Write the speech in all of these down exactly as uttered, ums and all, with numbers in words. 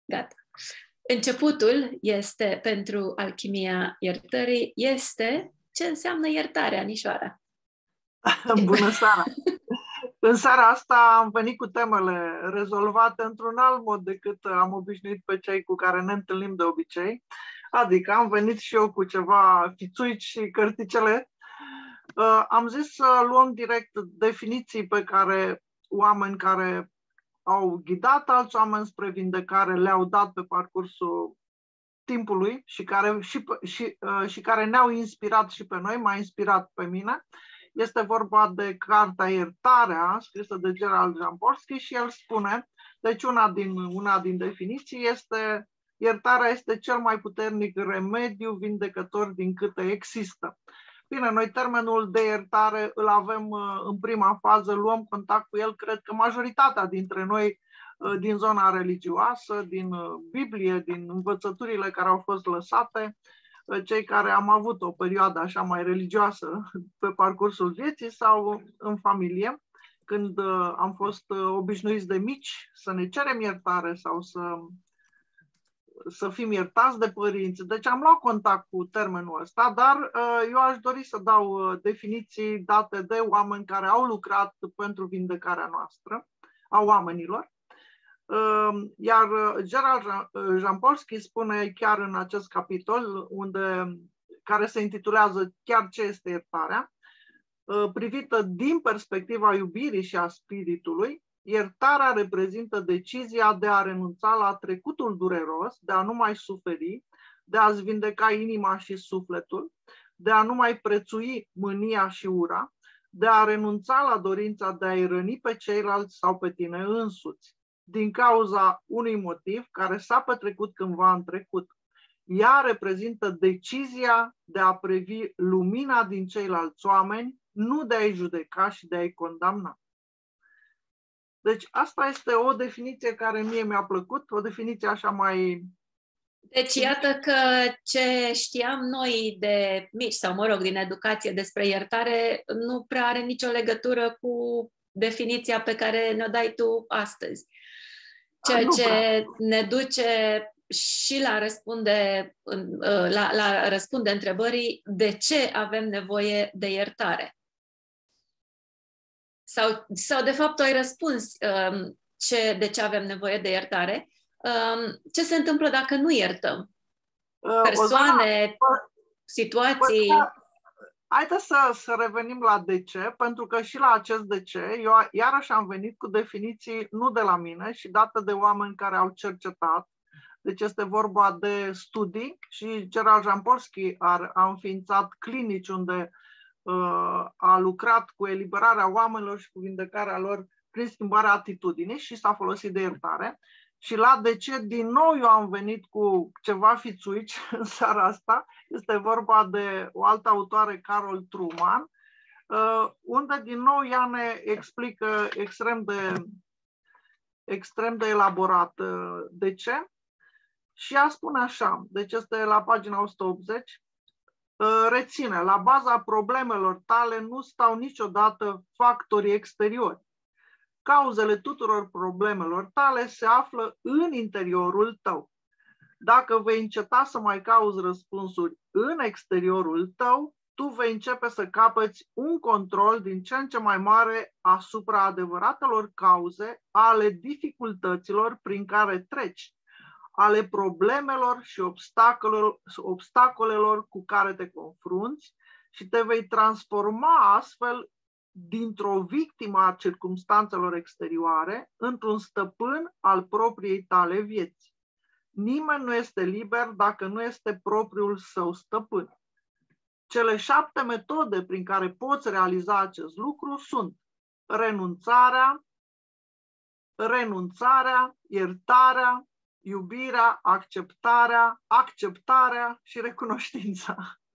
Gata. Începutul este, pentru alchimia iertării, este ce înseamnă iertarea, Anișoara. Bună seara! În seara asta am venit cu temele rezolvate într-un alt mod decât am obișnuit pe cei cu care ne întâlnim de obicei. Adică am venit și eu cu ceva fițuici și cărticele. Am zis să luăm direct definiții pe care oameni care au ghidat alți oameni spre vindecare le-au dat pe parcursul timpului și care, și, și, și care ne-au inspirat și pe noi, m-a inspirat pe mine. Este vorba de cartea Iertarea, scrisă de Gerald Jampolsky, și el spune, deci una din, una din definiții este: iertarea este cel mai puternic remediu vindecător din câte există. Bine, noi termenul de iertare îl avem în prima fază, luăm contact cu el, cred că majoritatea dintre noi din zona religioasă, din Biblie, din învățăturile care au fost lăsate, cei care am avut o perioadă așa mai religioasă pe parcursul vieții sau în familie, când am fost obișnuiți de mici să ne cerem iertare sau să, să fim iertați de părinți. Deci am luat contact cu termenul ăsta, dar eu aș dori să dau definiții date de oameni care au lucrat pentru vindecarea noastră, a oamenilor. Iar Gerald Jampolsky spune chiar în acest capitol, unde, care se intitulează Chiar ce este iertarea, privită din perspectiva iubirii și a spiritului, iertarea reprezintă decizia de a renunța la trecutul dureros, de a nu mai suferi, de a-ți vindeca inima și sufletul, de a nu mai prețui mânia și ura, de a renunța la dorința de a-i răni pe ceilalți sau pe tine însuți, din cauza unui motiv care s-a petrecut cândva în trecut. Ea reprezintă decizia de a privi lumina din ceilalți oameni, nu de a-i judeca și de a-i condamna. Deci asta este o definiție care mie mi-a plăcut, o definiție așa mai... Deci iată că ce știam noi de mici, sau mă rog, din educație despre iertare, nu prea are nicio legătură cu definiția pe care ne-o dai tu astăzi. Ceea ce ne duce și la răspunde, la, la răspunde întrebării de ce avem nevoie de iertare. Sau, sau de fapt, tu ai răspuns um, ce, de ce avem nevoie de iertare. Um, ce se întâmplă dacă nu iertăm? Persoane, uh, situații... Haideți să, să revenim la de ce, pentru că și la acest de ce, eu iarăși am venit cu definiții nu de la mine, și date de oameni care au cercetat. Deci este vorba de studii și Gerald Jampolsky a, a înființat clinici unde uh, a lucrat cu eliberarea oamenilor și cu vindecarea lor prin schimbarea atitudinii și s-a folosit de iertare. Și la de ce, din nou, eu am venit cu ceva fițuici în seara asta. Este vorba de o altă autoare, Carol Truman, unde, din nou, ea ne explică extrem de, extrem de elaborat de ce. Și ea spune așa, deci este la pagina o sută optzeci, reține, la baza problemelor tale nu stau niciodată factorii exteriori. Cauzele tuturor problemelor tale se află în interiorul tău. Dacă vei înceta să mai cauți răspunsuri în exteriorul tău, tu vei începe să capeți un control din ce în ce mai mare asupra adevăratelor cauze ale dificultăților prin care treci, ale problemelor și obstacolelor, obstacolelor cu care te confrunți, și te vei transforma astfel dintr-o victimă a circumstanțelor exterioare într-un stăpân al propriei tale vieți. Nimeni nu este liber dacă nu este propriul său stăpân. Cele șapte metode prin care poți realiza acest lucru sunt renunțarea, renunțarea, iertarea, iubirea, acceptarea, acceptarea și recunoștința.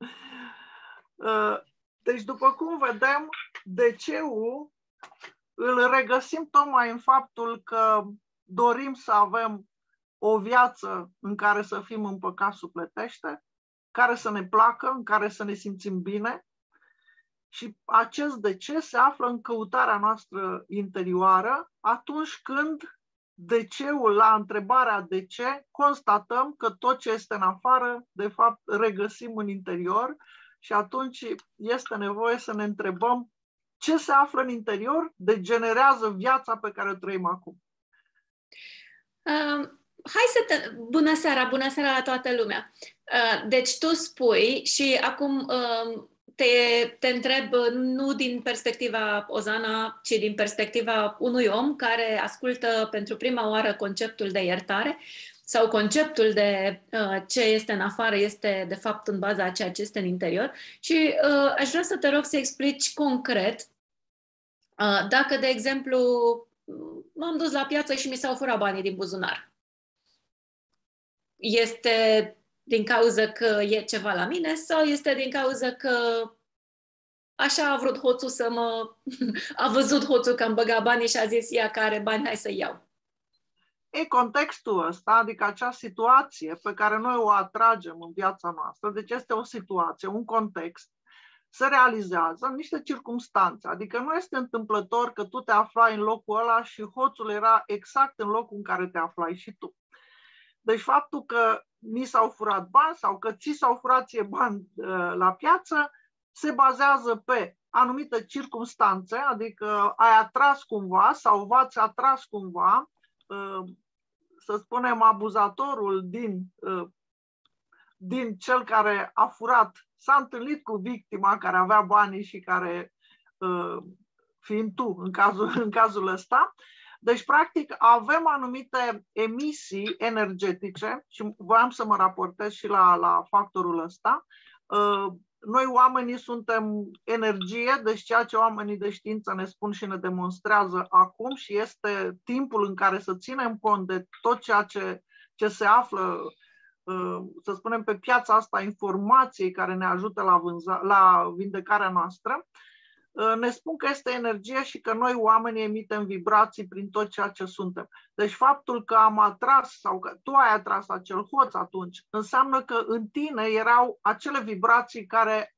Deci, după cum vedem, de ce-ul îl regăsim tocmai în faptul că dorim să avem o viață în care să fim împăcați sufletește, care să ne placă, în care să ne simțim bine, și acest de ce se află în căutarea noastră interioară atunci când de ce-ul la întrebarea de ce, constatăm că tot ce este în afară, de fapt, regăsim în interior și atunci este nevoie să ne întrebăm ce se află în interior degenerează viața pe care o trăim acum. Uh, hai să te... Bună seara, bună seara la toată lumea. Uh, deci tu spui și acum uh, te, te întreb nu din perspectiva Ozana, ci din perspectiva unui om care ascultă pentru prima oară conceptul de iertare sau conceptul de uh, ce este în afară este de fapt în baza a ceea ce este în interior și uh, aș vrea să te rog să explici concret uh, dacă, de exemplu, m-am dus la piață și mi s-au furat banii din buzunar. Este din cauza că e ceva la mine sau este din cauza că așa a vrut hoțul să mă... a văzut hoțul că am băgat banii și a zis ea că are bani, hai să iau. E contextul ăsta, adică acea situație pe care noi o atragem în viața noastră, deci este o situație, un context, se realizează în niște circumstanțe. Adică nu este întâmplător că tu te aflai în locul ăla și hoțul era exact în locul în care te aflai și tu. Deci faptul că mi s-au furat bani sau că ți s-au furat ție bani uh, la piață se bazează pe anumite circumstanțe, adică ai atras cumva sau v-ați atras cumva, uh, să spunem, abuzatorul din, uh, din cel care a furat s-a întâlnit cu victima care avea banii și care, uh, fiind tu în cazul, în cazul ăsta. Deci, practic, avem anumite emisii energetice și voiam să mă raportez și la, la factorul ăsta. Uh, noi oamenii suntem energie, deci ceea ce oamenii de știință ne spun și ne demonstrează acum și este timpul în care să ținem cont de tot ceea ce, ce se află, să spunem, pe piața asta informației care ne ajută la, vânza, la vindecarea noastră, ne spun că este energie și că noi oamenii emitem vibrații prin tot ceea ce suntem. Deci faptul că am atras sau că tu ai atras acel hoț atunci înseamnă că în tine erau acele vibrații care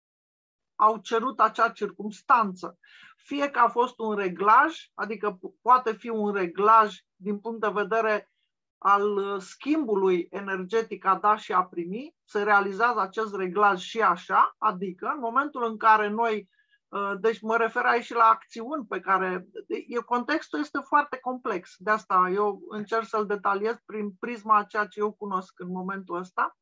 au cerut acea circumstanță. Fie că a fost un reglaj, adică poate fi un reglaj din punct de vedere al schimbului energetic a da și a primi, se realizează acest reglaj și așa, adică în momentul în care noi, deci mă refer aici și la acțiuni pe care, contextul este foarte complex, de asta eu încerc să-l detaliez prin prisma a ceea ce eu cunosc în momentul ăsta.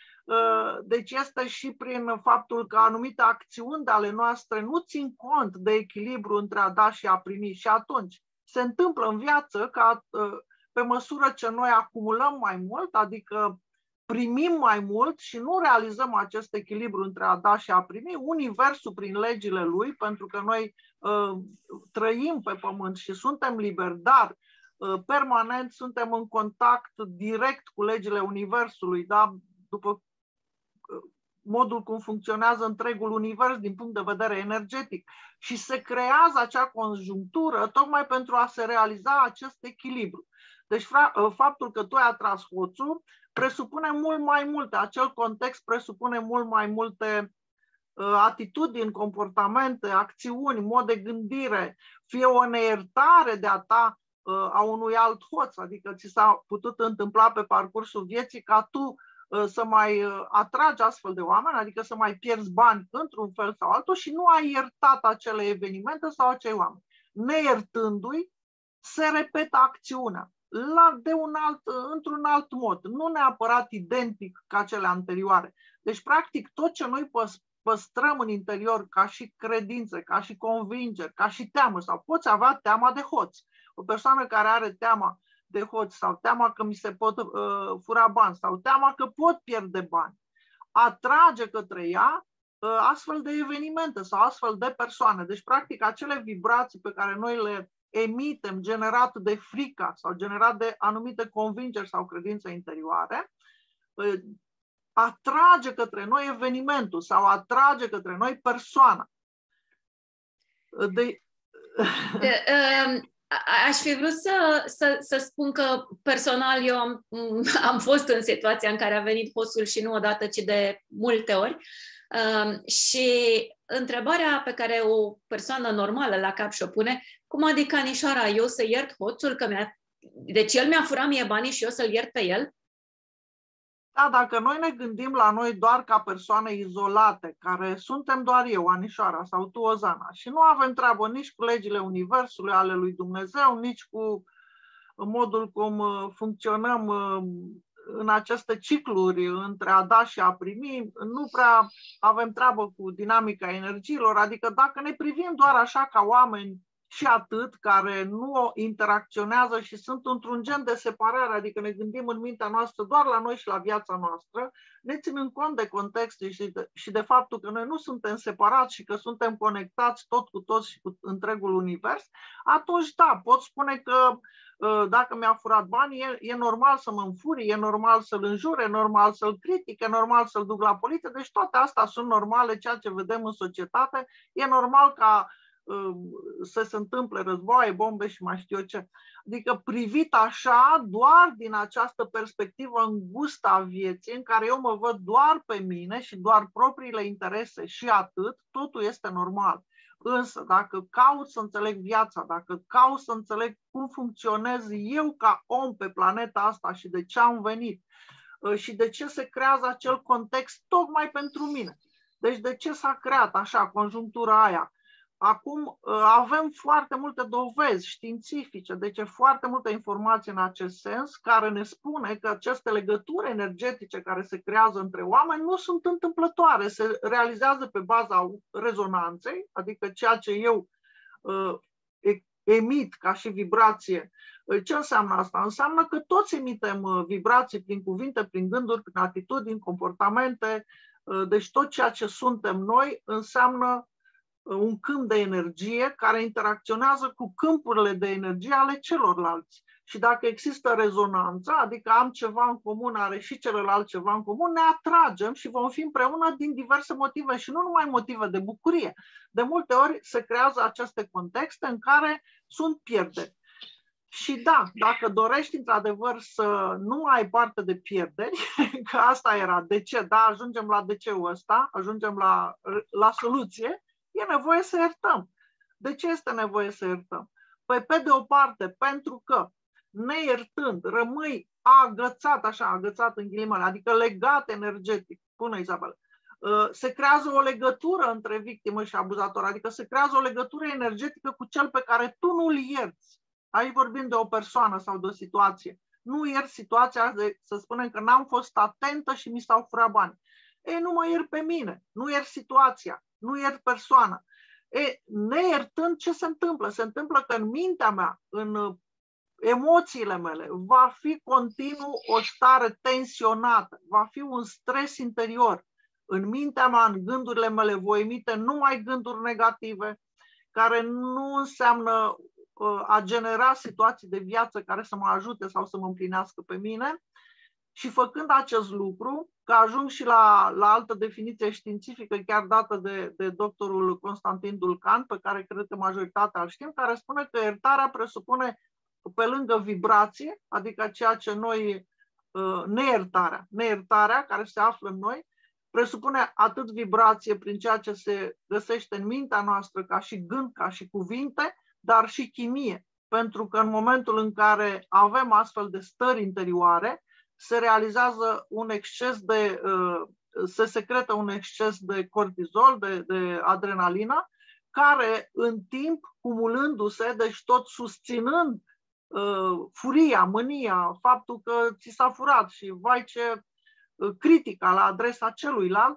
Deci este și prin faptul că anumite acțiuni de ale noastre nu țin cont de echilibru între a da și a primi și atunci se întâmplă în viață ca pe măsură ce noi acumulăm mai mult, adică primim mai mult și nu realizăm acest echilibru între a da și a primi, universul prin legile lui, pentru că noi uh, trăim pe pământ și suntem liberi, dar uh, permanent suntem în contact direct cu legile universului, da? După uh, modul cum funcționează întregul univers din punct de vedere energetic. Și se creează acea conjunctură tocmai pentru a se realiza acest echilibru. Deci faptul că tu ai atras hoțul presupune mult mai multe, acel context presupune mult mai multe uh, atitudini, comportamente, acțiuni, mod de gândire, fie o neiertare de a ta uh, a unui alt hoț, adică ți s-a putut întâmpla pe parcursul vieții ca tu uh, să mai uh, atragi astfel de oameni, adică să mai pierzi bani într-un fel sau altul și nu ai iertat acele evenimente sau acei oameni. Neiertându-i, se repetă acțiunea. La, de un alt, într-un alt mod, nu neapărat identic ca cele anterioare. Deci, practic, tot ce noi păstrăm în interior ca și credințe, ca și convingeri, ca și teamă, sau poți avea teama de hoț. O persoană care are teama de hoț sau teama că mi se pot uh, fura bani sau teama că pot pierde bani, atrage către ea uh, astfel de evenimente sau astfel de persoane. Deci, practic, acele vibrații pe care noi le emitem, generat de frică sau generat de anumite convingeri sau credințe interioare, atrage către noi evenimentul sau atrage către noi persoana. De... De, uh, aș fi vrut să, să, să spun că personal eu am, am fost în situația în care a venit hoțul și nu odată, ci de multe ori. Uh, și întrebarea pe care o persoană normală la cap și-o pune, cum adică, Anișoara, eu să iert hoțul că mi-a Deci el mi-a furat mie banii și eu să-l iert pe el? Da, dacă noi ne gândim la noi doar ca persoane izolate, care suntem doar eu, Anișoara, sau tu, Ozana, și nu avem treabă nici cu legile Universului, ale lui Dumnezeu, nici cu modul cum funcționăm în aceste cicluri între a da și a primi, nu prea avem treabă cu dinamica energiilor, adică dacă ne privim doar așa ca oameni și atât, care nu interacționează și sunt într-un gen de separare, adică ne gândim în mintea noastră doar la noi și la viața noastră, ne ținând cont de context și de, și de faptul că noi nu suntem separați și că suntem conectați tot cu toți și cu întregul univers, atunci da, pot spune că dacă mi-a furat banii, e, e normal să mă înfuri, e normal să-l înjure, e normal să-l critic, e normal să-l duc la poliție, deci toate astea sunt normale, ceea ce vedem în societate, e normal ca să se întâmple războaie, bombe și mai știu eu ce. Adică privit așa, doar din această perspectivă îngustă a vieții, în care eu mă văd doar pe mine și doar propriile interese și atât, totul este normal. Însă, dacă caut să înțeleg viața, dacă caut să înțeleg cum funcționez eu ca om pe planeta asta și de ce am venit și de ce se creează acel context tocmai pentru mine. Deci de ce s-a creat așa conjunctura aia? Acum avem foarte multe dovezi științifice, deci e foarte multă informație în acest sens, care ne spune că aceste legături energetice care se creează între oameni nu sunt întâmplătoare, se realizează pe baza rezonanței, adică ceea ce eu uh, emit ca și vibrație. Ce înseamnă asta? Înseamnă că toți emitem vibrații prin cuvinte, prin gânduri, prin atitudini, comportamente, uh, deci tot ceea ce suntem noi înseamnă un câmp de energie care interacționează cu câmpurile de energie ale celorlalți. Și dacă există rezonanță, adică am ceva în comun, are și celălalt ceva în comun, ne atragem și vom fi împreună din diverse motive și nu numai motive de bucurie. De multe ori se creează aceste contexte în care sunt pierderi. Și da, dacă dorești într-adevăr să nu ai parte de pierderi, că asta era de ce, da, ajungem la de ce-ul ăsta, ajungem la, la soluție, e nevoie să iertăm. De ce este nevoie să iertăm? Păi pe de o parte, pentru că neiertând rămâi agățat, așa, agățat în ghilimele, adică legat energetic, spune Izabela, se creează o legătură între victimă și abuzator, adică se creează o legătură energetică cu cel pe care tu nu-l ierți. Aici vorbim de o persoană sau de o situație. Nu ierți situația de, să spunem că n-am fost atentă și mi s-au furat bani. Ei, nu mă iert pe mine, nu iert situația, nu iert persoana. E, neiertând, ce se întâmplă? Se întâmplă că în mintea mea, în emoțiile mele, va fi continuu o stare tensionată, va fi un stres interior. În mintea mea, în gândurile mele, voi emite numai gânduri negative, care nu înseamnă uh, a genera situații de viață care să mă ajute sau să mă împlinească pe mine. Și făcând acest lucru, că ajung și la, la altă definiție științifică, chiar dată de, de doctorul Constantin Dulcan, pe care cred că majoritatea îl știm, care spune că iertarea presupune, pe lângă vibrație, adică ceea ce noi, neiertarea, neiertarea care se află în noi, presupune atât vibrație prin ceea ce se găsește în mintea noastră, ca și gând, ca și cuvinte, dar și chimie. Pentru că în momentul în care avem astfel de stări interioare, se realizează un exces de, se secretă un exces de cortizol, de, de adrenalină, care în timp, cumulându-se, deci tot susținând furia, mânia, faptul că ți s-a furat și vai ce critica la adresa celuilalt,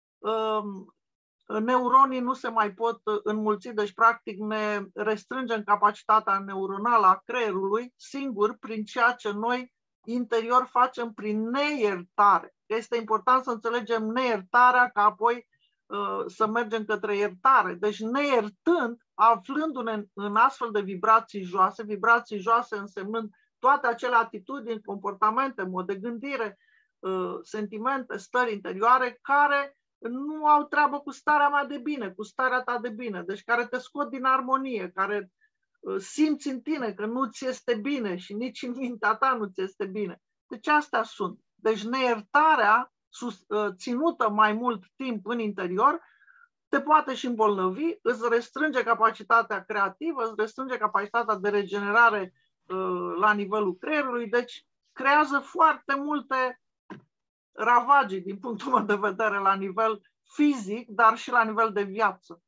neuronii nu se mai pot înmulți, deci practic ne restrângem capacitatea neuronală a creierului singur prin ceea ce noi interior facem prin neiertare. Este important să înțelegem neiertarea ca apoi uh, să mergem către iertare. Deci neiertând, aflându-ne în astfel de vibrații joase, vibrații joase însemnând toate acele atitudini, comportamente, mod de gândire, uh, sentimente, stări interioare care nu au treabă cu starea mea de bine, cu starea ta de bine, deci care te scot din armonie, care simți în tine că nu ți este bine și nici în mintea ta nu ți este bine. Deci astea sunt. Deci neiertarea ținută mai mult timp în interior te poate și îmbolnăvi, îți restrânge capacitatea creativă, îți restrânge capacitatea de regenerare la nivelul creierului, deci creează foarte multe ravagii din punctul meu de vedere la nivel fizic, dar și la nivel de viață.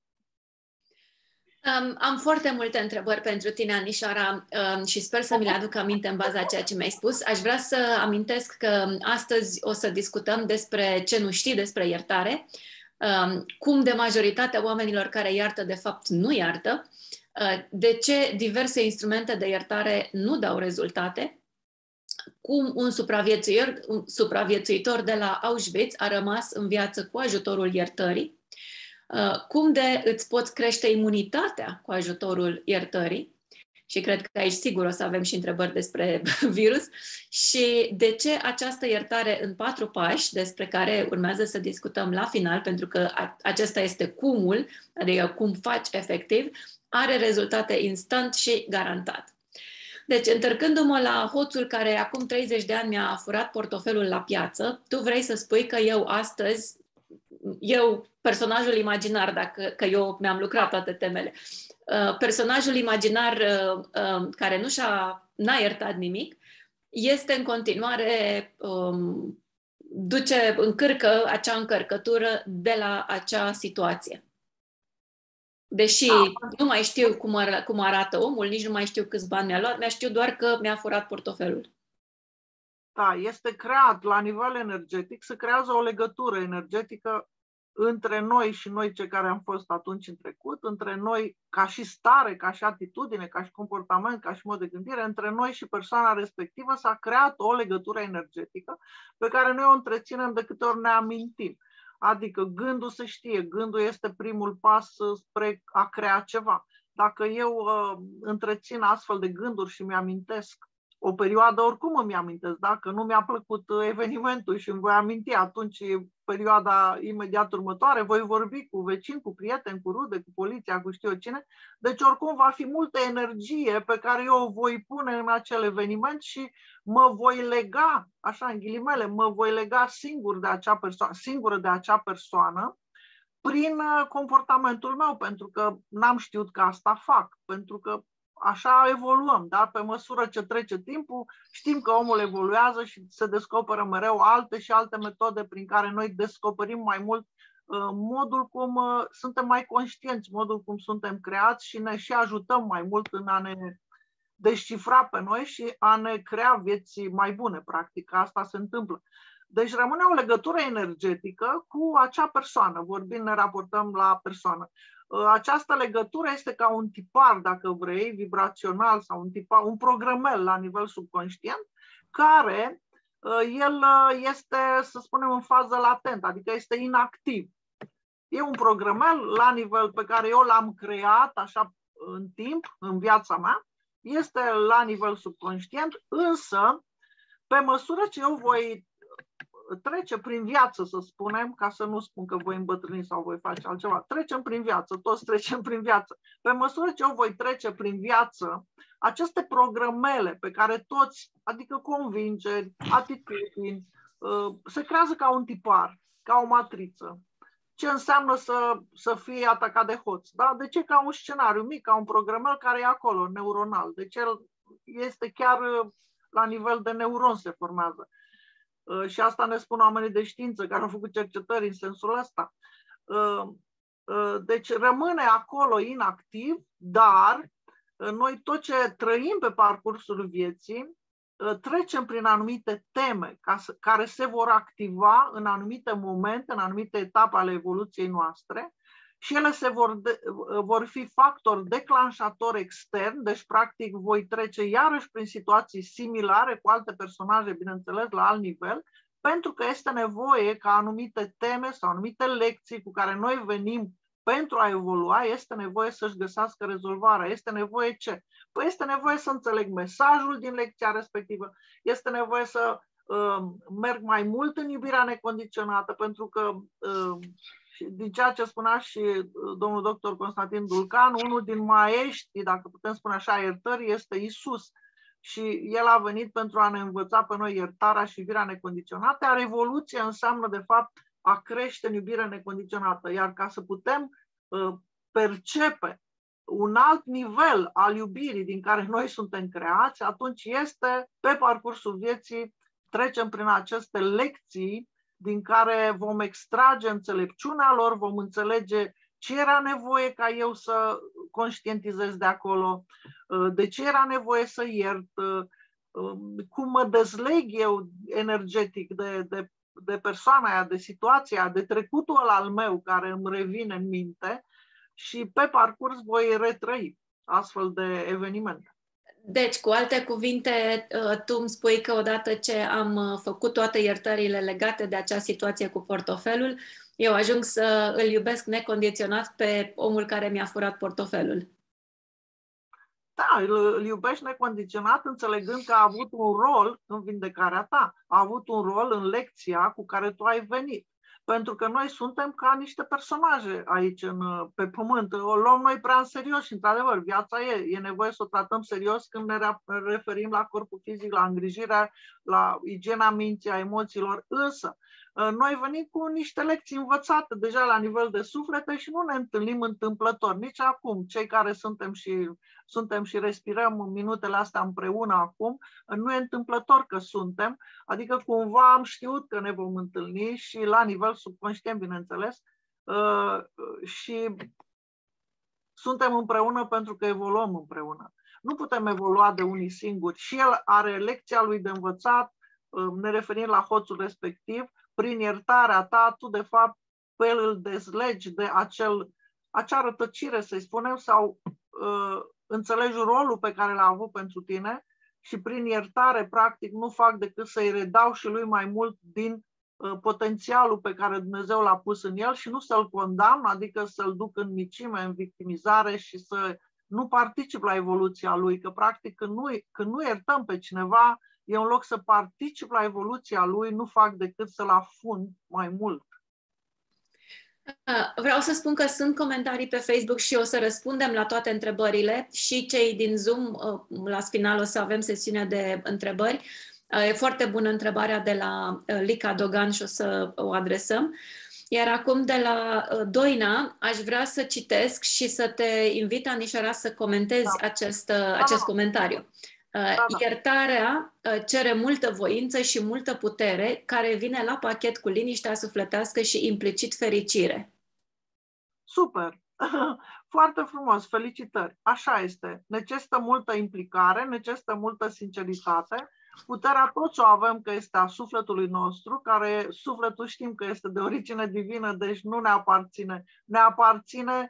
Um, am foarte multe întrebări pentru tine, Anișoara, um, și sper să mi le aduc aminte în baza a ceea ce mi-ai spus. Aș vrea să amintesc că astăzi o să discutăm despre ce nu știi despre iertare, um, cum de majoritatea oamenilor care iartă, de fapt, nu iartă, uh, de ce diverse instrumente de iertare nu dau rezultate, cum un supraviețuitor, un supraviețuitor de la Auschwitz a rămas în viață cu ajutorul iertării, cum de îți poți crește imunitatea cu ajutorul iertării, și cred că aici sigur o să avem și întrebări despre virus, și de ce această iertare în patru pași, despre care urmează să discutăm la final, pentru că acesta este cumul, adică cum faci efectiv, are rezultate instant și garantat. Deci, întorcându-mă la hoțul care acum treizeci de ani mi-a furat portofelul la piață, tu vrei să spui că eu astăzi, eu, personajul imaginar, dacă că eu mi-am lucrat toate temele, uh, personajul imaginar uh, uh, care nu și-a n-a iertat nimic, este în continuare, um, duce, încărcă acea încărcătură de la acea situație. Deși nu mai știu cum, ar, cum arată omul, nici nu mai știu câți bani mi-a luat, mi-a știu doar că mi-a furat portofelul. Da, este creat la nivel energetic, se creează o legătură energetică între noi și noi cei care am fost atunci în trecut, între noi ca și stare, ca și atitudine, ca și comportament, ca și mod de gândire, între noi și persoana respectivă s-a creat o legătură energetică pe care noi o întreținem de câte ori ne amintim. Adică gândul se știe, gândul este primul pas spre a crea ceva. Dacă eu uh, întrețin astfel de gânduri și mi-amintesc o perioadă, oricum îmi amintesc, dacă nu mi-a plăcut evenimentul și îmi voi aminti atunci perioada imediat următoare, voi vorbi cu vecini, cu prieteni, cu rude, cu poliția, cu știu eu cine, deci oricum va fi multă energie pe care eu o voi pune în acel eveniment și mă voi lega, așa în ghilimele, mă voi lega singur de acea persoană, singură de acea persoană prin comportamentul meu, pentru că n-am știut că asta fac, pentru că așa evoluăm, da? Pe măsură ce trece timpul, știm că omul evoluează și se descoperă mereu alte și alte metode prin care noi descoperim mai mult uh, modul cum uh, suntem mai conștienți, modul cum suntem creați și ne și ajutăm mai mult în a ne descifra pe noi și a ne crea vieți mai bune, practic. Asta se întâmplă. Deci rămâne o legătură energetică cu acea persoană, vorbind, ne raportăm la persoană. Această legătură este ca un tipar, dacă vrei, vibrațional sau un tipar, un programel la nivel subconștient, care el este, să spunem, în fază latentă, adică este inactiv. E un programel la nivel pe care eu l-am creat așa în timp, în viața mea, este la nivel subconștient, însă, pe măsură ce eu voi trece prin viață, să spunem, ca să nu spun că voi îmbătrâni sau voi face altceva, trecem prin viață, toți trecem prin viață. Pe măsură ce eu voi trece prin viață, aceste programele pe care toți, adică convingeri, atitudini, se creează ca un tipar, ca o matriță. Ce înseamnă să, să fie atacat de hoț? Da? De ce? Ca un scenariu mic, ca un programel care e acolo, neuronal. Deci el este chiar la nivel de neuron se formează. Și asta ne spun oamenii de știință care au făcut cercetări în sensul ăsta. Deci rămâne acolo inactiv, dar noi tot ce trăim pe parcursul vieții trecem prin anumite teme care se vor activa în anumite momente, în anumite etape ale evoluției noastre și ele se vor, de, vor fi factori declanșatori externi, deci practic voi trece iarăși prin situații similare cu alte personaje, bineînțeles, la alt nivel, pentru că este nevoie ca anumite teme sau anumite lecții cu care noi venim pentru a evolua, este nevoie să-și găsească rezolvarea. Este nevoie ce? Păi este nevoie să înțeleg mesajul din lecția respectivă, este nevoie să uh, merg mai mult în iubirea necondiționată, pentru că uh, din ceea ce spunea și domnul doctor Constantin Dulcan, unul din maestrii, dacă putem spune așa, iertării este Isus. Și el a venit pentru a ne învăța pe noi iertarea și iubirea necondiționată, iar evoluția înseamnă, de fapt, a crește în iubirea necondiționată. Iar ca să putem uh, percepe un alt nivel al iubirii din care noi suntem creați, atunci este pe parcursul vieții trecem prin aceste lecții din care vom extrage înțelepciunea lor, vom înțelege ce era nevoie ca eu să conștientizez de acolo, de ce era nevoie să iert, cum mă dezleg eu energetic de, de, de persoana aia, de situația, de trecutul ăla al meu care îmi revine în minte și pe parcurs voi retrăi astfel de evenimente. Deci, cu alte cuvinte, tu îmi spui că odată ce am făcut toate iertările legate de acea situație cu portofelul, eu ajung să îl iubesc necondiționat pe omul care mi-a furat portofelul. Da, îl, îl iubești necondiționat înțelegând că a avut un rol în vindecarea ta, a avut un rol în lecția cu care tu ai venit. Pentru că noi suntem ca niște personaje aici în, pe pământ. O luăm noi prea în serios și, într-adevăr, viața e. E nevoie să o tratăm serios când ne referim la corpul fizic, la îngrijirea, la igiena minții, a emoțiilor. Însă, noi venim cu niște lecții învățate deja la nivel de suflete și nu ne întâlnim întâmplător. Nici acum, cei care suntem și, suntem și respirăm minutele astea împreună acum, nu e întâmplător că suntem, adică cumva am știut că ne vom întâlni și la nivel subconștient, bineînțeles, și suntem împreună pentru că evoluăm împreună. Nu putem evolua de unii singuri și el are lecția lui de învățat, ne referim la hoțul respectiv, prin iertarea ta, tu de fapt pe el îl dezlegi de acel, acea rătăcire, să-i spunem, sau uh, înțelegi rolul pe care l-a avut pentru tine și prin iertare, practic, nu fac decât să-i redau și lui mai mult din uh, potențialul pe care Dumnezeu l-a pus în el și nu să-l condamn, adică să-l duc în micime, în victimizare și să nu particip la evoluția lui, că practic când nu, când nu iertăm pe cineva, eu în loc să particip la evoluția lui, nu fac decât să-l afund mai mult. Vreau să spun că sunt comentarii pe Facebook și o să răspundem la toate întrebările și cei din Zoom, la final o să avem sesiunea de întrebări. E foarte bună întrebarea de la Lica Dogan și o să o adresăm. Iar acum de la Doina aș vrea să citesc și să te invit, Anișoara, să comentezi da. acest, acest da. comentariu. Da, da. Iertarea cere multă voință și multă putere, care vine la pachet cu liniștea sufletească și implicit fericire. Super! Foarte frumos! Felicitări! Așa este. Necesită multă implicare, necesită multă sinceritate. Puterea toți o avem că este a sufletului nostru, care sufletul știm că este de origine divină, deci nu ne aparține. Ne aparține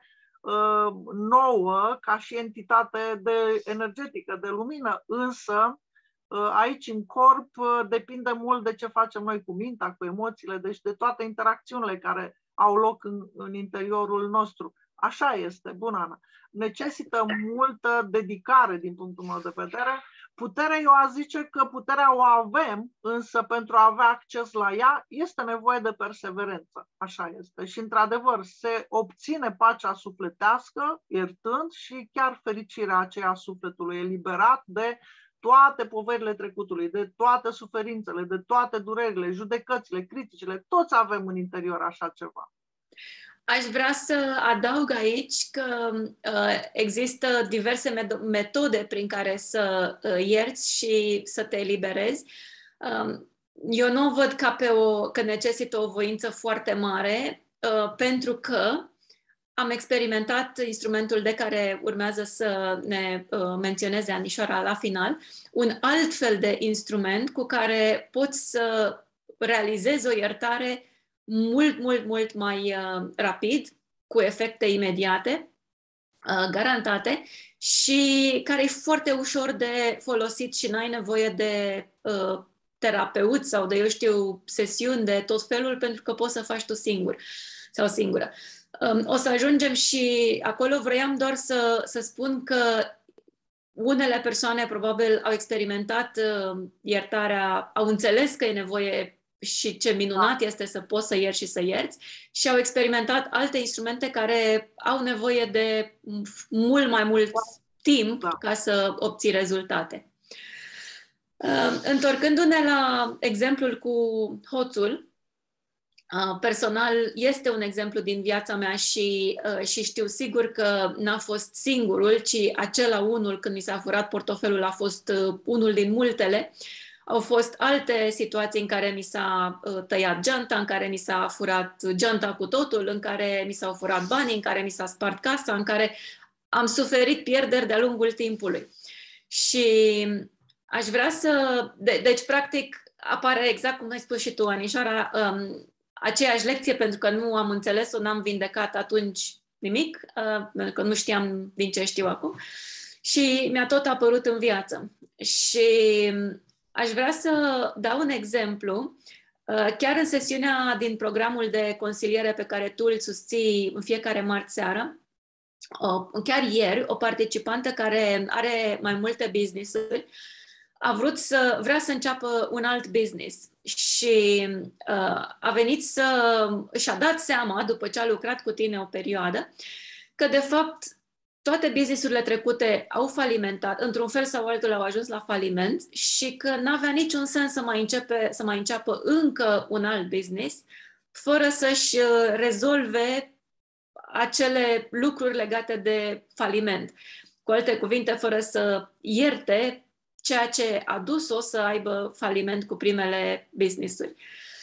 nouă ca și entitate de energetică, de lumină, însă aici în corp depinde mult de ce facem noi cu mintea, cu emoțiile, deci de toate interacțiunile care au loc în, în interiorul nostru. Așa este, bună Ana. Necesită multă dedicare din punctul meu de vedere. Puterea, eu aș zice că puterea o avem, însă pentru a avea acces la ea este nevoie de perseverență. Așa este. Și într-adevăr se obține pacea sufletească, iertând, și chiar fericirea aceea sufletului eliberat de toate poverile trecutului, de toate suferințele, de toate durerile, judecățile, criticile. Toți avem în interior așa ceva. Aș vrea să adaug aici că uh, există diverse metode prin care să uh, ierți și să te eliberezi. Um, eu nu o văd ca pe o, că necesită o voință foarte mare, uh, pentru că am experimentat instrumentul de care urmează să ne uh, menționeze Anișoara la final, un alt fel de instrument cu care poți să realizezi o iertare mult, mult, mult mai uh, rapid, cu efecte imediate, uh, garantate, și care e foarte ușor de folosit și n-ai nevoie de uh, terapeut sau de, eu știu, sesiuni de tot felul, pentru că poți să faci tu singur sau singură. Um, o să ajungem și acolo. Vroiam doar să, să spun că unele persoane probabil au experimentat uh, iertarea, au înțeles că e nevoie și ce minunat da. este să poți să ierți și să ierți, și au experimentat alte instrumente care au nevoie de mult mai mult da. timp da. ca să obții rezultate. Uh, întorcându-ne la exemplul cu hoțul, Personal, este un exemplu din viața mea și, și știu sigur că n-a fost singurul, ci acela unul când mi s-a furat portofelul a fost unul din multele. Au fost alte situații în care mi s-a tăiat geanta, în care mi s-a furat geanta cu totul, în care mi s-au furat banii, în care mi s-a spart casa, în care am suferit pierderi de-a lungul timpului. Și aș vrea să... De, deci, practic, apare exact cum ai spus și tu, Anișoara, um, aceeași lecție, pentru că nu am înțeles-o, n-am vindecat atunci nimic, uh, pentru că nu știam din ce știu acum. Și mi-a tot apărut în viață. Și aș vrea să dau un exemplu. Uh, chiar în sesiunea din programul de consiliere pe care tu îl susții în fiecare marți seară, uh, chiar ieri, o participantă care are mai multe business-uri, a vrut să, vrea să înceapă un alt business și uh, a venit să, și-a dat seama, după ce a lucrat cu tine o perioadă, că de fapt toate business-urile trecute au falimentat, într-un fel sau altul au ajuns la faliment și că n-avea niciun sens să mai, începe, să mai înceapă încă un alt business fără să-și rezolve acele lucruri legate de faliment. Cu alte cuvinte, fără să ierte ceea ce a dus-o să aibă faliment cu primele business-uri.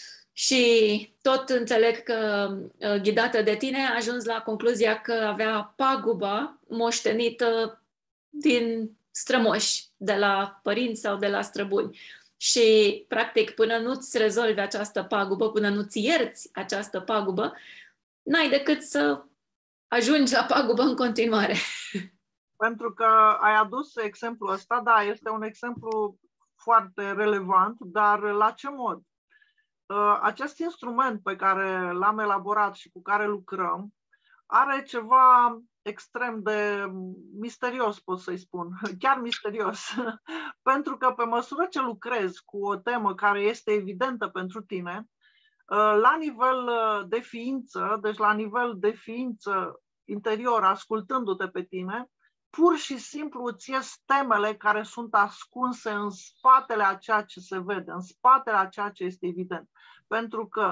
Și tot înțeleg că, ghidată de tine, a ajuns la concluzia că avea paguba moștenită din strămoși, de la părinți sau de la străbuni. Și, practic, până nu-ți rezolvi această pagubă, până nu-ți ierți această pagubă, n-ai decât să ajungi la pagubă în continuare. Pentru că ai adus exemplul ăsta, da, este un exemplu foarte relevant, dar la ce mod? Acest instrument pe care l-am elaborat și cu care lucrăm are ceva extrem de misterios, pot să-i spun, chiar misterios. Pentru că pe măsură ce lucrezi cu o temă care este evidentă pentru tine, la nivel de ființă, deci la nivel de ființă interior, ascultându-te pe tine, pur și simplu îți ies temele care sunt ascunse în spatele a ceea ce se vede, în spatele a ceea ce este evident. Pentru că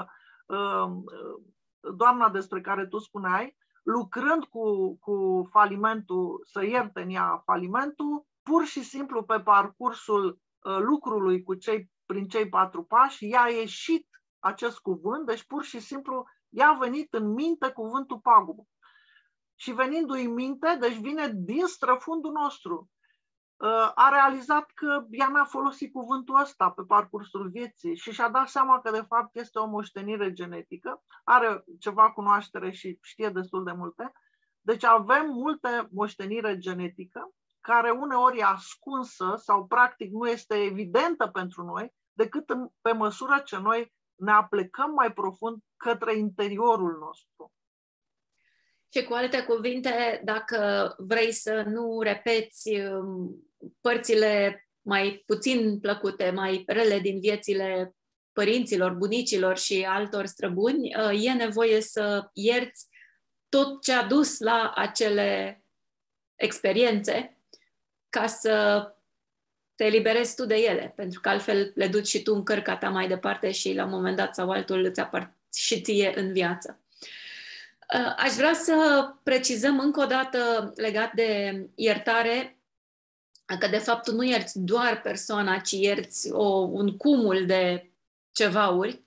doamna despre care tu spuneai, lucrând cu, cu falimentul, să ierte în ea falimentul, pur și simplu pe parcursul lucrului cu cei, prin cei patru pași, i-a ieșit acest cuvânt, deci pur și simplu i-a venit în minte cuvântul pagubă. Și venindu-i în minte, deci vine din străfundul nostru. A realizat că ea n-a folosit cuvântul ăsta pe parcursul vieții și și-a dat seama că de fapt este o moștenire genetică, are ceva cunoaștere și știe destul de multe. Deci avem multe moștenire genetică care uneori e ascunsă sau practic nu este evidentă pentru noi decât pe măsură ce noi ne aplecăm mai profund către interiorul nostru. Și cu alte cuvinte, dacă vrei să nu repeți părțile mai puțin plăcute, mai rele din viețile părinților, bunicilor și altor străbuni, e nevoie să ierți tot ce a dus la acele experiențe ca să te eliberezi tu de ele, pentru că altfel le duci și tu în cărca ta mai departe și la un moment dat sau altul îți aparține și ție în viață. Aș vrea să precizăm încă o dată legat de iertare că de fapt tu nu ierți doar persoana, ci ierți o, un cumul de cevauri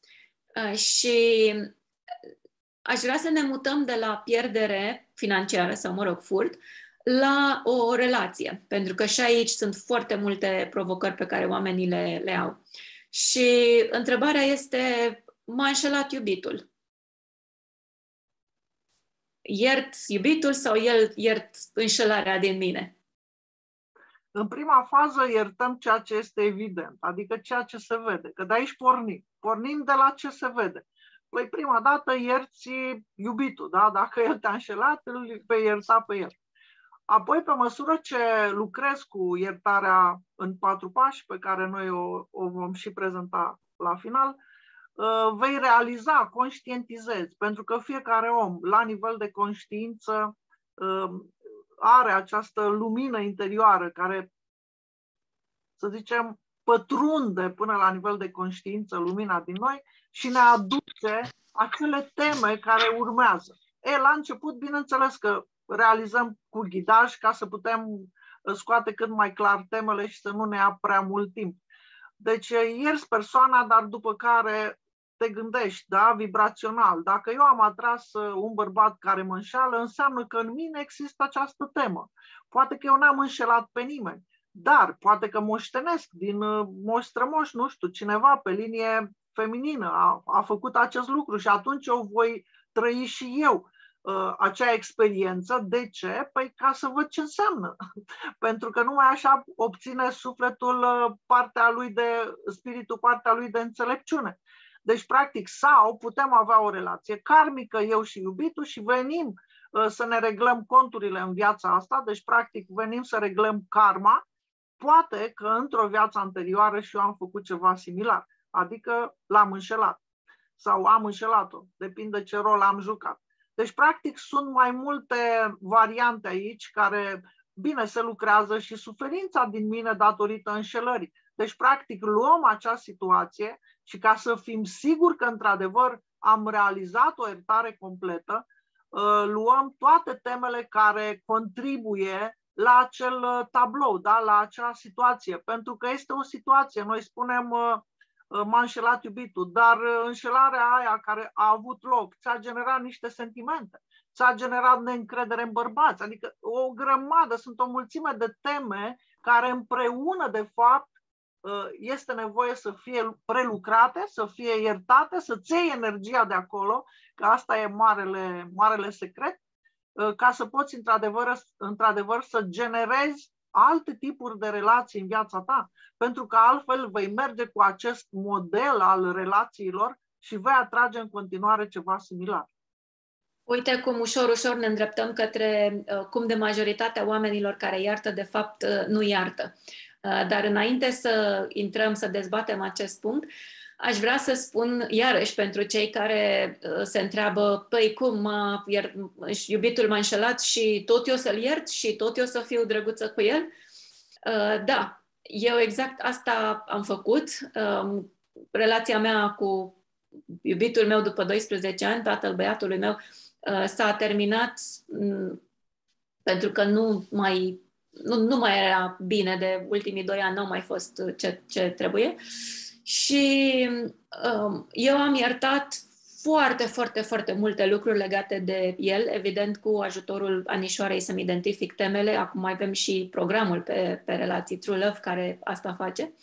și aș vrea să ne mutăm de la pierdere financiară sau, mă rog, furt, la o relație, pentru că și aici sunt foarte multe provocări pe care oamenii le, le au. Și întrebarea este, m-a înșelat iubitul. Iert iubitul sau el iert înșelarea din mine? În prima fază iertăm ceea ce este evident, adică ceea ce se vede, că de aici pornim. Pornim de la ce se vede. Păi prima dată ierți iubitul, da? Dacă el te-a înșelat, îl vei ierta pe el. Apoi, pe măsură ce lucrezi cu iertarea în patru pași, pe care noi o, o vom și prezenta la final, vei realiza, conștientizezi, pentru că fiecare om, la nivel de conștiință, are această lumină interioară care, să zicem, pătrunde până la nivel de conștiință lumina din noi și ne aduce acele teme care urmează. E, la început, bineînțeles că realizăm cu ghidaj ca să putem scoate cât mai clar temele și să nu ne ia prea mult timp. Deci ierți persoana, dar după care te gândești, da, vibrațional. Dacă eu am atras un bărbat care mă înșeală, înseamnă că în mine există această temă. Poate că eu n-am înșelat pe nimeni, dar poate că moștenesc din moș strămoș, nu știu, cineva pe linie feminină a, a făcut acest lucru și atunci eu voi trăi și eu uh, acea experiență. De ce? Păi ca să văd ce înseamnă. Pentru că numai așa obține sufletul uh, partea lui de, spiritul partea lui de înțelepciune. Deci, practic, sau putem avea o relație karmică, eu și iubitul, și venim uh, să ne reglăm conturile în viața asta, deci, practic, venim să reglăm karma. Poate că într-o viață anterioară și eu am făcut ceva similar, adică l-am înșelat sau am înșelat-o, depinde ce rol am jucat. Deci, practic, sunt mai multe variante aici care, bine, se lucrează și suferința din mine datorită înșelării. Deci, practic, luăm acea situație și ca să fim siguri că, într-adevăr, am realizat o iertare completă, luăm toate temele care contribuie la acel tablou, da? La acea situație. Pentru că este o situație, noi spunem m-a înșelat iubitul, dar înșelarea aia care a avut loc ți-a generat niște sentimente, ți-a generat neîncredere în bărbați, adică o grămadă, sunt o mulțime de teme care împreună, de fapt, este nevoie să fie prelucrate, să fie iertate, să-ți iei energia de acolo, că asta e marele, marele secret, ca să poți într-adevăr, într-adevăr să generezi alte tipuri de relații în viața ta, pentru că altfel vei merge cu acest model al relațiilor și vei atrage în continuare ceva similar. Uite cum ușor, ușor ne îndreptăm către uh, cum de majoritatea oamenilor care iartă, de fapt, uh, nu iartă. Uh, dar înainte să intrăm, să dezbatem acest punct, aș vrea să spun, iarăși, pentru cei care uh, se întreabă, păi cum, m-a iert, iubitul m-a înșelat și tot eu să-l iert și tot eu să fiu drăguță cu el? Uh, da, eu exact asta am făcut. Uh, relația mea cu iubitul meu după doisprezece ani, tatăl băiatului meu, uh, s-a terminat um, pentru că nu mai, nu, nu mai era bine, de ultimii doi ani nu au mai fost ce, ce trebuie. Și um, eu am iertat foarte, foarte, foarte multe lucruri legate de el, evident cu ajutorul Anișoarei să-mi identific temele. Acum avem și programul pe, pe relații True Love care asta face.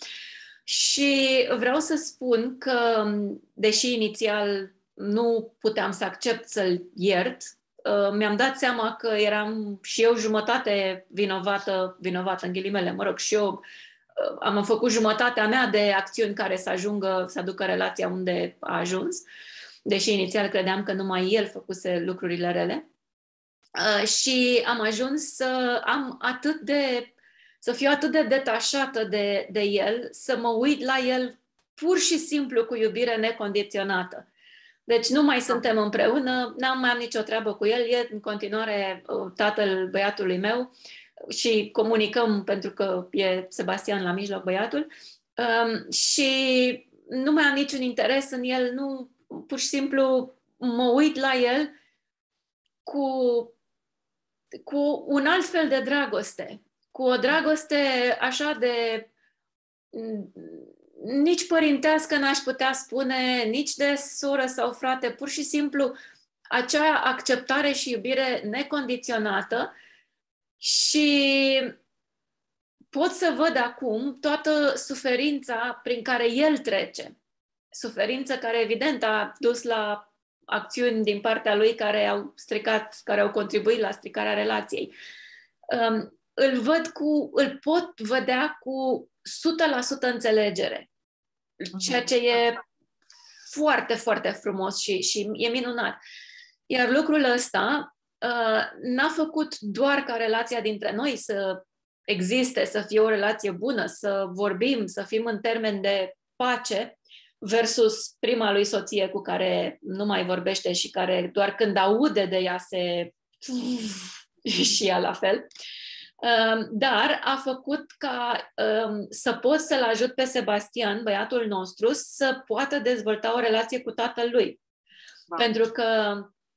Și vreau să spun că, deși inițial nu puteam să accept să-l iert, uh, mi-am dat seama că eram și eu jumătate vinovată, vinovată în ghilimele, mă rog, și eu am făcut jumătatea mea de acțiuni care să ajungă, să aducă relația unde a ajuns, deși inițial credeam că numai el făcuse lucrurile rele. Uh, și am ajuns să am atât de, să fiu atât de detașată de, de el, să mă uit la el pur și simplu cu iubire necondiționată. Deci nu mai suntem împreună, n-am mai am nicio treabă cu el, e în continuare tatăl băiatului meu, și comunicăm pentru că e Sebastian la mijloc, băiatul, um, și nu mai am niciun interes în el, nu, pur și simplu mă uit la el cu, cu un alt fel de dragoste, cu o dragoste așa de nici părintească n-aș putea spune, nici de soră sau frate, pur și simplu acea acceptare și iubire necondiționată. Și pot să văd acum toată suferința prin care el trece. Suferință care, evident, a dus la acțiuni din partea lui care au stricat, care au contribuit la stricarea relației. Um, îl văd cu, îl pot vedea cu o sută la sută înțelegere. Ceea ce e foarte, foarte frumos și, și e minunat. Iar lucrul ăsta Uh, n-a făcut doar ca relația dintre noi să existe, să fie o relație bună, să vorbim, să fim în termen de pace, versus prima lui soție cu care nu mai vorbește și care doar când aude de ea se... și ea la fel. Dar a făcut ca um, să pot să-l ajut pe Sebastian, băiatul nostru, să poată dezvolta o relație cu tatăl lui. Da. Pentru că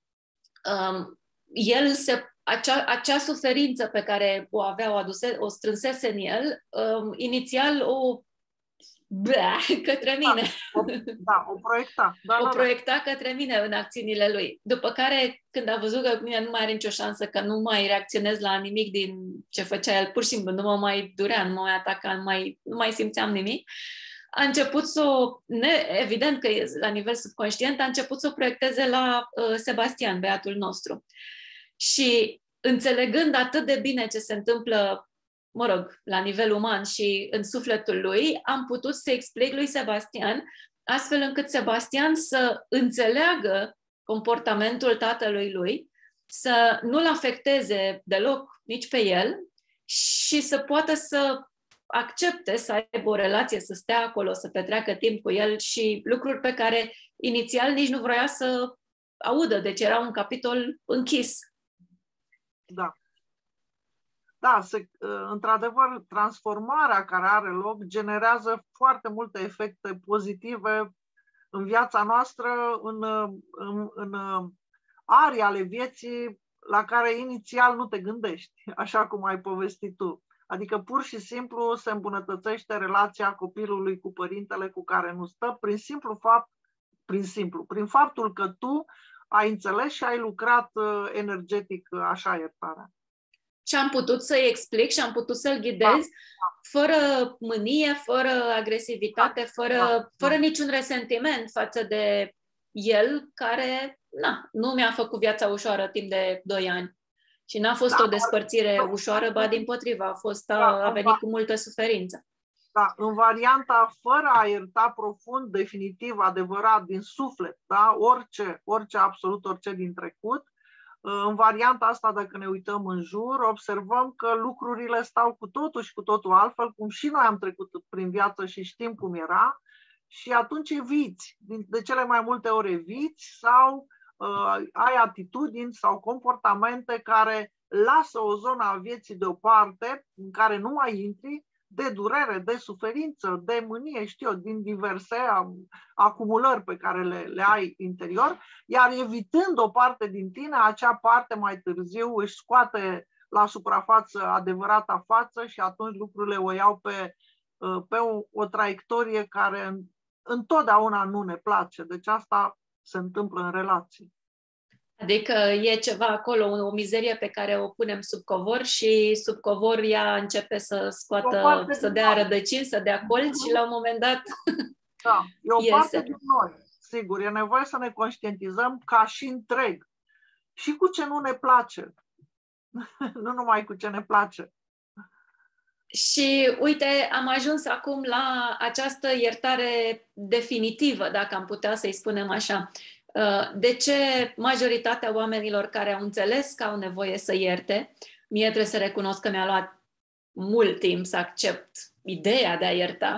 um, el se, acea, acea suferință pe care o avea, o, aduse, o strânsese în el, um, inițial o Bă, către mine. Da, o, da, o proiecta. Da, o da, proiecta da. către mine în acțiunile lui. După care, când a văzut că cu mine nu mai are nicio șansă, că nu mai reacționez la nimic din ce făcea el, pur și simplu nu mă mai durea, nu mă mai ataca, nu mai, nu mai simțeam nimic, a început să o, ne, evident că la nivel subconștient, a început să o proiecteze la uh, Sebastian, băiatul nostru. Și înțelegând atât de bine ce se întâmplă, mă rog, la nivel uman și în sufletul lui, am putut să explic lui Sebastian, astfel încât Sebastian să înțeleagă comportamentul tatălui lui, să nu-l afecteze deloc nici pe el și să poată să accepte să aibă o relație, să stea acolo, să petreacă timp cu el și lucruri pe care inițial nici nu vroia să audă, deci era un capitol închis. Da. Da, se, într-adevăr, transformarea care are loc generează foarte multe efecte pozitive în viața noastră, în, în, în arii ale vieții la care inițial nu te gândești, așa cum ai povestit tu. Adică pur și simplu se îmbunătățește relația copilului cu părintele cu care nu stă, prin simplu fapt, prin simplu, prin faptul că tu ai înțeles și ai lucrat energetic așa iertarea. Și am putut să-i explic și am putut să-l ghidez da. fără mânie, fără agresivitate, da. fără, da. fără niciun resentiment față de el, care na, nu mi-a făcut viața ușoară timp de doi ani. Și n-a fost da, o despărțire da. ușoară, ba dimpotrivă, a, fost, a, da, a venit cu multă suferință. Da, în varianta fără a ierta profund, definitiv, adevărat, din suflet, da, orice, orice, absolut orice din trecut, în varianta asta, dacă ne uităm în jur, observăm că lucrurile stau cu totul și cu totul altfel, cum și noi am trecut prin viață și știm cum era, și atunci eviți, de cele mai multe ori eviți sau uh, ai atitudini sau comportamente care lasă o zonă a vieții deoparte, în care nu mai intri, de durere, de suferință, de mânie, știu eu, din diverse acumulări pe care le, le ai interior, iar evitând o parte din tine, acea parte mai târziu își scoate la suprafață adevărata față și atunci lucrurile o iau pe, pe o, o traiectorie care întotdeauna nu ne place. Deci asta se întâmplă în relații. Adică e ceva acolo, o mizerie pe care o punem sub covor și sub covor ea începe să scoată, să dea rădăcini, să dea colți și la un moment dat da, e o iese. parte din noi. Sigur, e nevoie să ne conștientizăm ca și întreg. Și cu ce nu ne place. Nu numai cu ce ne place. Și uite, am ajuns acum la această iertare definitivă, dacă am putea să-i spunem așa. De ce majoritatea oamenilor care au înțeles că au nevoie să ierte, mie trebuie să recunosc că mi-a luat mult timp să accept ideea de a ierta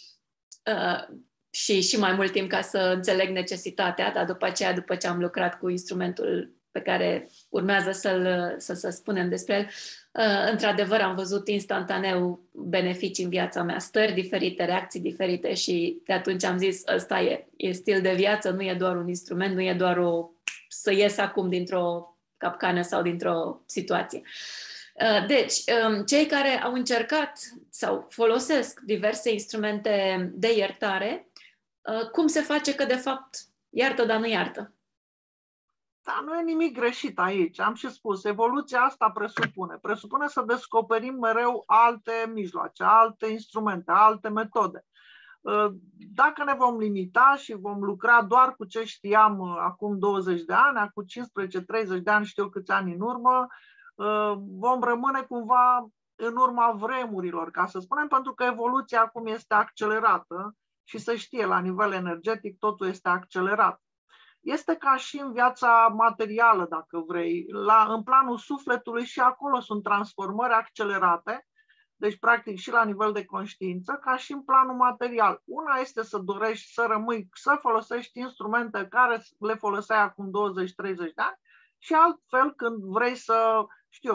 și, și mai mult timp ca să înțeleg necesitatea, dar după aceea, după ce am lucrat cu instrumentul pe care urmează să-l, să, să spunem despre el, într-adevăr am văzut instantaneu beneficii în viața mea, stări diferite, reacții diferite și de atunci am zis, ăsta e, e stil de viață, nu e doar un instrument, nu e doar o, să ies acum dintr-o capcană sau dintr-o situație. Deci, cei care au încercat sau folosesc diverse instrumente de iertare, cum se face că de fapt iartă, dar nu iartă? Dar nu e nimic greșit aici. Am și spus, evoluția asta presupune. Presupune să descoperim mereu alte mijloace, alte instrumente, alte metode. Dacă ne vom limita și vom lucra doar cu ce știam acum douăzeci de ani, acum cincisprezece treizeci de ani, știu câți ani în urmă, vom rămâne cumva în urma vremurilor, ca să spunem, pentru că evoluția acum este accelerată și se știe, la nivel energetic totul este accelerat. Este ca și în viața materială, dacă vrei, la, în planul sufletului și acolo sunt transformări accelerate, deci practic și la nivel de conștiință, ca și în planul material. Una este să dorești să rămâi, să folosești instrumente care le foloseai acum douăzeci treizeci de ani și altfel când vrei să, știu,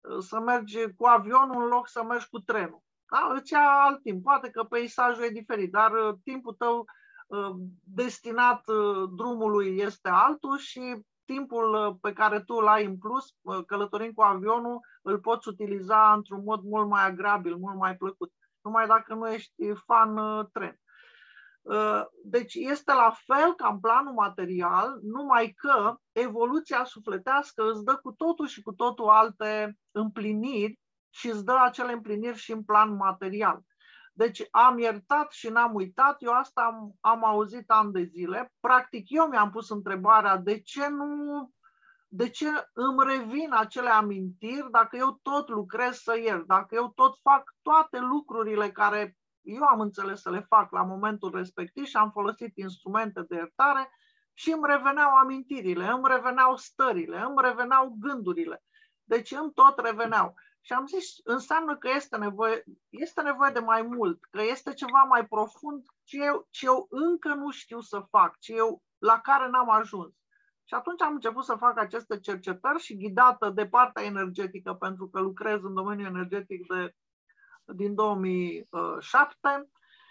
să mergi cu avionul în loc să mergi cu trenul. Da? Îți ia alt timp. Poate că peisajul e diferit, dar timpul tău destinat drumului este altul și timpul pe care tu îl ai în plus, călătorind cu avionul, îl poți utiliza într-un mod mult mai agreabil, mult mai plăcut. Numai dacă nu ești fan tren. Deci este la fel ca în planul material, numai că evoluția sufletească îți dă cu totul și cu totul alte împliniri și îți dă acele împliniri și în plan material. Deci am iertat și n-am uitat, eu asta am, am auzit ani de zile. Practic eu mi-am pus întrebarea de ce nu, de ce îmi revin acele amintiri dacă eu tot lucrez să iert, dacă eu tot fac toate lucrurile care eu am înțeles să le fac la momentul respectiv și am folosit instrumente de iertare și îmi reveneau amintirile, îmi reveneau stările, îmi reveneau gândurile. Deci îmi tot reveneau. Și am zis, înseamnă că este nevoie, este nevoie de mai mult, că este ceva mai profund ce eu, ce eu încă nu știu să fac, ce eu, la care n-am ajuns. Și atunci am început să fac aceste cercetări și ghidată de partea energetică, pentru că lucrez în domeniul energetic de, din două mii șapte,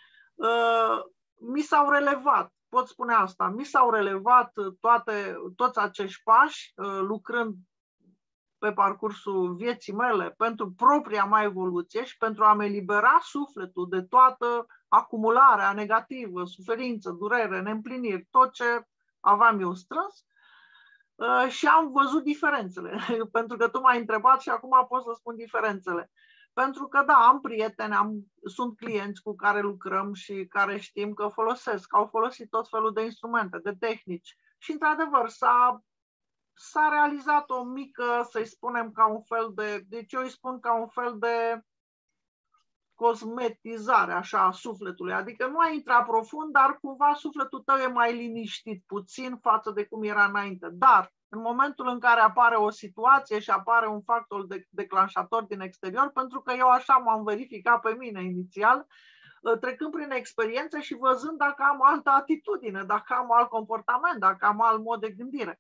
mi s-au relevat, pot spune asta, mi s-au relevat toate, toți acești pași, lucrând pe parcursul vieții mele pentru propria mea evoluție și pentru a-mi elibera sufletul de toată acumularea negativă, suferință, durere, neîmpliniri, tot ce aveam eu strâns. Și am văzut diferențele, pentru că tu m-ai întrebat și acum pot să spun diferențele. Pentru că da, am prieteni, am, sunt clienți cu care lucrăm și care știm că folosesc, au folosit tot felul de instrumente, de tehnici și într-adevăr s-a S-a realizat o mică, să-i spunem, ca un fel de, deci eu îi spun ca un fel de cosmetizare, așa, a sufletului. Adică nu ai intrat profund, dar cumva sufletul tău e mai liniștit puțin față de cum era înainte. Dar în momentul în care apare o situație și apare un factor de, declanșator din exterior, pentru că eu așa m-am verificat pe mine inițial, trecând prin experiențe și văzând dacă am altă atitudine, dacă am alt comportament, dacă am alt mod de gândire.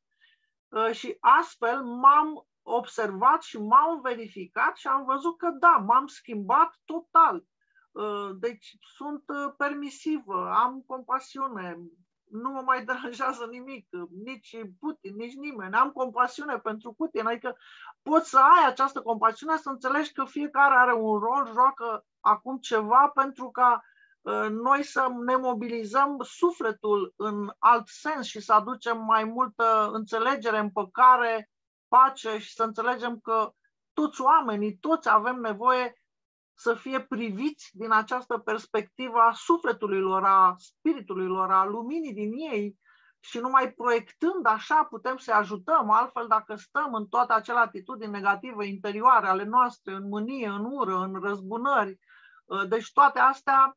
Și astfel m-am observat și m-am verificat și am văzut că da, m-am schimbat total. Deci sunt permisivă, am compasiune, nu mă mai deranjează nimic, nici Putin, nici nimeni. Am compasiune pentru Putin, adică poți să ai această compasiune, să înțelegi că fiecare are un rol, joacă acum ceva pentru ca noi să ne mobilizăm sufletul în alt sens și să aducem mai multă înțelegere, împăcare, pace și să înțelegem că toți oamenii, toți avem nevoie să fie priviți din această perspectivă a sufletului lor, a spiritului lor, a luminii din ei și numai proiectând așa putem să ajutăm, altfel dacă stăm în toate acele atitudini negative interioare ale noastre, în mânie, în ură, în răzbunări, deci toate astea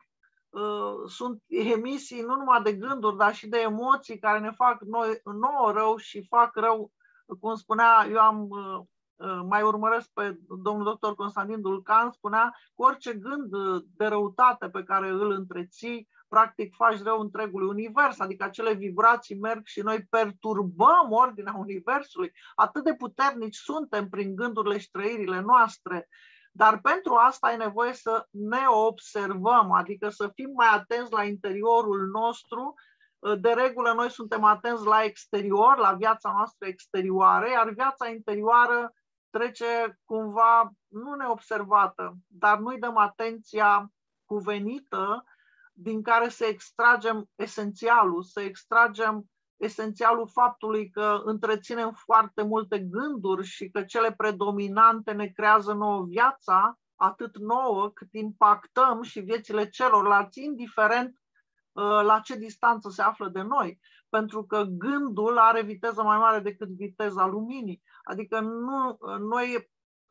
sunt emisii nu numai de gânduri, dar și de emoții care ne fac noi, nouă rău și fac rău, cum spunea, eu am mai urmăresc pe domnul doctor Constantin Dulcan, spunea că orice gând de răutate pe care îl întreții, practic faci rău întregului univers, adică acele vibrații merg și noi perturbăm ordinea universului. Atât de puternici suntem prin gândurile și trăirile noastre. Dar pentru asta e nevoie să ne observăm, adică să fim mai atenți la interiorul nostru. De regulă noi suntem atenți la exterior, la viața noastră exterioară, iar viața interioară trece cumva nu neobservată, dar nu-i dăm atenția cuvenită din care să extragem esențialul, să extragem esențialul faptului că întreținem foarte multe gânduri și că cele predominante ne creează nouă viața, atât nouă cât impactăm și viețile celorlalți, indiferent uh, la ce distanță se află de noi. Pentru că gândul are viteză mai mare decât viteza luminii. Adică nu, noi,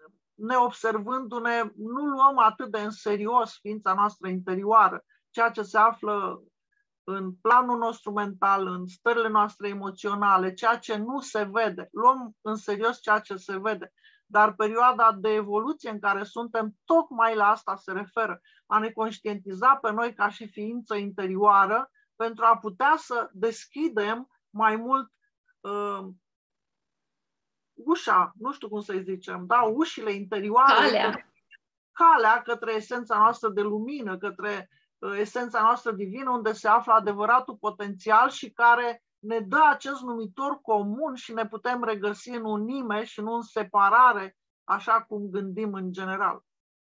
neobservându-ne, nu luăm atât de în serios ființa noastră interioară, ceea ce se află în planul nostru mental, în stările noastre emoționale, ceea ce nu se vede. Luăm în serios ceea ce se vede. Dar perioada de evoluție în care suntem, tocmai la asta se referă. A ne conștientiza pe noi ca și ființă interioară pentru a putea să deschidem mai mult uh, ușa, nu știu cum să-i zicem, da, ușile interioare, calea. Către, calea către esența noastră de lumină, către uh, esența noastră divină, unde se află adevăratul potențial și care ne dă acest numitor comun și ne putem regăsi în unime și nu în separare, așa cum gândim în general.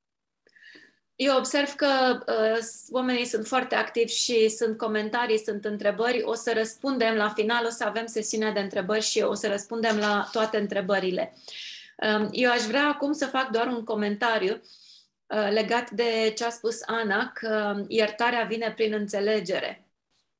Eu observ că uh, oamenii sunt foarte activi și sunt comentarii, sunt întrebări. O să răspundem la final, o să avem sesiunea de întrebări și o să răspundem la toate întrebările. Uh, eu aș vrea acum să fac doar un comentariu uh, legat de ce a spus Ana, că iertarea vine prin înțelegere.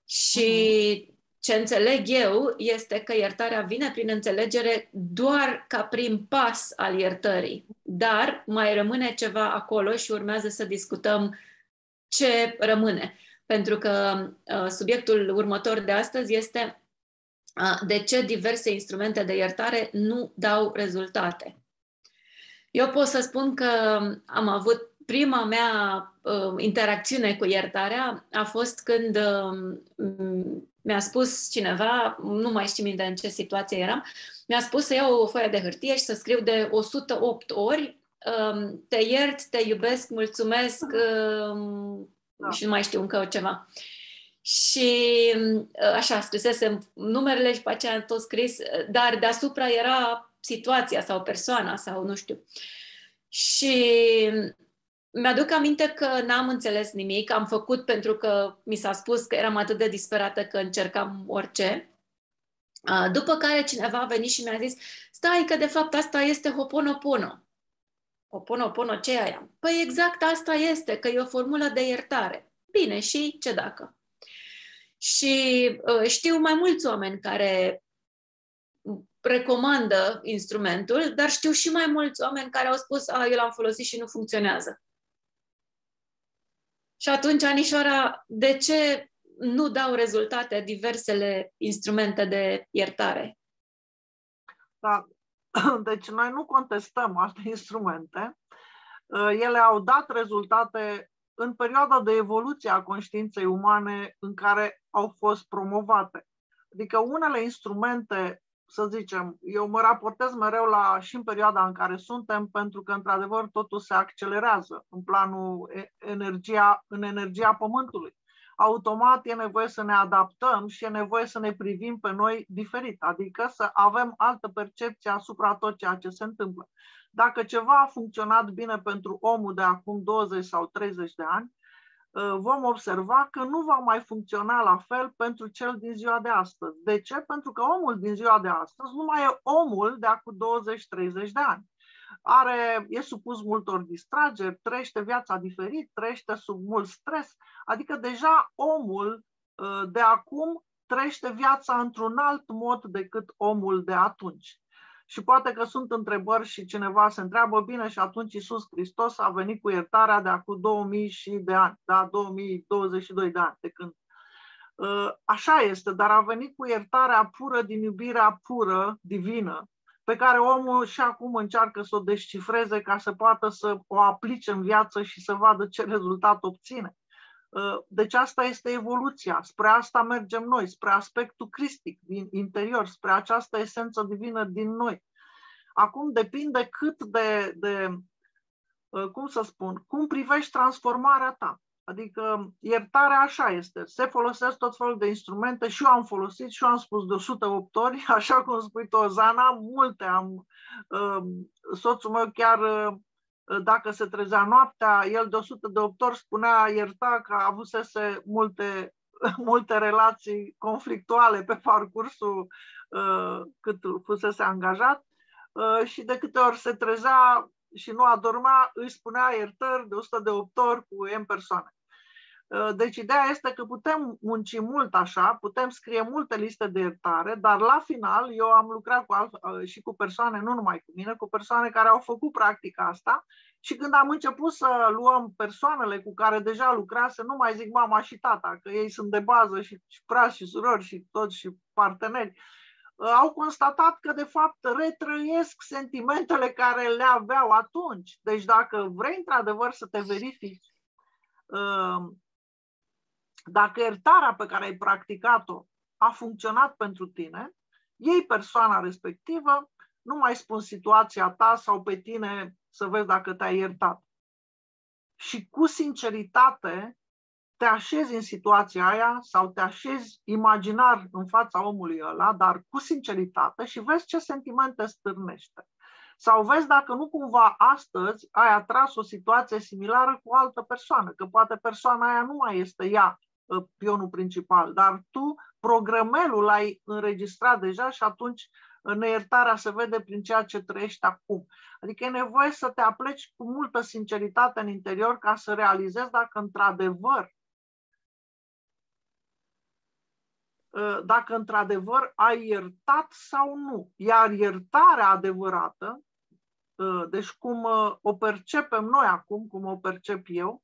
Și ce înțeleg eu este că iertarea vine prin înțelegere doar ca prim pas al iertării. Dar mai rămâne ceva acolo și urmează să discutăm ce rămâne. Pentru că uh, subiectul următor de astăzi este uh, de ce diverse instrumente de iertare nu dau rezultate. Eu pot să spun că am avut prima mea uh, interacțiune cu iertarea a fost când uh, mi-a spus cineva, nu mai știu în ce situație eram, mi-a spus să iau o foaie de hârtie și să scriu de o sută opt ori uh, te iert, te iubesc, mulțumesc uh, da. Și nu mai știu încă ceva. Și uh, așa, scrisesem numerele și pe aceea am tot scris, dar deasupra era situația sau persoana sau nu știu. Și mi-aduc aminte că n-am înțeles nimic, am făcut pentru că mi s-a spus că eram atât de disperată că încercam orice. După care cineva a venit și mi-a zis, stai că de fapt asta este Ho'oponopono. Ho'oponopono, ce e aia? Păi exact asta este, că e o formulă de iertare. Bine, și ce dacă? Și uh, știu mai mulți oameni care recomandă instrumentul, dar știu și mai mulți oameni care au spus, a, eu l-am folosit și nu funcționează. Și atunci, Anișoara, de ce nu dau rezultate diversele instrumente de iertare? Da. Deci noi nu contestăm alte instrumente. Ele au dat rezultate în perioada de evoluție a conștiinței umane în care au fost promovate. Adică unele instrumente, să zicem, eu mă raportez mereu la și în perioada în care suntem, pentru că, într-adevăr, totul se accelerează în planul energia, în energia Pământului. Automat e nevoie să ne adaptăm și e nevoie să ne privim pe noi diferit, adică să avem altă percepție asupra tot ceea ce se întâmplă. Dacă ceva a funcționat bine pentru omul de acum douăzeci sau treizeci de ani, vom observa că nu va mai funcționa la fel pentru cel din ziua de astăzi. De ce? Pentru că omul din ziua de astăzi nu mai e omul de acum douăzeci treizeci de ani. Are, e supus multor distrageri, trăiește viața diferit, trăiește sub mult stres, adică deja omul de acum trăiește viața într-un alt mod decât omul de atunci. Și poate că sunt întrebări și cineva se întreabă, bine, și atunci Iisus Hristos a venit cu iertarea de acum două mii și de ani, da, două mii douăzeci și doi de ani, de când. Așa este, dar a venit cu iertarea pură din iubirea pură, divină, pe care omul și acum încearcă să o descifreze ca să poată să o aplice în viață și să vadă ce rezultat obține. Deci asta este evoluția, spre asta mergem noi, spre aspectul cristic din interior, spre această esență divină din noi. Acum depinde cât de, de cum să spun, cum privești transformarea ta. Adică iertarea așa este, se folosesc tot felul de instrumente și eu am folosit și eu am spus de o sută opt ori, așa cum spui tu, Zana, multe am. Soțul meu chiar, dacă se trezea noaptea, el de o sută de opt ori spunea, ierta că avusese multe, multe relații conflictuale pe parcursul cât fusese angajat și de câte ori se trezea și nu adormea, îi spunea iertări de o sută de opt ori cu N persoane. Deci ideea este că putem munci mult așa, putem scrie multe liste de iertare, dar la final eu am lucrat cu alt, și cu persoane, nu numai cu mine, cu persoane care au făcut practica asta și când am început să luăm persoanele cu care deja lucrase, nu mai zic mama și tata, că ei sunt de bază și, și frați și surori și toți și parteneri, au constatat că de fapt retrăiesc sentimentele care le aveau atunci. Deci dacă vrei într-adevăr să te verifici dacă iertarea pe care ai practicat-o a funcționat pentru tine, iei persoana respectivă, nu mai spun situația ta sau pe tine să vezi dacă te-ai iertat. Și cu sinceritate te așezi în situația aia sau te așezi imaginar în fața omului ăla, dar cu sinceritate și vezi ce sentimente stârnește. Sau vezi dacă nu cumva astăzi ai atras o situație similară cu o altă persoană, că poate persoana aia nu mai este ea pionul principal, dar tu programelul l-ai înregistrat deja și atunci neiertarea se vede prin ceea ce trăiești acum. Adică e nevoie să te apleci cu multă sinceritate în interior ca să realizezi dacă într-adevăr dacă într-adevăr ai iertat sau nu. Iar iertarea adevărată, deci cum o percepem noi acum, cum o percep eu,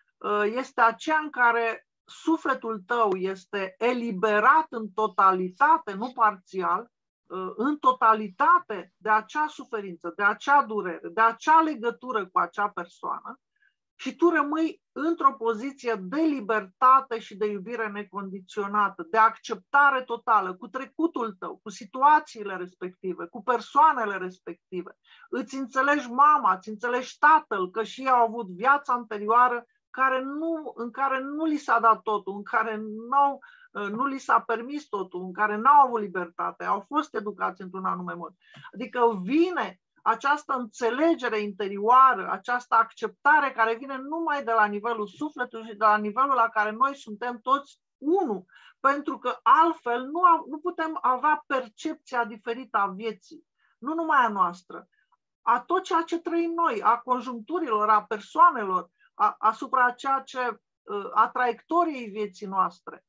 este aceea în care sufletul tău este eliberat în totalitate, nu parțial, în totalitate de acea suferință, de acea durere, de acea legătură cu acea persoană și tu rămâi într-o poziție de libertate și de iubire necondiționată, de acceptare totală cu trecutul tău, cu situațiile respective, cu persoanele respective. Îți înțelegi mama, îți înțelegi tatăl, că și ei au avut viața anterioară care nu, în care nu li s-a dat totul, în care nu, nu li s-a permis totul, în care n-au avut libertate, au fost educați într-un anume mod. Adică vine această înțelegere interioară, această acceptare care vine numai de la nivelul sufletului și de la nivelul la care noi suntem toți unu, pentru că altfel nu, am, nu putem avea percepția diferită a vieții, nu numai a noastră, a tot ceea ce trăim noi, a conjuncturilor, a persoanelor, a, asupra ceea ce, a traiectoriei vieții noastre.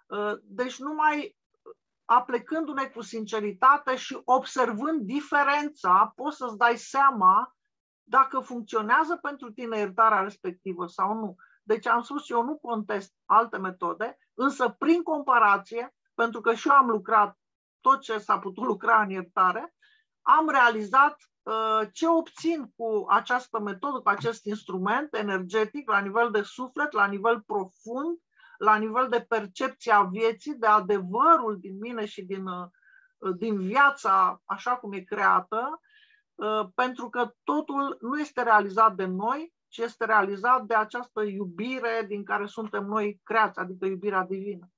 Deci numai aplecându-ne cu sinceritate și observând diferența, poți să-ți dai seama dacă funcționează pentru tine iertarea respectivă sau nu. Deci am spus, eu nu contest alte metode, însă prin comparație, pentru că și eu am lucrat tot ce s-a putut lucra în iertare, am realizat uh, ce obțin cu această metodă, cu acest instrument energetic, la nivel de suflet, la nivel profund, la nivel de percepție a vieții, de adevărul din mine și din, din viața așa cum e creată, pentru că totul nu este realizat de noi, ci este realizat de această iubire din care suntem noi creați, adică iubirea divină.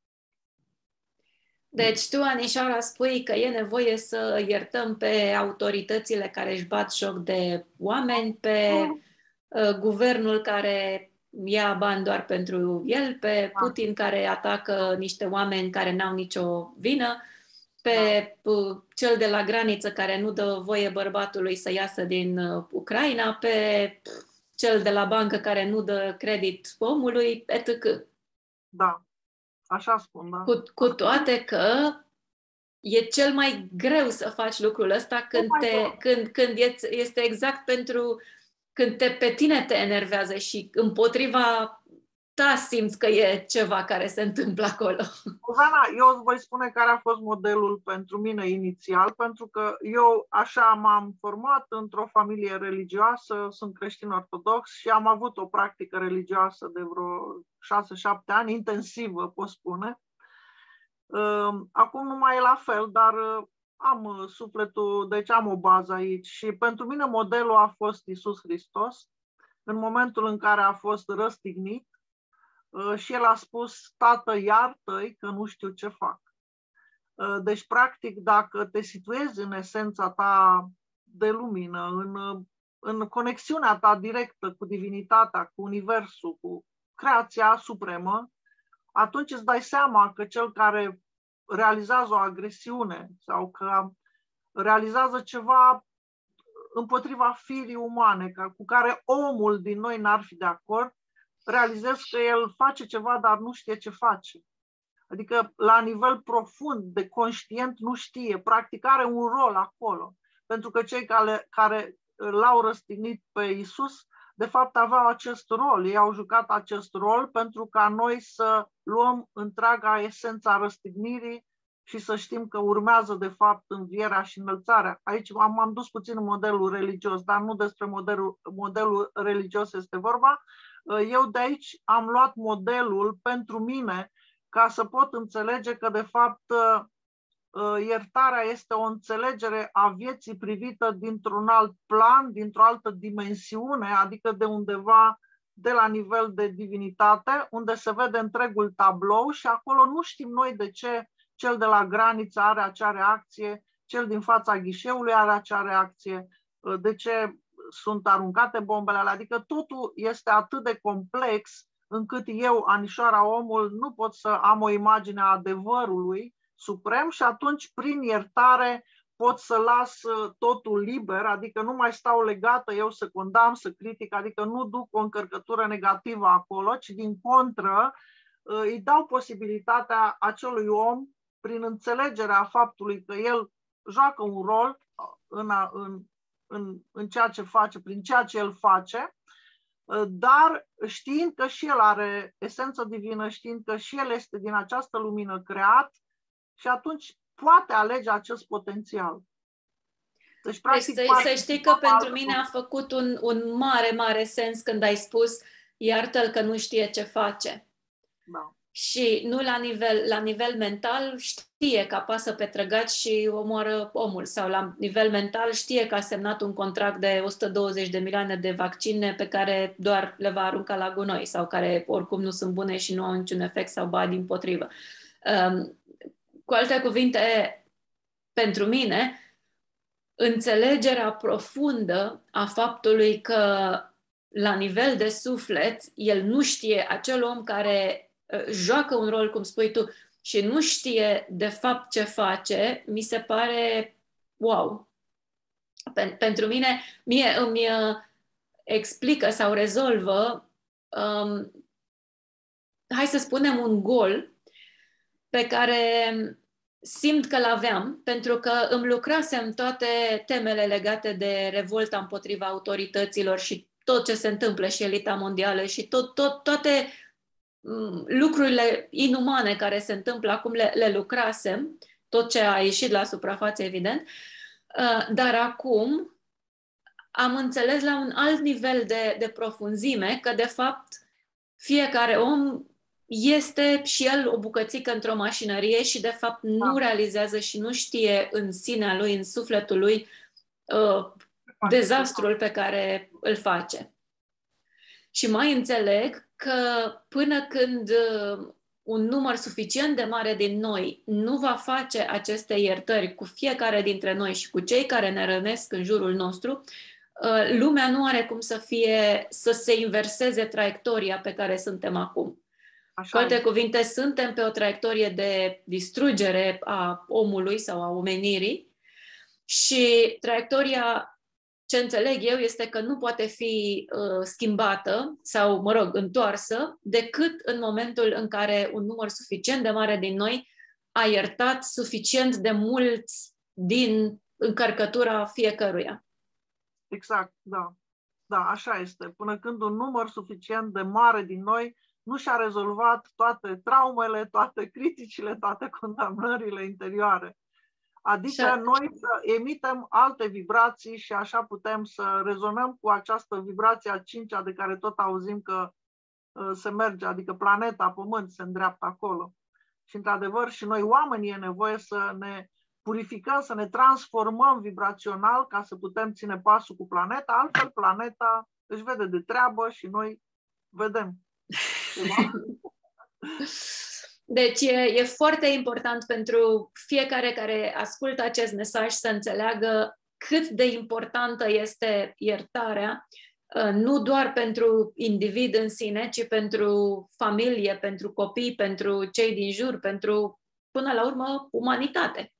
Deci tu, Anișoara, spui că e nevoie să iertăm pe autoritățile care își bat joc de oameni, pe uh, guvernul care ia bani doar pentru el, pe Putin care atacă niște oameni care n-au nicio vină, pe da. cel de la graniță care nu dă voie bărbatului să iasă din Ucraina, pe cel de la bancă care nu dă credit omului, et cetera. Da, așa spun, da. Cu, cu toate că e cel mai greu să faci lucrul ăsta când, te, când, când este exact pentru... Când te, pe tine te enervează și împotriva ta simți că e ceva care se întâmplă acolo. Ivana, eu îți voi spune care a fost modelul pentru mine inițial, pentru că eu așa m-am format într-o familie religioasă, sunt creștin ortodox și am avut o practică religioasă de vreo șase șapte ani, intensivă, pot spune. Acum nu mai e la fel, dar am sufletul, deci am o bază aici și pentru mine modelul a fost Iisus Hristos în momentul în care a fost răstignit și el a spus: Tată, iartă-i că nu știu ce fac. Deci, practic, dacă te situezi în esența ta de lumină, în, în conexiunea ta directă cu divinitatea, cu universul, cu creația supremă, atunci îți dai seama că cel care realizează o agresiune sau că realizează ceva împotriva firii umane, cu care omul din noi n-ar fi de acord, realizez că el face ceva, dar nu știe ce face. Adică la nivel profund, de conștient, nu știe. Practic are un rol acolo. Pentru că cei care, care l-au răstignit pe Iisus, de fapt aveau acest rol. Ei au jucat acest rol pentru ca noi să luăm întreaga esența răstignirii și să știm că urmează, de fapt, învierea și înălțarea. Aici m-am dus puțin în modelul religios, dar nu despre modelul, modelul religios este vorba. Eu de aici am luat modelul pentru mine ca să pot înțelege că, de fapt, iertarea este o înțelegere a vieții privită dintr-un alt plan, dintr-o altă dimensiune, adică de undeva de la nivel de divinitate, unde se vede întregul tablou și acolo nu știm noi de ce cel de la graniță are acea reacție, cel din fața ghișeului are acea reacție, de ce sunt aruncate bombele alea. Adică totul este atât de complex încât eu, Anișoara, omul, nu pot să am o imagine a adevărului suprem și atunci, prin iertare, pot să las totul liber, adică nu mai stau legată eu să condamn, să critic, adică nu duc o încărcătură negativă acolo, ci din contră îi dau posibilitatea acelui om, prin înțelegerea faptului că el joacă un rol în, a, în, în, în ceea ce face, prin ceea ce el face, dar știind că și el are esență divină, știind că și el este din această lumină creat și atunci poate alege acest potențial. Deci, practic, deci să, să știi că pentru mine a făcut un, un mare, mare sens când ai spus iartă-l că nu știe ce face. Da. Și nu la nivel, la nivel mental știe că apasă pe trăgaci și omoară omul, sau la nivel mental știe că a semnat un contract de o sută douăzeci de milioane de vaccine pe care doar le va arunca la gunoi sau care oricum nu sunt bune și nu au niciun efect sau ba dimpotrivă. Um, cu alte cuvinte, pentru mine, înțelegerea profundă a faptului că la nivel de suflet el nu știe, acel om care joacă un rol, cum spui tu, și nu știe de fapt ce face, mi se pare wow. Pentru mine, mie îmi explică sau rezolvă, um, hai să spunem, un gol pe care simt că l-aveam, pentru că îmi lucrasem toate temele legate de revolta împotriva autorităților și tot ce se întâmplă și elita mondială și tot, tot, toate lucrurile inumane care se întâmplă acum le, le lucrasem, tot ce a ieșit la suprafață, evident, dar acum am înțeles la un alt nivel de, de profunzime că, de fapt, fiecare om este și el o bucățică într-o mașinărie și, de fapt, nu realizează și nu știe în sinea lui, în sufletul lui, uh, dezastrul pe care îl face. Și mai înțeleg că până când un număr suficient de mare din noi nu va face aceste iertări cu fiecare dintre noi și cu cei care ne rănesc în jurul nostru, lumea nu are cum să fie, să se inverseze traiectoria pe care suntem acum. Așa cu alte e. cuvinte, suntem pe o traiectorie de distrugere a omului sau a omenirii și traiectoria, ce înțeleg eu, este că nu poate fi uh, schimbată sau, mă rog, întoarsă decât în momentul în care un număr suficient de mare din noi a iertat suficient de mult din încărcătura fiecăruia. Exact, da. Da, așa este. Până când un număr suficient de mare din noi nu și-a rezolvat toate traumele, toate criticile, toate condamnările interioare. Adică și noi să emitem alte vibrații și așa putem să rezonăm cu această vibrație a cincea de care tot auzim că uh, se merge, adică planeta Pământ se îndreaptă acolo. Și într-adevăr și noi oamenii e nevoie să ne purificăm, să ne transformăm vibrațional ca să putem ține pasul cu planeta, altfel planeta își vede de treabă și noi vedem. Deci e, e foarte important pentru fiecare care ascultă acest mesaj să înțeleagă cât de importantă este iertarea, nu doar pentru individ în sine, ci pentru familie, pentru copii, pentru cei din jur, pentru, până la urmă, umanitate.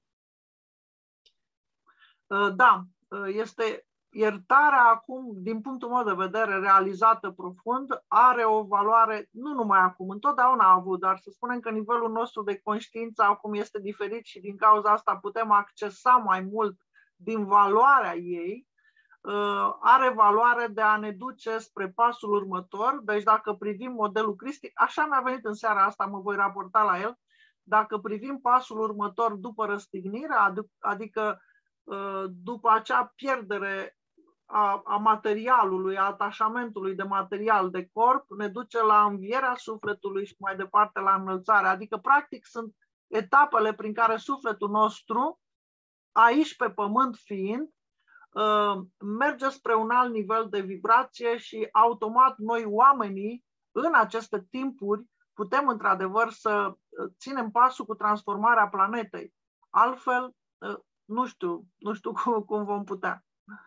Da, este iertarea acum, din punctul meu de vedere, realizată profund, are o valoare, nu numai acum, întotdeauna a avut, dar să spunem că nivelul nostru de conștiință acum este diferit și din cauza asta putem accesa mai mult din valoarea ei, are valoare de a ne duce spre pasul următor. Deci dacă privim modelul cristic, așa mi-a venit în seara asta, mă voi raporta la el, dacă privim pasul următor după răstignire, adică după acea pierdere a, a materialului, a atașamentului de material de corp, ne duce la învierea sufletului și mai departe la înălțare. Adică, practic, sunt etapele prin care sufletul nostru, aici pe pământ fiind, merge spre un alt nivel de vibrație și automat noi oamenii în aceste timpuri putem într-adevăr să ținem pasul cu transformarea planetei. Altfel, nu știu, nu știu cum, cum vom putea.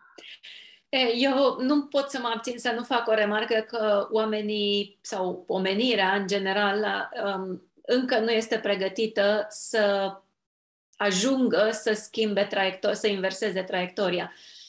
Eu nu pot să mă abțin să nu fac o remarcă că oamenii sau omenirea în general încă nu este pregătită să ajungă să schimbe traiectoria, să inverseze traiectoria.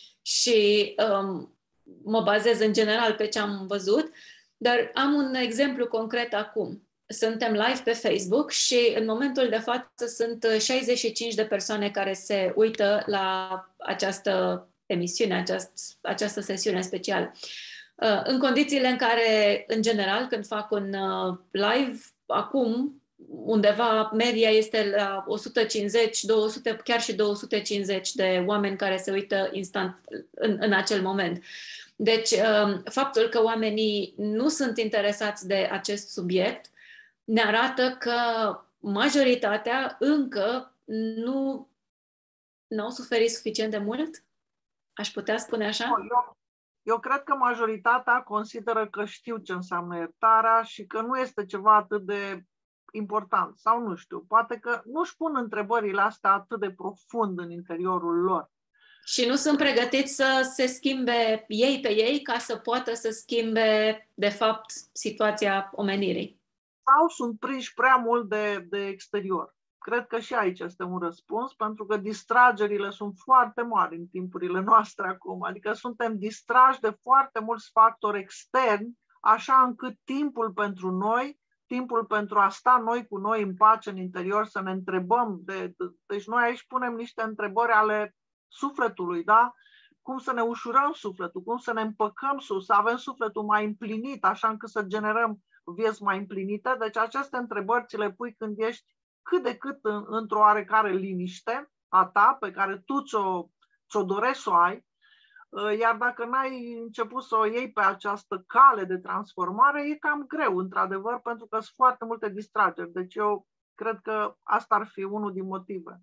Și um, mă bazez în general pe ce am văzut, dar am un exemplu concret acum. Suntem live pe Facebook și în momentul de față sunt șaizeci și cinci de persoane care se uită la această emisiune, aceast, această sesiune specială. Uh, în condițiile în care, în general, când fac un uh, live, acum, undeva media este la o sută cincizeci, două sute, chiar și două sute cincizeci de oameni care se uită instant în, în acel moment. Deci, faptul că oamenii nu sunt interesați de acest subiect ne arată că majoritatea încă nu n-au suferit suficient de mult? Aș putea spune așa? Eu, eu cred că majoritatea consideră că știu ce înseamnă iertarea și că nu este ceva atât de important, sau nu știu, poate că nu-și pun întrebările astea atât de profund în interiorul lor. Și nu sunt pregătiți să se schimbe ei pe ei ca să poată să schimbe, de fapt, situația omenirii. Sau sunt prinși prea mult de, de exterior. Cred că și aici este un răspuns, pentru că distragerile sunt foarte mari în timpurile noastre acum. Adică suntem distrași de foarte mulți factori externi, așa încât timpul pentru noi, timpul pentru a sta noi cu noi în pace în interior, să ne întrebăm. De, de, deci noi aici punem niște întrebări ale sufletului, da? Cum să ne ușurăm sufletul, cum să ne împăcăm, să avem sufletul mai împlinit, așa încât să generăm vieți mai împlinite. Deci aceste întrebări ți le pui când ești cât de cât în, într-o oarecare liniște a ta, pe care tu ți-o, ți-o dorești să o ai. Iar dacă n-ai început să o iei pe această cale de transformare, e cam greu, într-adevăr, pentru că sunt foarte multe distrageri. Deci eu cred că asta ar fi unul din motive.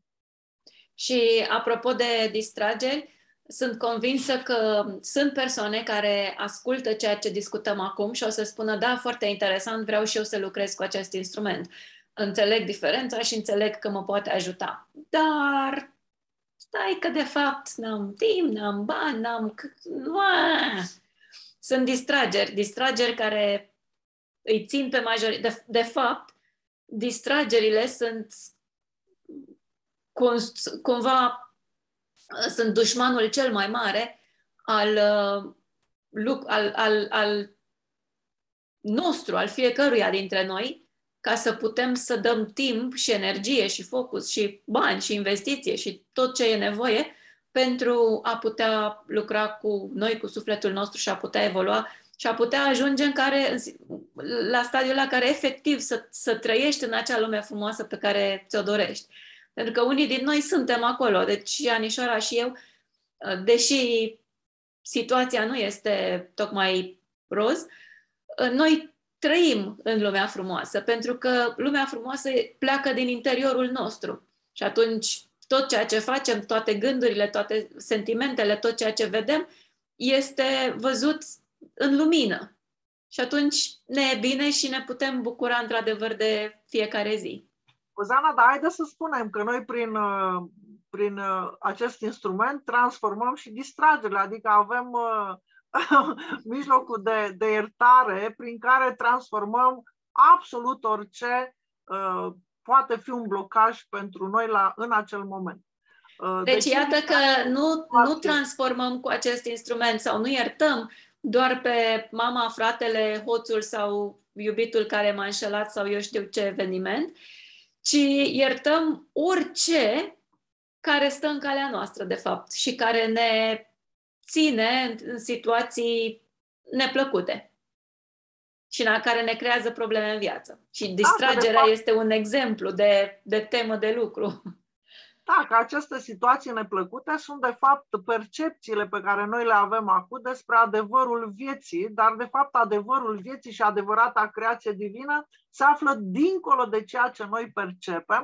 Și apropo de distrageri, sunt convinsă că sunt persoane care ascultă ceea ce discutăm acum și o să spună, da, foarte interesant, vreau și eu să lucrez cu acest instrument. Înțeleg diferența și înțeleg că mă poate ajuta. Dar stai că de fapt n-am timp, n-am bani, n-am... Sunt distrageri, distrageri care îi țin pe majoritate. De, de fapt, distragerile sunt cumva sunt dușmanul cel mai mare al, al, al, al nostru, al fiecăruia dintre noi, ca să putem să dăm timp și energie și focus și bani și investiție și tot ce e nevoie pentru a putea lucra cu noi, cu sufletul nostru și a putea evolua și a putea ajunge în care, la stadiul la care efectiv să, să trăiești în acea lume frumoasă pe care ți-o dorești. Pentru că unii din noi suntem acolo, deci Anișoara și eu, deși situația nu este tocmai roz, noi trăim în lumea frumoasă, pentru că lumea frumoasă pleacă din interiorul nostru. Și atunci tot ceea ce facem, toate gândurile, toate sentimentele, tot ceea ce vedem, este văzut în lumină. Și atunci ne e bine și ne putem bucura într-adevăr de fiecare zi. Zana, dar haide să spunem că noi prin, prin acest instrument transformăm și distragerile, adică avem mijlocul de, de iertare prin care transformăm absolut orice uh, poate fi un blocaj pentru noi la, în acel moment. Uh, deci, deci iată că nu, nu transformăm cu acest instrument sau nu iertăm doar pe mama, fratele, hoțul sau iubitul care m-a înșelat sau eu știu ce eveniment, ci iertăm orice care stă în calea noastră, de fapt, și care ne ține în situații neplăcute și în care ne creează probleme în viață. Și distragerea da, este un exemplu de, de temă de lucru. Da, că aceste situații neplăcute sunt de fapt percepțiile pe care noi le avem acum despre adevărul vieții, dar de fapt adevărul vieții și adevărata creație divină se află dincolo de ceea ce noi percepem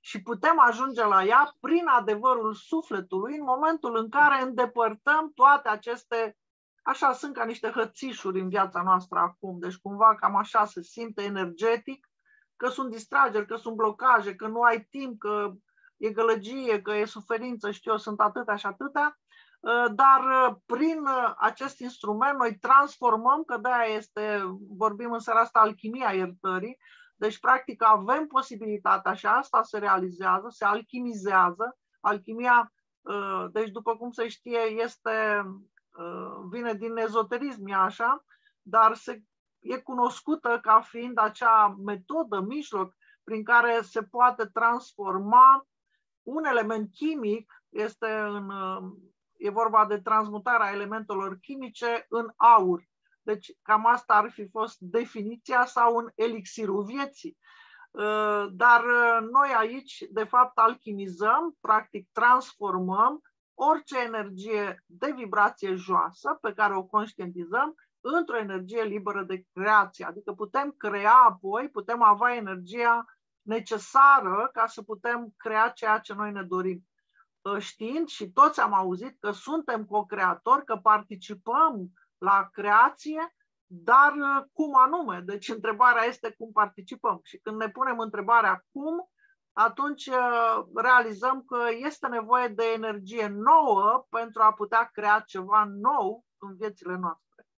și putem ajunge la ea prin adevărul sufletului în momentul în care îndepărtăm toate aceste, așa sunt ca niște hățișuri în viața noastră acum, deci cumva cam așa se simte energetic, că sunt distrageri, că sunt blocaje, că nu ai timp, că e gălăgie, că e suferință, știu eu, sunt atâtea și atâtea, dar prin acest instrument noi transformăm, că de-aia este, vorbim în seara asta, alchimia iertării, deci practic avem posibilitatea și asta se realizează, se alchimizează. Alchimia, deci după cum se știe, este, vine din ezoterism, e așa, dar se, e cunoscută ca fiind acea metodă, mijloc, prin care se poate transforma un element chimic, este în, e vorba de transmutarea elementelor chimice în aur. Deci cam asta ar fi fost definiția sau un elixirul vieții. Dar noi aici, de fapt, alchimizăm, practic transformăm orice energie de vibrație joasă pe care o conștientizăm într-o energie liberă de creație. Adică putem crea apoi, putem avea energia necesară ca să putem crea ceea ce noi ne dorim. Știind, și toți am auzit, că suntem co-creatori, că participăm la creație, dar cum anume? Deci întrebarea este cum participăm. Și când ne punem întrebarea cum, atunci realizăm că este nevoie de energie nouă pentru a putea crea ceva nou în viețile noastre.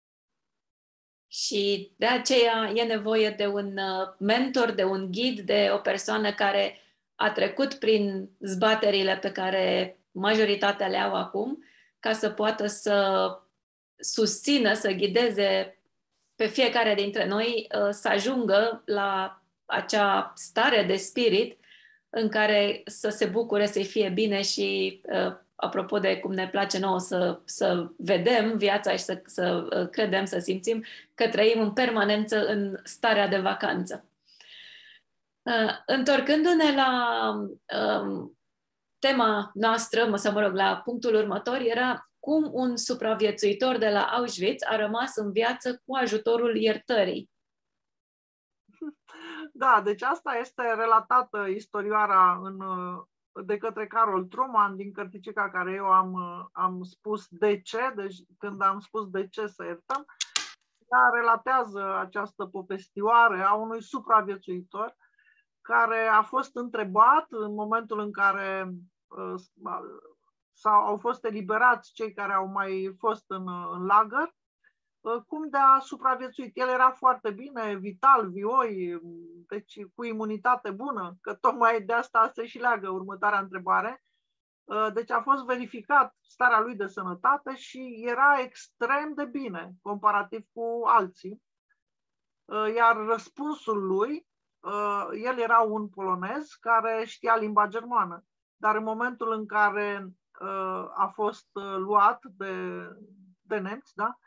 Și de aceea e nevoie de un mentor, de un ghid, de o persoană care a trecut prin zbaterile pe care majoritatea le au acum, ca să poată să susțină, să ghideze pe fiecare dintre noi să ajungă la acea stare de spirit în care să se bucure, să-i fie bine și, apropo de cum ne place nouă să, să vedem viața și să, să credem, să simțim că trăim în permanență în starea de vacanță. Întorcându-ne la um, tema noastră, să mă rog, la punctul următor, era cum un supraviețuitor de la Auschwitz a rămas în viață cu ajutorul iertării. Da, deci asta este relatată istorioara în, de către Carol Truman din cărticica care eu am, am spus de ce, deci când am spus de ce să iertăm, ea relatează această povestioare a unui supraviețuitor care a fost întrebat în momentul în care uh, sau au fost eliberați cei care au mai fost în, în lagăr, uh, cum de a supraviețuit. El era foarte bine, vital, vioi, deci cu imunitate bună, că tocmai de asta se și leagă următoarea întrebare. Uh, deci a fost verificat starea lui de sănătate și era extrem de bine, comparativ cu alții. Uh, iar răspunsul lui, el era un polonez care știa limba germană, dar în momentul în care a fost luat de, de nemți, da,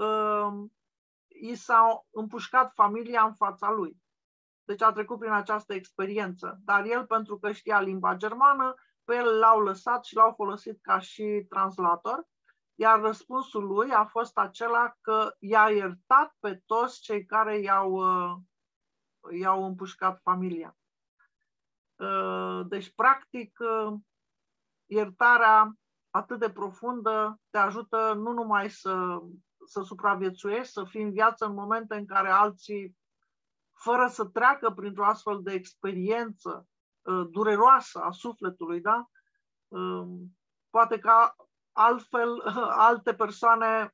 i s-a împușcat familia în fața lui. Deci a trecut prin această experiență. Dar el, pentru că știa limba germană, pe el l-au lăsat și l-au folosit ca și translator, iar răspunsul lui a fost acela că i-a iertat pe toți cei care i-au i-au împușcat familia. Deci, practic, iertarea atât de profundă te ajută nu numai să, să supraviețuiești, să fii în viață în momente în care alții, fără să treacă printr-o astfel de experiență dureroasă a sufletului, da? Poate că altfel alte persoane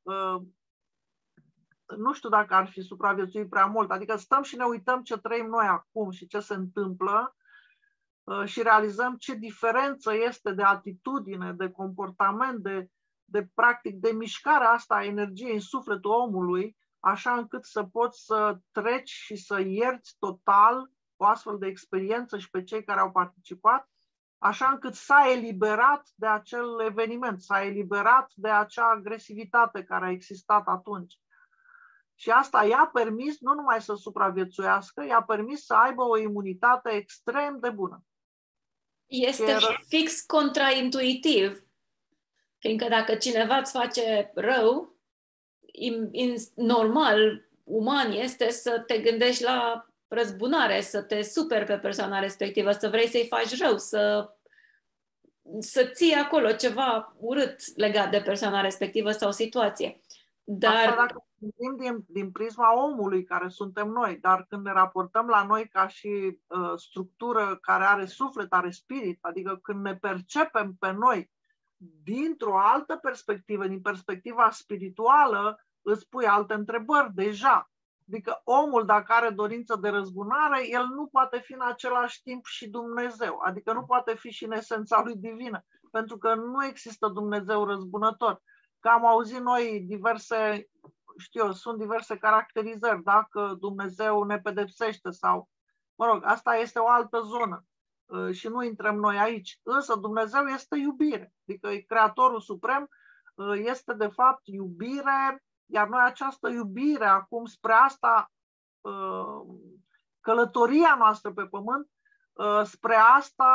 nu știu dacă ar fi supraviețuit prea mult, adică stăm și ne uităm ce trăim noi acum și ce se întâmplă și realizăm ce diferență este de atitudine, de comportament, de, de practic, de mișcarea asta a energiei în sufletul omului, așa încât să poți să treci și să ierți total o astfel de experiență și pe cei care au participat, așa încât s-a eliberat de acel eveniment, s-a eliberat de acea agresivitate care a existat atunci. Și asta i-a permis nu numai să supraviețuiască, i-a permis să aibă o imunitate extrem de bună. Este era... fix contraintuitiv. Fiindcă dacă cineva îți face rău, in, in, normal, uman este să te gândești la răzbunare, să te superi pe persoana respectivă, să vrei să-i faci rău, să, să ții acolo ceva urât legat de persoana respectivă sau situație. Dar... Asta dacă gândim din, din prisma omului care suntem noi, dar când ne raportăm la noi ca și uh, structură care are suflet, are spirit, adică când ne percepem pe noi dintr-o altă perspectivă, din perspectiva spirituală, îți pui alte întrebări deja. Adică omul, dacă are dorință de răzbunare, el nu poate fi în același timp și Dumnezeu. Adică nu poate fi și în esența lui divină, pentru că nu există Dumnezeu răzbunător. Că am auzit noi diverse, știu eu, sunt diverse caracterizări, dacă Dumnezeu ne pedepsește sau, mă rog, asta este o altă zonă și nu intrăm noi aici. Însă Dumnezeu este iubire, adică Creatorul Suprem este de fapt iubire, iar noi această iubire acum spre asta, călătoria noastră pe pământ, spre asta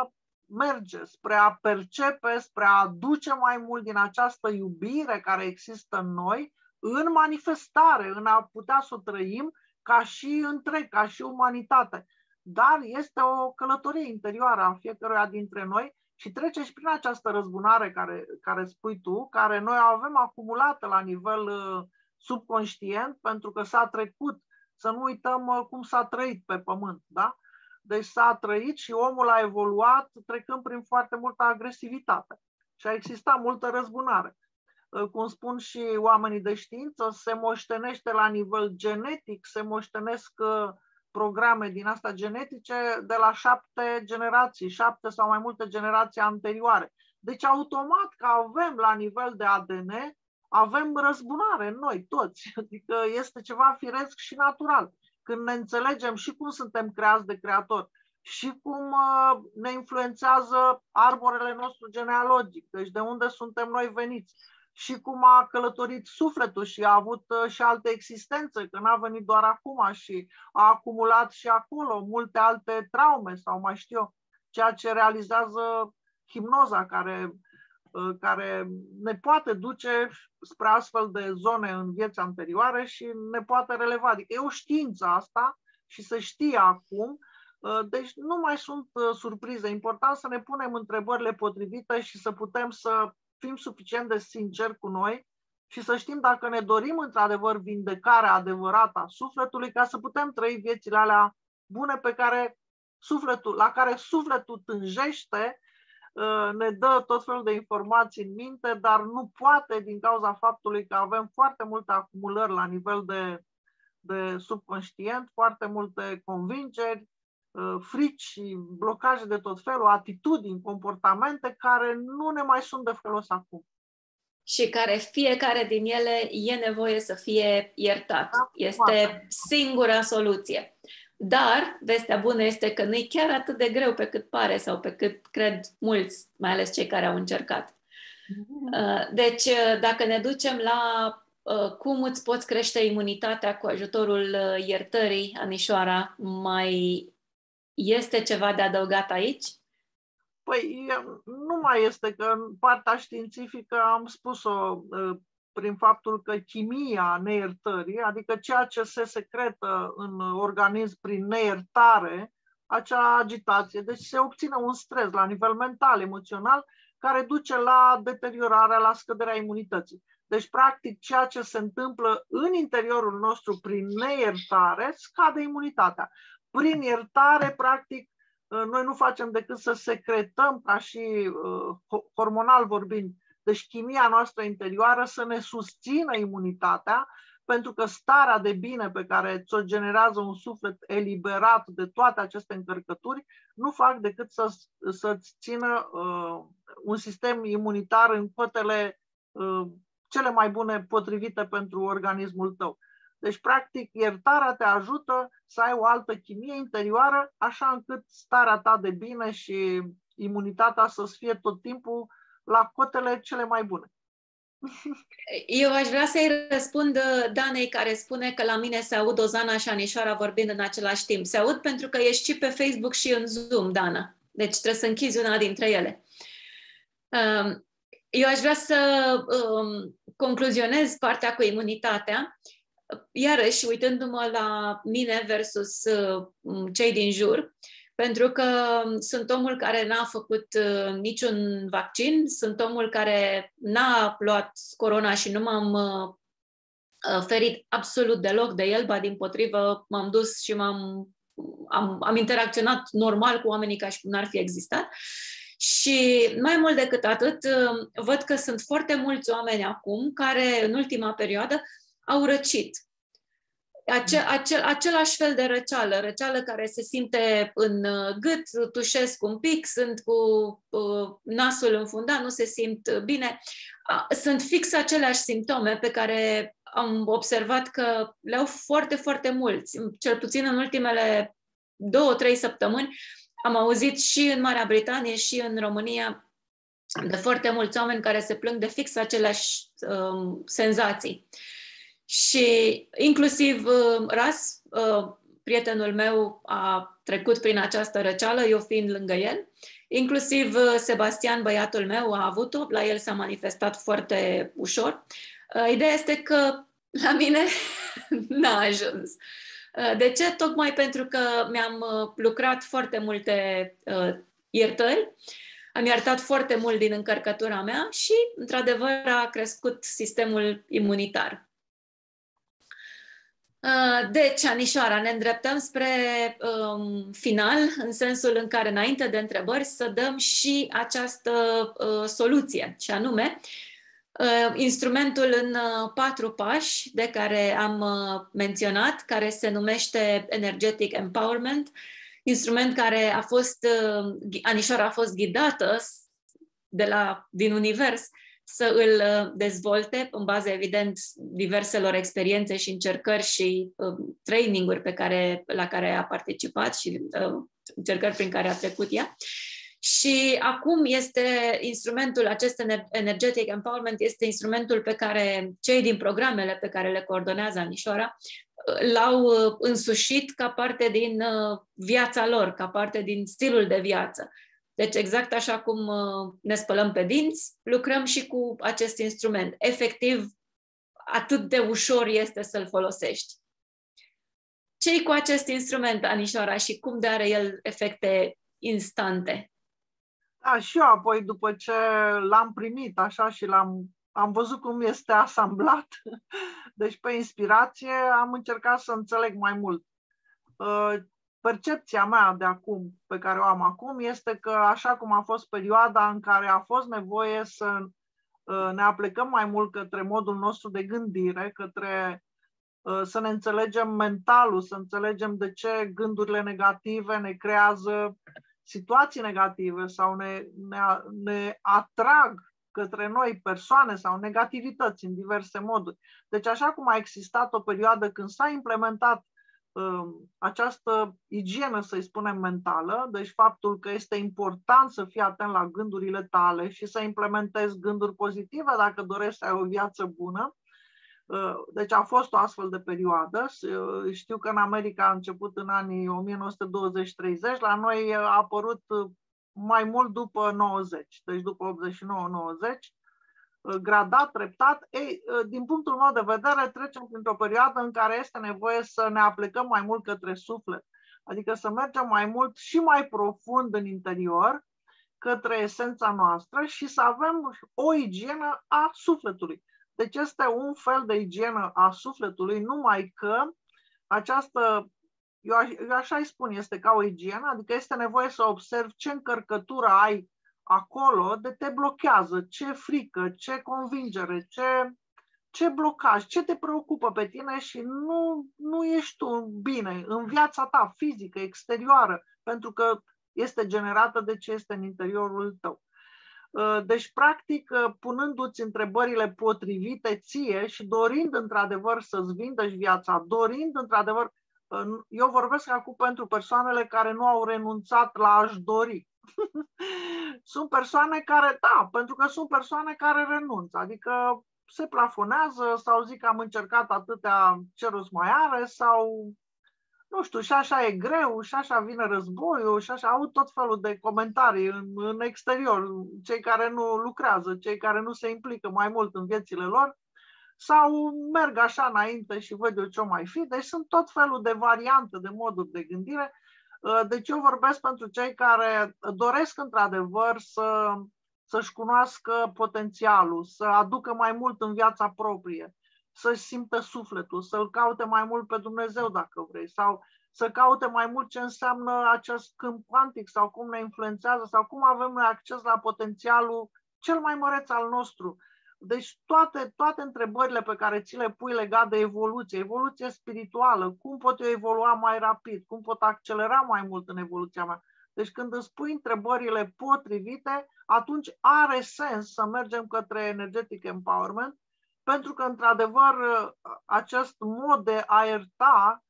merge, spre a percepe, spre a aduce mai mult din această iubire care există în noi, în manifestare, în a putea să o trăim ca și întreg, ca și umanitate. Dar este o călătorie interioară a fiecăruia dintre noi și trece și prin această răzbunare care, care spui tu, care noi o avem acumulată la nivel uh, subconștient, pentru că s-a trecut, să nu uităm uh, cum s-a trăit pe pământ, da? Deci s-a trăit și omul a evoluat trecând prin foarte multă agresivitate și a existat multă răzbunare. Cum spun și oamenii de știință, se moștenește la nivel genetic, se moștenesc programe din asta genetice de la șapte generații, șapte sau mai multe generații anterioare. Deci automat că avem la nivel de A D N, avem răzbunare în noi toți, adică este ceva firesc și natural. Când ne înțelegem și cum suntem creați de Creator și cum ne influențează arborele nostru genealogic, deci de unde suntem noi veniți, și cum a călătorit sufletul și a avut și alte existențe, că n-a venit doar acum și a acumulat și acolo multe alte traume sau mai știu eu, ceea ce realizează hipnoza care, care ne poate duce spre astfel de zone în vieți anterioare și ne poate releva. Adică e o știință asta și se știe acum, deci nu mai sunt surprize. E important să ne punem întrebările potrivite și să putem să fim suficient de sinceri cu noi și să știm dacă ne dorim într-adevăr vindecarea adevărată a sufletului, ca să putem trăi viețile alea bune pe care sufletul, la care sufletul tânjește, ne dă tot felul de informații în minte, dar nu poate din cauza faptului că avem foarte multe acumulări la nivel de, de subconștient, foarte multe convingeri, frici, blocaje de tot felul, atitudini, comportamente care nu ne mai sunt de folos acum. Și care fiecare din ele e nevoie să fie iertat. Da, este poate. Singura soluție. Dar vestea bună este că nu e chiar atât de greu pe cât pare sau pe cât cred mulți, mai ales cei care au încercat. Deci, dacă ne ducem la cum îți poți crește imunitatea cu ajutorul iertării, Anișoara, mai este ceva de adăugat aici? Păi nu mai este, că în partea științifică am spus-o prin faptul că chimia neiertării, adică ceea ce se secretă în organism prin neiertare, acea agitație, deci se obține un stres la nivel mental, emoțional, care duce la deteriorarea, la scăderea imunității. Deci, practic, ceea ce se întâmplă în interiorul nostru prin neiertare scade imunitatea. Prin iertare, practic, noi nu facem decât să secretăm, ca și uh, hormonal vorbind, deci chimia noastră interioară să ne susțină imunitatea, pentru că starea de bine pe care ți-o generează un suflet eliberat de toate aceste încărcături nu fac decât să, să-ți țină uh, un sistem imunitar în cotele uh, cele mai bune potrivite pentru organismul tău. Deci, practic, iertarea te ajută să ai o altă chimie interioară, așa încât starea ta de bine și imunitatea să-ți fie tot timpul la cotele cele mai bune. Eu aș vrea să-i răspund Danei, care spune că la mine se aud Ozana și Anișoara vorbind în același timp. Se aud pentru că ești și pe Facebook și în Zoom, Dana. Deci trebuie să închizi una dintre ele. Eu aș vrea să concluzionez partea cu imunitatea iarăși, uitându-mă la mine versus cei din jur, pentru că sunt omul care n-a făcut niciun vaccin, sunt omul care n-a luat corona și nu m-am ferit absolut deloc de el, ba dimpotrivă m-am dus și m-am am, am interacționat normal cu oamenii ca și cum n-ar fi existat. Și mai mult decât atât, văd că sunt foarte mulți oameni acum care în ultima perioadă au răcit. Ace, acel, același fel de răceală, răceală care se simte în gât, tușesc un pic, sunt cu uh, nasul înfundat, nu se simt bine. Sunt fix aceleași simptome pe care am observat că le au foarte, foarte mulți. Cel puțin în ultimele două, trei săptămâni am auzit și în Marea Britanie și în România de foarte mulți oameni care se plâng de fix aceleași uh, senzații. Și inclusiv uh, Ras, uh, prietenul meu, a trecut prin această răceală, eu fiind lângă el. Inclusiv uh, Sebastian, băiatul meu, a avut-o, la el s-a manifestat foarte ușor. Uh, ideea este că la mine n-a ajuns. Uh, de ce? Tocmai pentru că mi-am uh, lucrat foarte multe uh, iertări, am iertat foarte mult din încărcătura mea și, într-adevăr, a crescut sistemul imunitar. Deci, Anișoara, ne îndreptăm spre um, final, în sensul în care, înainte de întrebări, să dăm și această uh, soluție, și anume uh, instrumentul în uh, patru pași de care am uh, menționat, care se numește Energetic Empowerment, instrument care a fost, uh, Anișoara a fost ghidată de la, din univers să îl dezvolte în bază, evident, diverselor experiențe și încercări și uh, traininguri pe care, la care a participat și uh, încercări prin care a trecut ea. Și acum este instrumentul, acest Energetic Empowerment este instrumentul pe care cei din programele pe care le coordonează Anișoara l-au însușit ca parte din viața lor, ca parte din stilul de viață. Deci exact așa cum ne spălăm pe dinți, lucrăm și cu acest instrument. Efectiv, atât de ușor este să-l folosești. Ce-i cu acest instrument, Anișoara, și cum de are el efecte instante? Da, și eu apoi, după ce l-am primit așa și l-am am văzut cum este asamblat, deci pe inspirație am încercat să înțeleg mai mult. Percepția mea de acum, pe care o am acum, este că așa cum a fost perioada în care a fost nevoie să ne aplecăm mai mult către modul nostru de gândire, către să ne înțelegem mentalul, să înțelegem de ce gândurile negative ne creează situații negative sau ne, ne, ne atrag către noi persoane sau negativități în diverse moduri. Deci așa cum a existat o perioadă când s-a implementat uh, această igienă, să-i spunem, mentală, deci faptul că este important să fii atent la gândurile tale și să implementezi gânduri pozitive dacă dorești să ai o viață bună. Uh, deci a fost o astfel de perioadă. Uh, știu că în America a început în anii o mie nouă sute douăzeci treizeci, la noi a apărut uh, mai mult după nouăzeci, deci după optzeci și nouă nouăzeci, gradat, treptat. Ei, din punctul meu de vedere, trecem printr-o perioadă în care este nevoie să ne aplicăm mai mult către suflet, adică să mergem mai mult și mai profund în interior, către esența noastră și să avem o igienă a sufletului. Deci este un fel de igienă a sufletului, numai că această Eu, eu așa îi spun, este ca o igienă, adică este nevoie să observi ce încărcătură ai acolo de te blochează, ce frică, ce convingere, ce, ce blocaj, ce te preocupă pe tine și nu, nu ești tu bine în viața ta fizică, exterioară, pentru că este generată de ce este în interiorul tău. Deci, practic, punându-ți întrebările potrivite ție și dorind într-adevăr să-ți vindești viața, dorind într-adevăr. Eu vorbesc acum pentru persoanele care nu au renunțat la a-și dori. Sunt persoane care, da, pentru că sunt persoane care renunță, adică se plafonează sau zic că am încercat atâtea, ce rost mai are, sau nu știu, și așa e greu, și așa vine războiul, și așa au tot felul de comentarii în, în exterior, cei care nu lucrează, cei care nu se implică mai mult în viețile lor. sau merg așa înainte și văd eu ce-o mai fi. Deci sunt tot felul de variante, de moduri de gândire. Deci eu vorbesc pentru cei care doresc într-adevăr să, să-și cunoască potențialul, să aducă mai mult în viața proprie, să-și simtă sufletul, să-L caute mai mult pe Dumnezeu dacă vrei, sau să caute mai mult ce înseamnă acest câmp cuantic sau cum ne influențează sau cum avem noi acces la potențialul cel mai măreț al nostru. Deci toate, toate întrebările pe care ți le pui legat de evoluție, evoluție spirituală, cum pot eu evolua mai rapid, cum pot accelera mai mult în evoluția mea. Deci când îți pui întrebările potrivite, atunci are sens să mergem către energetic empowerment, pentru că, într-adevăr, acest mod de a ierta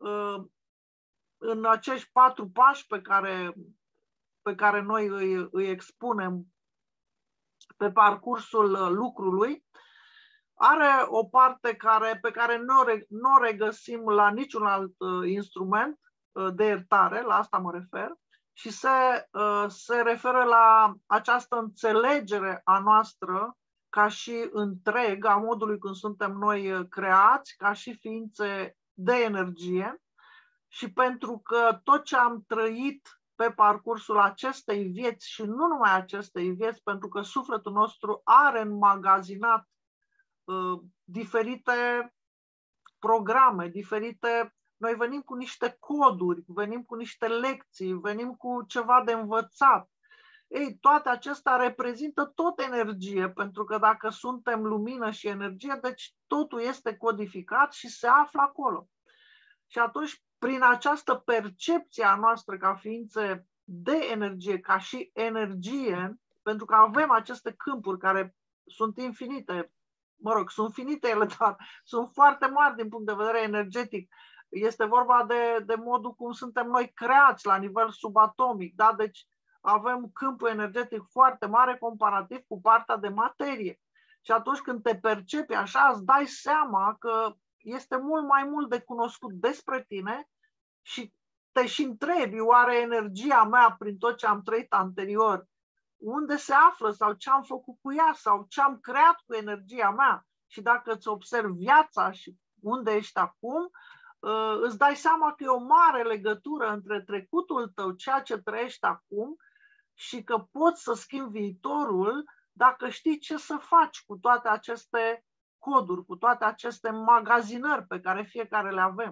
în acești patru pași pe care, pe care noi îi, îi expunem pe parcursul lucrului, are o parte care, pe care nu o, nu o regăsim la niciun alt uh, instrument uh, de iertare, la asta mă refer, și se, uh, se referă la această înțelegere a noastră ca și întreg, a modului cum suntem noi creați, ca și ființe de energie, și pentru că tot ce am trăit pe parcursul acestei vieți și nu numai acestei vieți, pentru că sufletul nostru are înmagazinat uh, diferite programe, diferite... Noi venim cu niște coduri, venim cu niște lecții, venim cu ceva de învățat. Ei, toate acestea reprezintă tot energie, pentru că dacă suntem lumină și energie, deci totul este codificat și se află acolo. Și atunci, prin această percepție a noastră ca ființe de energie, ca și energie, pentru că avem aceste câmpuri care sunt infinite, mă rog, sunt finite ele, dar sunt foarte mari din punct de vedere energetic. Este vorba de, de modul cum suntem noi creați la nivel subatomic, da? Deci avem câmpul energetic foarte mare comparativ cu partea de materie. Și atunci când te percepi așa, îți dai seama că este mult mai mult de cunoscut despre tine și te și întrebi, oare energia mea, prin tot ce am trăit anterior, unde se află sau ce am făcut cu ea sau ce am creat cu energia mea? Și dacă îți observi viața și unde ești acum, îți dai seama că e o mare legătură între trecutul tău, ceea ce trăiești acum, și că poți să schimbi viitorul dacă știi ce să faci cu toate aceste coduri, cu toate aceste magazinări pe care fiecare le avem.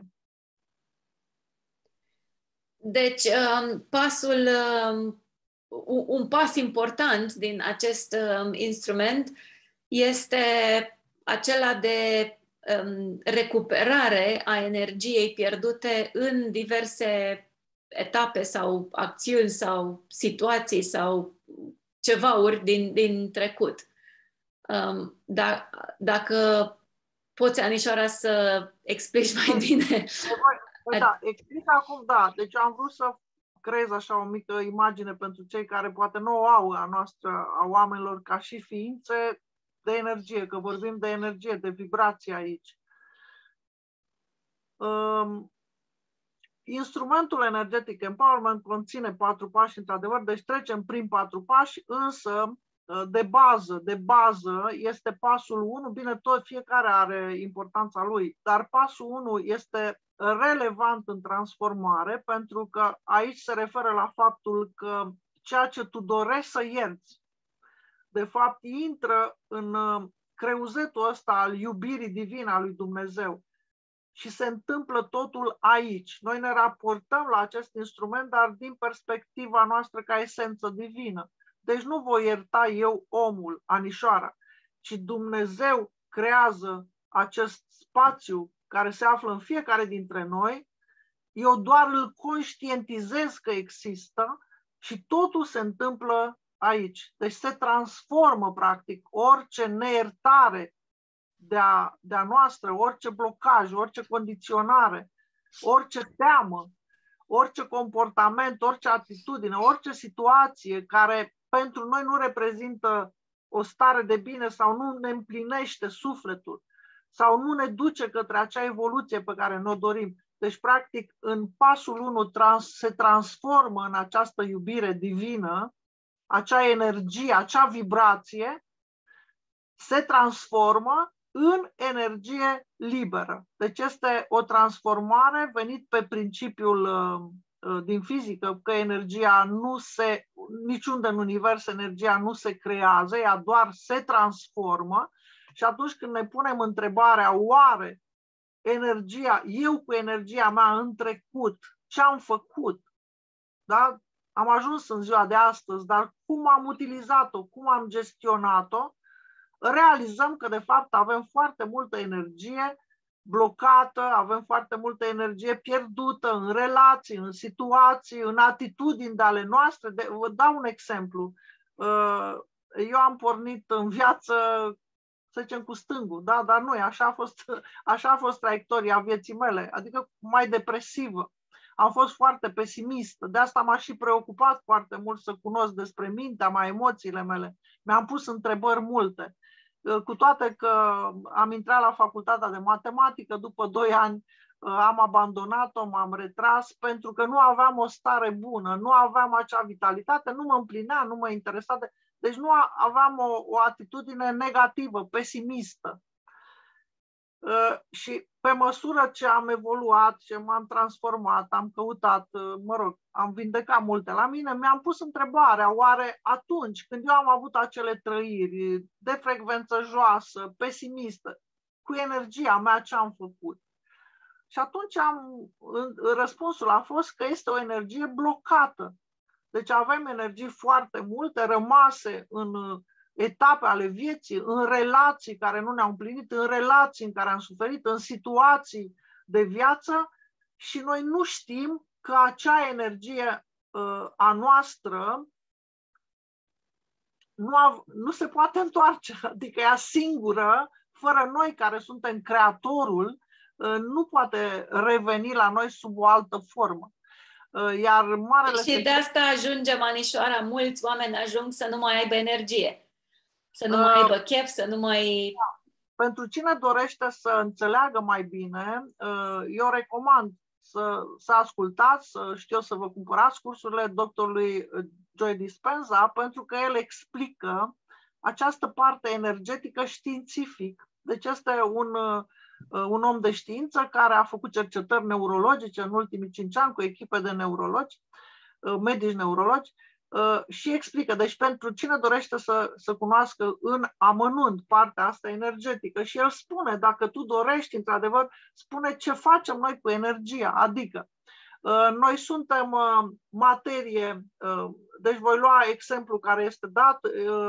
Deci, pasul, un pas important din acest instrument este acela de recuperare a energiei pierdute în diverse etape sau acțiuni sau situații sau cevauri din, din trecut. Da, dacă poți, Anișoara, să explici mai bine. Da, explic acum, da. Deci am vrut să creez așa o mică imagine pentru cei care poate nu o au a noastră, a oamenilor, ca și ființe de energie, că vorbim de energie, de vibrație aici. Um, instrumentul Energetic Empowerment conține patru pași, într-adevăr, deci trecem prin patru pași, însă de bază, de bază este pasul unu, bine, tot fiecare are importanța lui, dar pasul unu este relevant în transformare, pentru că aici se referă la faptul că ceea ce tu dorești să ierți, de fapt, intră în creuzetul ăsta al iubirii divine a lui Dumnezeu și se întâmplă totul aici. Noi ne raportăm la acest instrument, dar din perspectiva noastră ca esență divină. Deci nu voi ierta eu omul, Anișoara, ci Dumnezeu creează acest spațiu care se află în fiecare dintre noi. Eu doar îl conștientizez că există și totul se întâmplă aici. Deci se transformă, practic, orice neiertare de-a, de-a noastră, orice blocaj, orice condiționare, orice teamă, orice comportament, orice atitudine, orice situație care pentru noi nu reprezintă o stare de bine sau nu ne împlinește sufletul sau nu ne duce către acea evoluție pe care ne-o dorim. Deci, practic, în pasul unu trans, se transformă în această iubire divină, acea energie, acea vibrație, se transformă, în energie liberă. Deci este o transformare venit pe principiul uh, din fizică, că energia nu se, niciunde în univers energia nu se creează, ea doar se transformă. Și atunci când ne punem întrebarea, oare energia, eu cu energia mea în trecut, ce am făcut? Da? Am ajuns în ziua de astăzi, dar cum am utilizat-o, cum am gestionat-o, realizăm că de fapt avem foarte multă energie blocată, avem foarte multă energie pierdută în relații, în situații, în atitudini de ale noastre. De, vă dau un exemplu. Eu am pornit în viață, să zicem, cu stângul, da? Dar nu, așa a fost, așa a fost traiectoria vieții mele, adică mai depresivă. Am fost foarte pesimistă, de asta m-a și preocupat foarte mult să cunosc despre mintea mea, emoțiile mele. Mi-am pus întrebări multe. Cu toate că am intrat la facultatea de matematică, după doi ani am abandonat-o, m-am retras, pentru că nu aveam o stare bună, nu aveam acea vitalitate, nu mă împlinea, nu mă interesa. De... Deci nu aveam o, o atitudine negativă, pesimistă. Uh, și pe măsură ce am evoluat, ce m-am transformat, am căutat, uh, mă rog, am vindecat multe la mine, mi-am pus întrebarea, oare atunci când eu am avut acele trăiri de frecvență joasă, pesimistă, cu energia mea ce am făcut? Și atunci am, răspunsul a fost că este o energie blocată. Deci avem energii foarte multe rămase în etape ale vieții, în relații care nu ne-au împlinit, în relații în care am suferit, în situații de viață și noi nu știm că acea energie uh, a noastră nu, a, nu se poate întoarce, adică ea singură, fără noi care suntem creatorul, uh, nu poate reveni la noi sub o altă formă. Iar marele și de asta ajungem, Anișoara, mulți oameni ajung să nu mai aibă energie, să nu uh, mai aibă chef, să nu mai... Pentru cine dorește să înțeleagă mai bine, uh, eu recomand să, să ascultați, să știu să vă cumpărați cursurile doctorului Joe Dispenza, pentru că el explică această parte energetică științific. Deci este un... Uh, un om de știință care a făcut cercetări neurologice în ultimii cinci ani cu echipe de neurologi, medici neurologi, și explică. Deci pentru cine dorește să, să cunoască în amănunt partea asta energetică, și el spune, dacă tu dorești, într-adevăr, spune ce facem noi cu energia. Adică noi suntem materie, deci voi lua exemplu care este dat,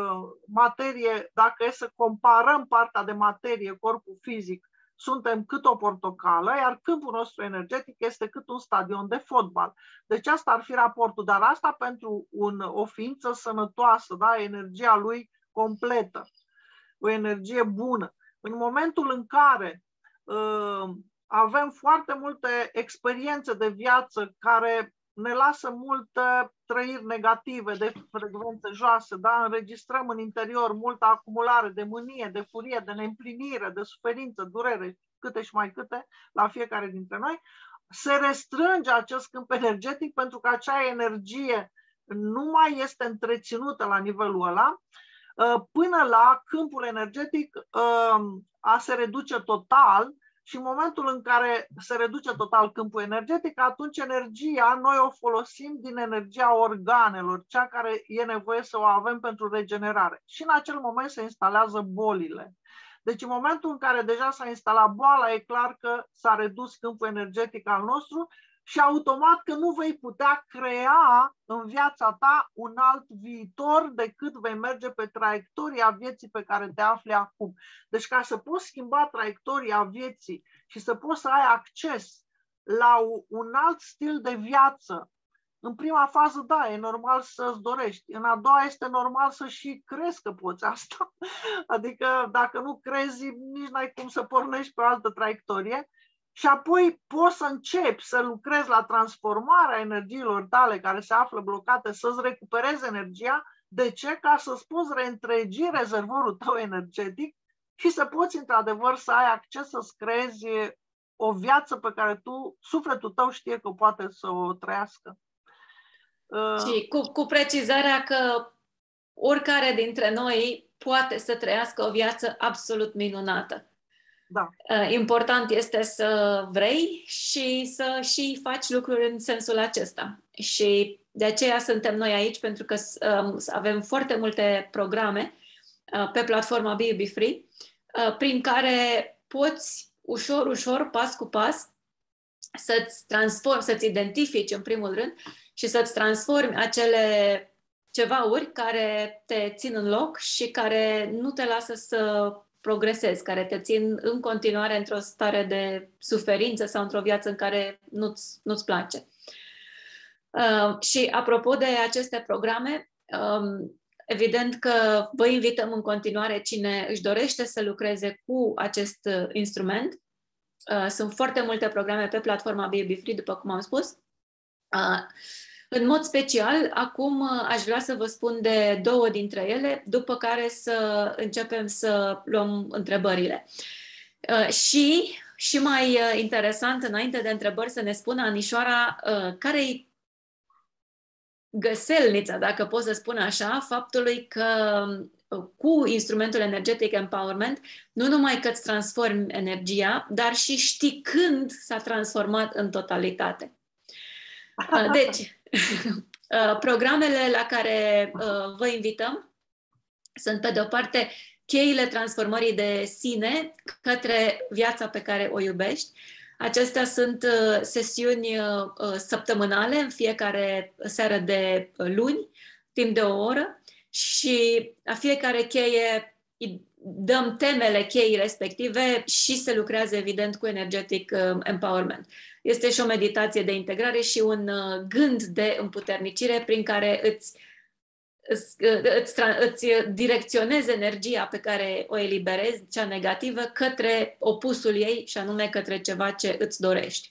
materie, dacă e să comparăm partea de materie, corpul fizic, suntem cât o portocală, iar câmpul nostru energetic este cât un stadion de fotbal. Deci asta ar fi raportul, dar asta pentru un, o ființă sănătoasă, da? Energia lui completă, o energie bună. În momentul în care uh, avem foarte multe experiențe de viață care ne lasă multe trăiri negative, de frecvențe joase, da? Înregistrăm în interior multă acumulare de mânie, de furie, de neîmplinire, de suferință, durere, câte și mai câte, la fiecare dintre noi, se restrânge acest câmp energetic pentru că acea energie nu mai este întreținută la nivelul ăla, până la câmpul energetic a se reduce total. Și în momentul în care se reduce total câmpul energetic, atunci energia, noi o folosim din energia organelor, cea care e nevoie să o avem pentru regenerare. Și în acel moment se instalează bolile. Deci în momentul în care deja s-a instalat boala, e clar că s-a redus câmpul energetic al nostru și automat că nu vei putea crea în viața ta un alt viitor decât vei merge pe traiectoria vieții pe care te afli acum. Deci ca să poți schimba traiectoria vieții și să poți să ai acces la un alt stil de viață, în prima fază, da, e normal să-ți dorești. În a doua este normal să și crezi că poți asta. Adică dacă nu crezi, nici n-ai cum să pornești pe o altă traiectorie. Și apoi poți să începi să lucrezi la transformarea energiilor tale care se află blocate, să-ți recuperezi energia. De ce? Ca să-ți poți reîntregi rezervorul tău energetic și să poți într-adevăr să ai acces să-ți creezi o viață pe care tu, sufletul tău știe că poate să o trăiască. Și cu, cu precizarea că oricare dintre noi poate să trăiască o viață absolut minunată. Da. Important este să vrei și să și faci lucruri în sensul acesta. Și de aceea suntem noi aici, pentru că um, avem foarte multe programe uh, pe platforma Be Be Free, uh, prin care poți ușor, ușor, pas cu pas, să-ți transformi, să-ți identifici în primul rând și să-ți transformi acele cevauri care te țin în loc și care nu te lasă să progresezi, care te țin în continuare într-o stare de suferință sau într-o viață în care nu-ți, nu-ți place. Uh, și apropo de aceste programe, um, evident că vă invităm în continuare cine își dorește să lucreze cu acest uh, instrument. Uh, sunt foarte multe programe pe platforma Be Be Free, după cum am spus. Uh, în mod special, acum uh, aș vrea să vă spun de două dintre ele, după care să începem să luăm întrebările. Uh, și, și mai uh, interesant, înainte de întrebări, să ne spună Anișoara uh, care-i găselnița, dacă pot să spun așa, faptului că cu instrumentul Energetic Empowerment nu numai că îți transformi energia, dar și știi când s-a transformat în totalitate. Deci, programele la care vă invităm sunt, pe de o parte, cheile transformării de sine către viața pe care o iubești. Acestea sunt uh, sesiuni uh, săptămânale, în fiecare seară de uh, luni, timp de o oră, și la fiecare cheie dăm temele cheii respective și se lucrează, evident, cu Energetic uh, Empowerment. Este și o meditație de integrare și un uh, gând de împuternicire prin care îți Îți, îți, îți direcționezi energia pe care o eliberezi, cea negativă, către opusul ei, și anume către ceva ce îți dorești.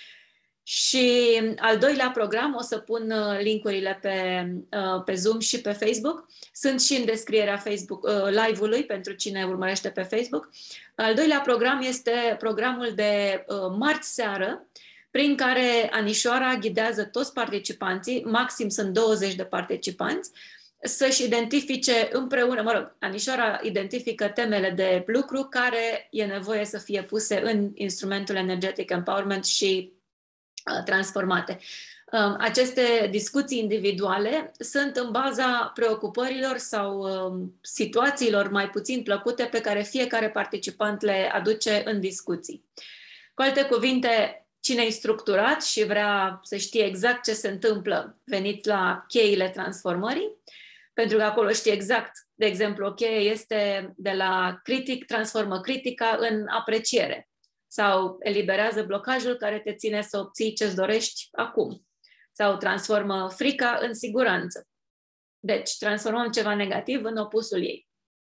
Și al doilea program, o să pun link-urile pe, pe Zoom și pe Facebook, sunt și în descrierea Facebook, live-ului pentru cine urmărește pe Facebook. Al doilea program este programul de marți seară, prin care Anișoara ghidează toți participanții, maxim sunt douăzeci de participanți, să-și identifice împreună, mă rog, Anișoara identifică temele de lucru care e nevoie să fie puse în instrumentul Energetic Empowerment și uh, transformate. Uh, aceste discuții individuale sunt în baza preocupărilor sau uh, situațiilor mai puțin plăcute pe care fiecare participant le aduce în discuții. Cu alte cuvinte, cine e structurat și vrea să știe exact ce se întâmplă, veniți la cheile transformării, pentru că acolo știi exact, de exemplu, o cheie este de la critic, transformă critica în apreciere sau eliberează blocajul care te ține să obții ce-ți dorești acum sau transformă frica în siguranță. Deci, transformăm ceva negativ în opusul ei.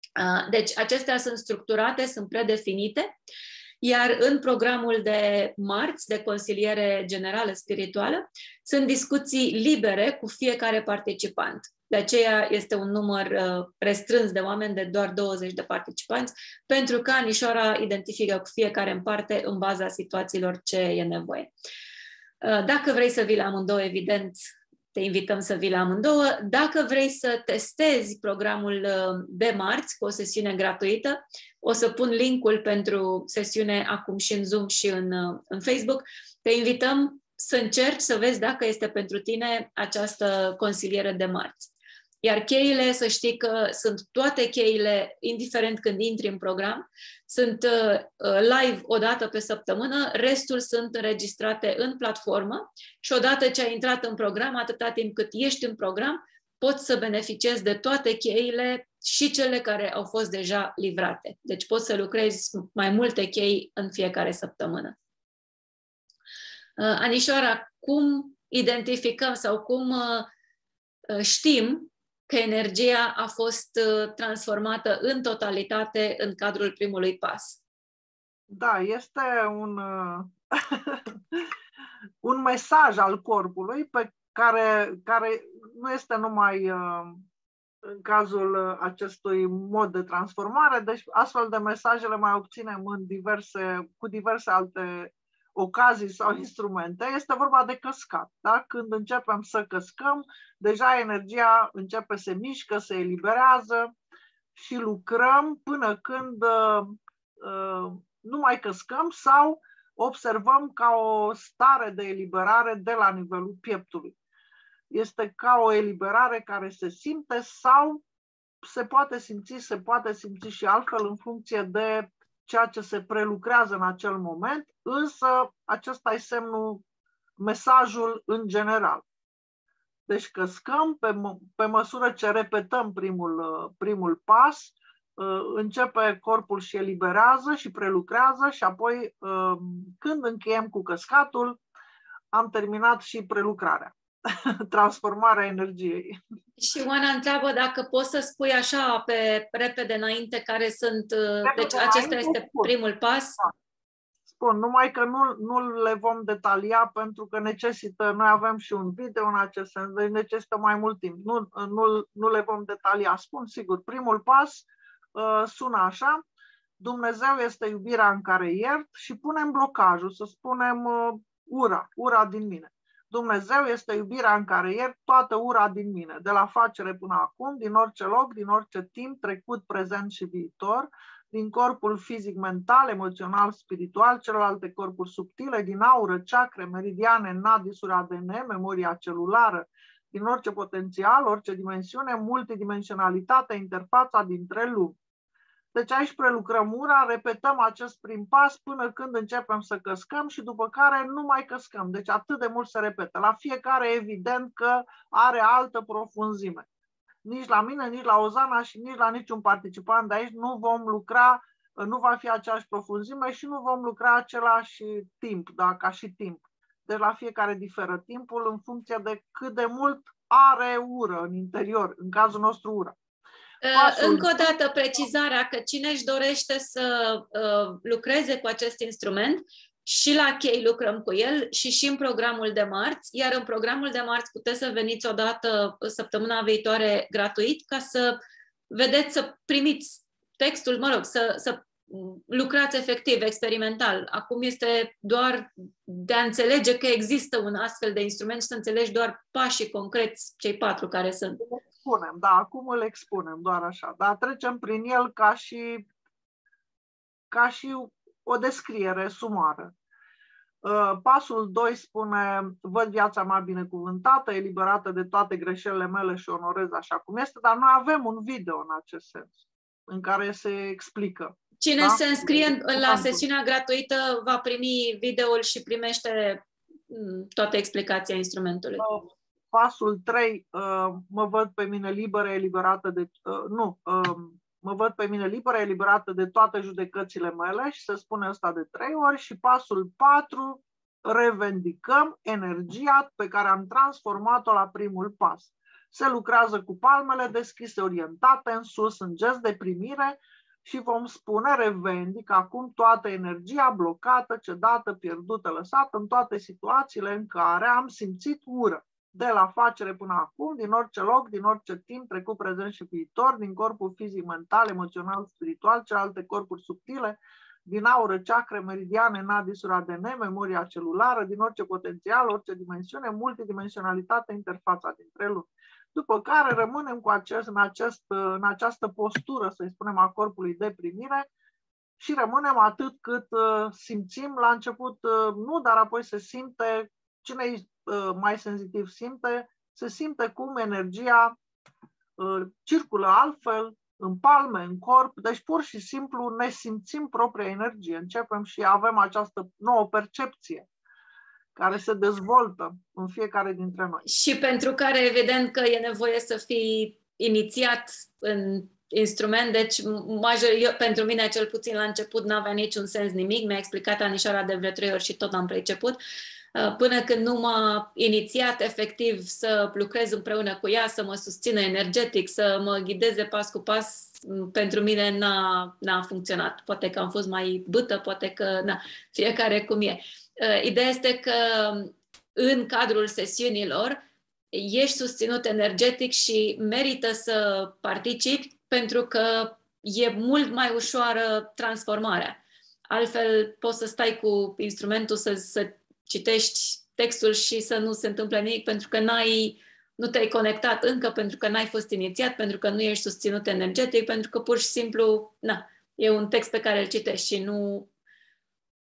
Deci, acestea sunt structurate, sunt predefinite, iar în programul de marți, de consiliere generală spirituală, sunt discuții libere cu fiecare participant. De aceea este un număr uh, restrâns de oameni, de doar douăzeci de participanți, pentru că Anișoara identifică cu fiecare în parte în baza situațiilor ce e nevoie. Uh, dacă vrei să vii la amândouă, evident, te invităm să vii la amândouă. Dacă vrei să testezi programul uh, de marți cu o sesiune gratuită, o să pun linkul pentru sesiune acum și în Zoom și în, uh, în Facebook. Te invităm să încerci să vezi dacă este pentru tine această consiliere de marți. Iar cheile, să știi că sunt toate cheile, indiferent când intri în program, sunt uh, live o dată pe săptămână, restul sunt înregistrate în platformă și odată ce ai intrat în program, atâta timp cât ești în program, poți să beneficiezi de toate cheile și cele care au fost deja livrate. Deci poți să lucrezi mai multe chei în fiecare săptămână. Uh, Anișoara, cum identificăm sau cum uh, știm că energia a fost uh, transformată în totalitate în cadrul primului pas? Da, este un, uh, un mesaj al corpului pe care, care nu este numai uh, în cazul acestui mod de transformare, deci astfel de mesaje le mai obținem în diverse, cu diverse alte ocazii sau instrumente. Este vorba de căscat. Da? Când începem să căscăm, deja energia începe să se mișcă, se eliberează și lucrăm până când uh, uh, nu mai căscăm sau observăm ca o stare de eliberare de la nivelul pieptului. Este ca o eliberare care se simte sau se poate simți, se poate simți și altfel în funcție de ceea ce se prelucrează în acel moment, însă acesta e semnul, mesajul în general. Deci căscăm pe, pe măsură ce repetăm primul, primul pas, începe corpul și eliberează și prelucrează și apoi când încheiem cu căscatul, am terminat și prelucrarea, transformarea energiei. Și Oana întreabă dacă poți să spui așa pe repede înainte care sunt, repede deci acesta este spun. primul pas. Da. Spun, numai că nu, nu le vom detalia pentru că necesită, noi avem și un video în acest sens, deci necesită mai mult timp. Nu, nu, nu le vom detalia. Spun sigur, primul pas uh, sună așa: Dumnezeu este iubirea în care iert, și punem blocajul, să spunem uh, ura, ura din mine. Dumnezeu este iubirea în care iert toată ura din mine, de la facere până acum, din orice loc, din orice timp, trecut, prezent și viitor, din corpul fizic, mental, emoțional, spiritual, celelalte corpuri subtile, din aură, chakre, meridiane, nadisuri, A D N, memoria celulară, din orice potențial, orice dimensiune, multidimensionalitate, interfața dintre lumi. Deci aici prelucrăm ura, repetăm acest prim pas până când începem să căscăm și după care nu mai căscăm. Deci atât de mult se repetă. La fiecare evident că are altă profunzime. Nici la mine, nici la Ozana și nici la niciun participant de aici nu vom lucra, nu va fi aceeași profunzime și nu vom lucra același timp, da, ca și timp. Deci la fiecare diferă timpul în funcție de cât de mult are ură în interior, în cazul nostru ură. Pasul... Încă o dată precizarea că cine își dorește să uh, lucreze cu acest instrument, și la chei lucrăm cu el și și în programul de marți, iar în programul de marți puteți să veniți odată săptămâna viitoare gratuit ca să vedeți, să primiți textul, mă rog, să, să lucrați efectiv, experimental. Acum este doar de a înțelege că există un astfel de instrument și să înțelegi doar pașii concreți, cei patru care sunt. Îl expunem, da, acum îl expunem, doar așa, dar trecem prin el ca și, ca și o descriere sumară. Pasul doi spune: văd viața mea binecuvântată, eliberată de toate greșelile mele și onorez așa cum este, dar noi avem un video în acest sens, în care se explică. Cine da? se înscrie la sesiunea gratuită va primi videoul și primește toată explicația instrumentului. Pasul trei, mă văd pe mine liberă, eliberată de... Nu, mă văd pe mine liberă, eliberată de toate judecățile mele, și se spune asta de trei ori. Și pasul patru, revendicăm energia pe care am transformat-o la primul pas. Se lucrează cu palmele deschise, orientate în sus, în gest de primire, și vom spune: revendic acum toată energia blocată, cedată, pierdută, lăsată în toate situațiile în care am simțit ură. De la facere până acum, din orice loc, din orice timp, trecut, prezent și viitor, din corpul fizic, mental, emoțional, spiritual, celelalte corpuri subtile, din aură, chakre, meridiane, nadisuri, A D N, memoria celulară, din orice potențial, orice dimensiune, multidimensionalitate, interfața dintre lumi. După care rămânem cu acest, în, acest, în această postură, să-i spunem, a corpului de primire, și rămânem atât cât uh, simțim. La început uh, nu, dar apoi se simte, cine e uh, mai senzitiv simte, se simte cum energia uh, circulă altfel, în palme, în corp, deci pur și simplu ne simțim propria energie. Începem și avem această nouă percepție care se dezvoltă în fiecare dintre noi. Și pentru care, evident, că e nevoie să fii inițiat în instrument, deci major, eu, pentru mine, cel puțin la început, n-avea niciun sens nimic. Mi-a explicat Anișoara de vreo trei ori și tot am priceput. Până când nu m-a inițiat efectiv să lucrez împreună cu ea, să mă susțină energetic, să mă ghideze pas cu pas, pentru mine n-a, n-a funcționat. Poate că am fost mai bâtă, poate că na, fiecare cum e. Ideea este că în cadrul sesiunilor ești susținut energetic și merită să participi, pentru că e mult mai ușoară transformarea. Altfel poți să stai cu instrumentul să, să citești textul și să nu se întâmple nimic, pentru că n-ai, nu te-ai conectat încă, pentru că n-ai fost inițiat, pentru că nu ești susținut energetic, pentru că pur și simplu na, e un text pe care îl citești și nu,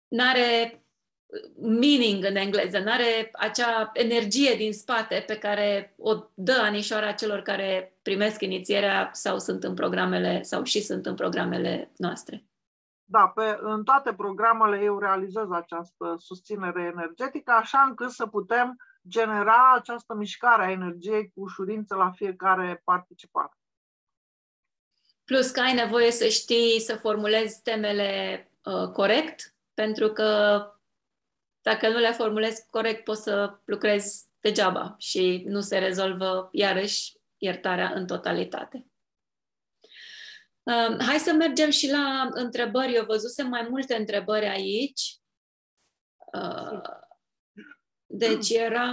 n-are meaning în engleză, n-are acea energie din spate pe care o dă anișoara celor care primesc inițierea sau sunt în programele sau și sunt în programele noastre. Da, pe, în toate programele eu realizez această susținere energetică, așa încât să putem genera această mișcare a energiei cu ușurință la fiecare participant. Plus că ai nevoie să știi să formulezi temele uh, corect, pentru că dacă nu le formulezi corect, poți să lucrezi degeaba și nu se rezolvă iarăși iertarea în totalitate. Uh, hai să mergem și la întrebări. Eu văzusem mai multe întrebări aici. Uh, deci era...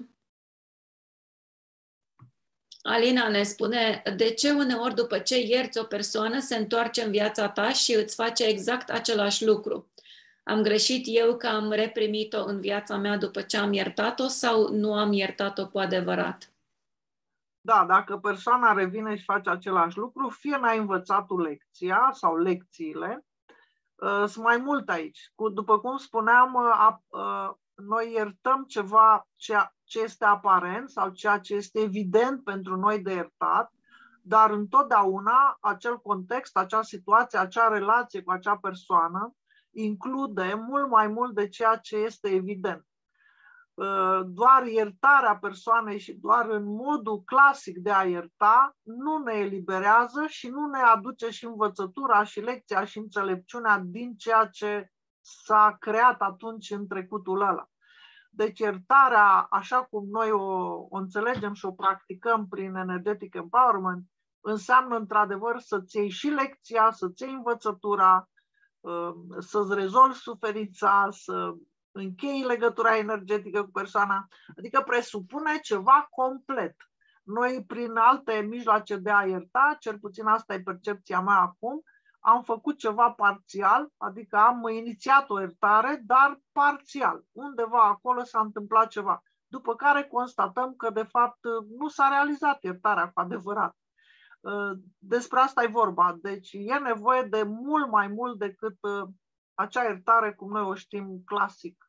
Alina ne spune, de ce uneori după ce ierți o persoană se întoarce în viața ta și îți face exact același lucru? Am greșit eu că am reprimit-o în viața mea după ce am iertat-o sau nu am iertat-o cu adevărat? Da, dacă persoana revine și face același lucru, fie n-ai învățat lecția sau lecțiile, sunt mai mult aici. După cum spuneam, noi iertăm ceva ce este aparent sau ceea ce este evident pentru noi de iertat, dar întotdeauna acel context, acea situație, acea relație cu acea persoană include mult mai mult de ceea ce este evident. Doar iertarea persoanei și doar în modul clasic de a ierta nu ne eliberează și nu ne aduce și învățătura și lecția și înțelepciunea din ceea ce s-a creat atunci în trecutul ăla. Deci iertarea, așa cum noi o, o înțelegem și o practicăm prin Energetic Empowerment, înseamnă într-adevăr să-ți iei și lecția, să-ți iei învățătura, să-ți rezolvi suferința, să închei legătura energetică cu persoana, adică presupune ceva complet. Noi, prin alte mijloace de a ierta, cel puțin asta e percepția mea acum, am făcut ceva parțial, adică am inițiat o iertare, dar parțial. Undeva acolo s-a întâmplat ceva. După care constatăm că, de fapt, nu s-a realizat iertarea cu adevărat. Despre asta e vorba. Deci e nevoie de mult mai mult decât acea iertare cum noi o știm clasic.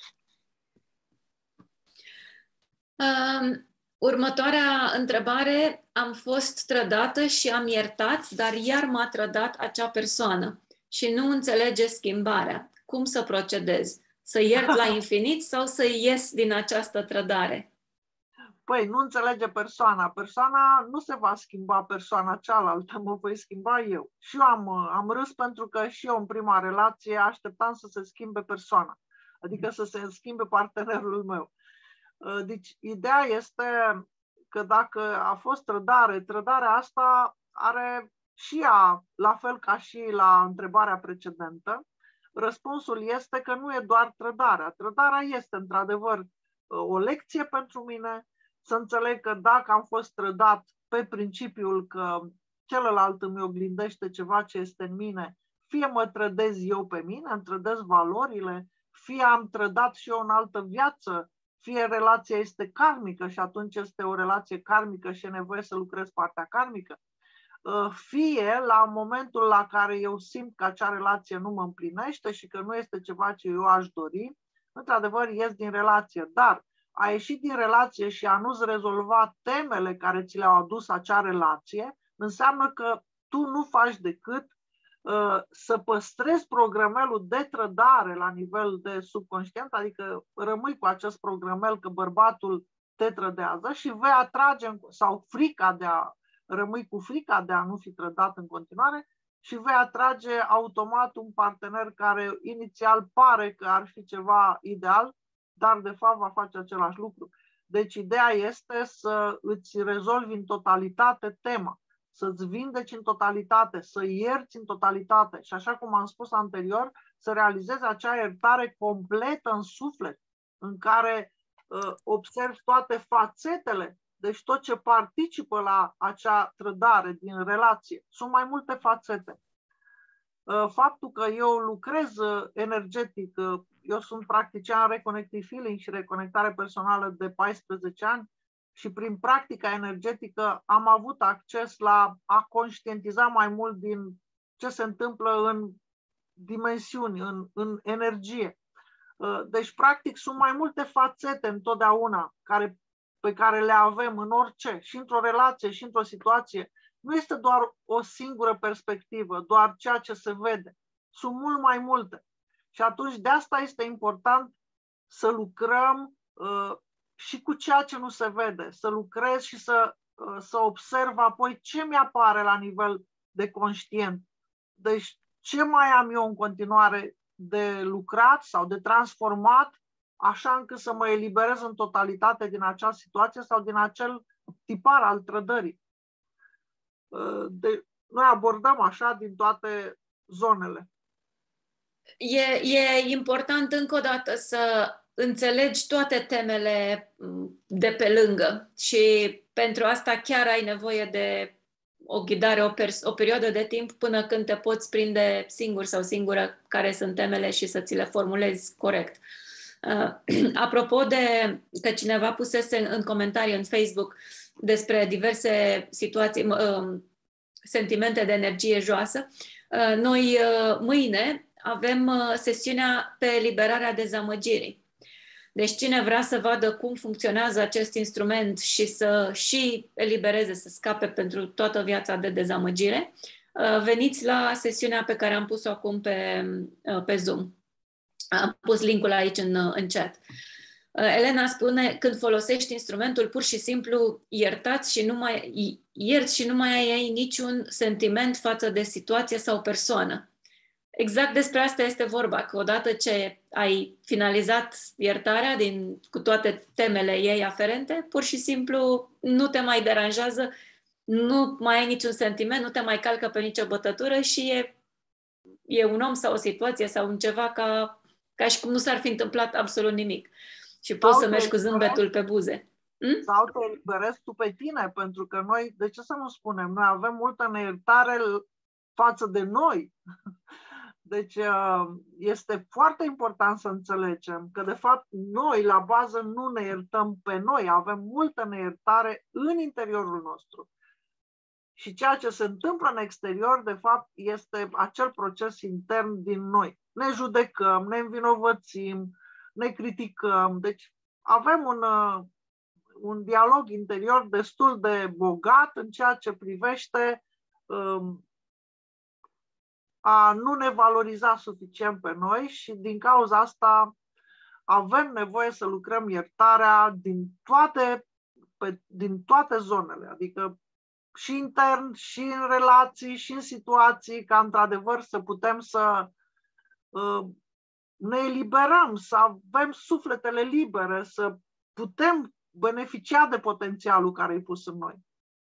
Um, următoarea întrebare. Am fost trădată și am iertat, dar iar m-a trădat acea persoană și nu înțelege schimbarea. Cum să procedez? Să iert la infinit sau să ies din această trădare? Păi, nu înțelege persoana. Persoana nu se va schimba, persoana cealaltă, mă voi schimba eu. Și eu am, am râs pentru că și eu în prima relație așteptam să se schimbe persoana, adică să se schimbe partenerul meu. Deci, ideea este că dacă a fost trădare, trădarea asta are și ea, la fel ca și la întrebarea precedentă, răspunsul este că nu e doar trădarea. Trădarea este, într-adevăr, o lecție pentru mine, să înțeleg că dacă am fost trădat pe principiul că celălalt îmi oglindește ceva ce este în mine, fie mă trădez eu pe mine, îmi trădez valorile, fie am trădat și eu în altă viață, fie relația este karmică și atunci este o relație karmică și e nevoie să lucrez partea karmică, fie la momentul la care eu simt că acea relație nu mă împlinește și că nu este ceva ce eu aș dori, într-adevăr ies din relație. Dar a ieșit din relație și a nu-ți rezolva temele care ți le-au adus acea relație, înseamnă că tu nu faci decât uh, să păstrezi programelul de trădare la nivel de subconștient, adică rămâi cu acest programel că bărbatul te trădează și vei atrage, sau frica de a rămâi cu frica de a nu fi trădat în continuare și vei atrage automat un partener care inițial pare că ar fi ceva ideal, dar de fapt va face același lucru. Deci ideea este să îți rezolvi în totalitate tema, să-ți vindeci în totalitate, să ierți în totalitate și, așa cum am spus anterior, să realizezi acea iertare completă în suflet, în care uh, observi toate fațetele, deci tot ce participă la acea trădare din relație. Sunt mai multe fațete. Uh, faptul că eu lucrez uh, energetic, uh, eu sunt practician Reconnective Healing și reconectare personală de paisprezece ani și prin practica energetică am avut acces la a conștientiza mai mult din ce se întâmplă în dimensiuni, în, în energie. Deci, practic, sunt mai multe fațete întotdeauna care, pe care le avem în orice, și într-o relație, și într-o situație. Nu este doar o singură perspectivă, doar ceea ce se vede. Sunt mult mai multe. Și atunci, de asta este important să lucrăm uh, și cu ceea ce nu se vede, să lucrez și să, uh, să observ apoi ce mi-apare la nivel de conștient. Deci, ce mai am eu în continuare de lucrat sau de transformat, așa încât să mă eliberez în totalitate din acea situație sau din acel tipar al trădării. De, noi abordăm așa din toate zonele. E, e important încă o dată să înțelegi toate temele de pe lângă și pentru asta chiar ai nevoie de o ghidare, o, o perioadă de timp până când te poți prinde singur sau singură care sunt temele și să ți le formulezi corect. Uh, apropo de că cineva pusese în, în comentarii în Facebook despre diverse situații, uh, sentimente de energie joasă, uh, noi uh, mâine avem uh, sesiunea pe liberarea dezamăgirii. Deci cine vrea să vadă cum funcționează acest instrument și să și elibereze, să scape pentru toată viața de dezamăgire, veniți la sesiunea pe care am pus-o acum pe, pe Zoom. Am pus linkul aici în, în chat. Elena spune, când folosești instrumentul, pur și simplu iertați și nu mai, ierți și nu mai ai niciun sentiment față de situație sau persoană. Exact despre asta este vorba, că odată ce ai finalizat iertarea din, cu toate temele ei aferente, pur și simplu nu te mai deranjează, nu mai ai niciun sentiment, nu te mai calcă pe nicio bătătură și e, e un om sau o situație sau un ceva ca, ca și cum nu s-ar fi întâmplat absolut nimic. Și poți să mergi cu zâmbetul pe buze. Hm? Sau te eliberezi tu pe tine, pentru că noi, de ce să nu spunem, noi avem multă neiertare față de noi. Deci este foarte important să înțelegem că, de fapt, noi, la bază, nu ne iertăm pe noi. Avem multă neiertare în interiorul nostru. Și ceea ce se întâmplă în exterior, de fapt, este acel proces intern din noi. Ne judecăm, ne învinovățim, ne criticăm. Deci avem un, un dialog interior destul de bogat în ceea ce privește um, a nu ne valoriza suficient pe noi și din cauza asta avem nevoie să lucrăm iertarea din toate, pe, din toate zonele, adică și intern, și în relații, și în situații, ca într-adevăr să putem să uh, ne eliberăm, să avem sufletele libere, să putem beneficia de potențialul care e pus în noi.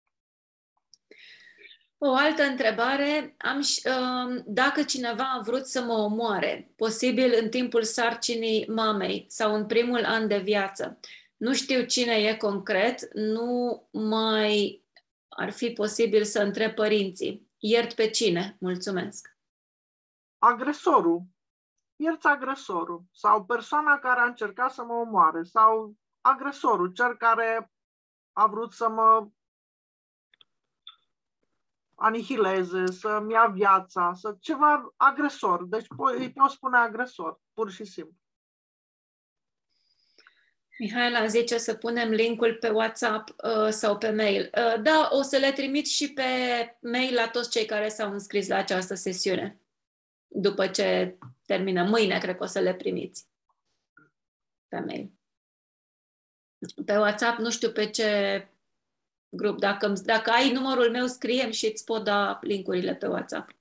O altă întrebare, am, dacă cineva a vrut să mă omoare, posibil în timpul sarcinii mamei sau în primul an de viață, nu știu cine e concret, nu mai ar fi posibil să întreb părinții. Iert pe cine? Mulțumesc. Agresorul. Ierți agresorul. Sau persoana care a încercat să mă omoare. Sau agresorul, cel care a vrut să mă anihileze, să-mi ia viața, să ceva agresor. Deci îi pot spune agresor, pur și simplu. Mihaela zice să punem linkul pe WhatsApp uh, sau pe mail. Uh, da, o să le trimit și pe mail la toți cei care s-au înscris la această sesiune. După ce termină. Mâine cred că o să le primiți pe mail. Pe WhatsApp nu știu pe ce grup. Dacă, dacă ai numărul meu, scrie-mi și îți pot da linkurile pe WhatsApp.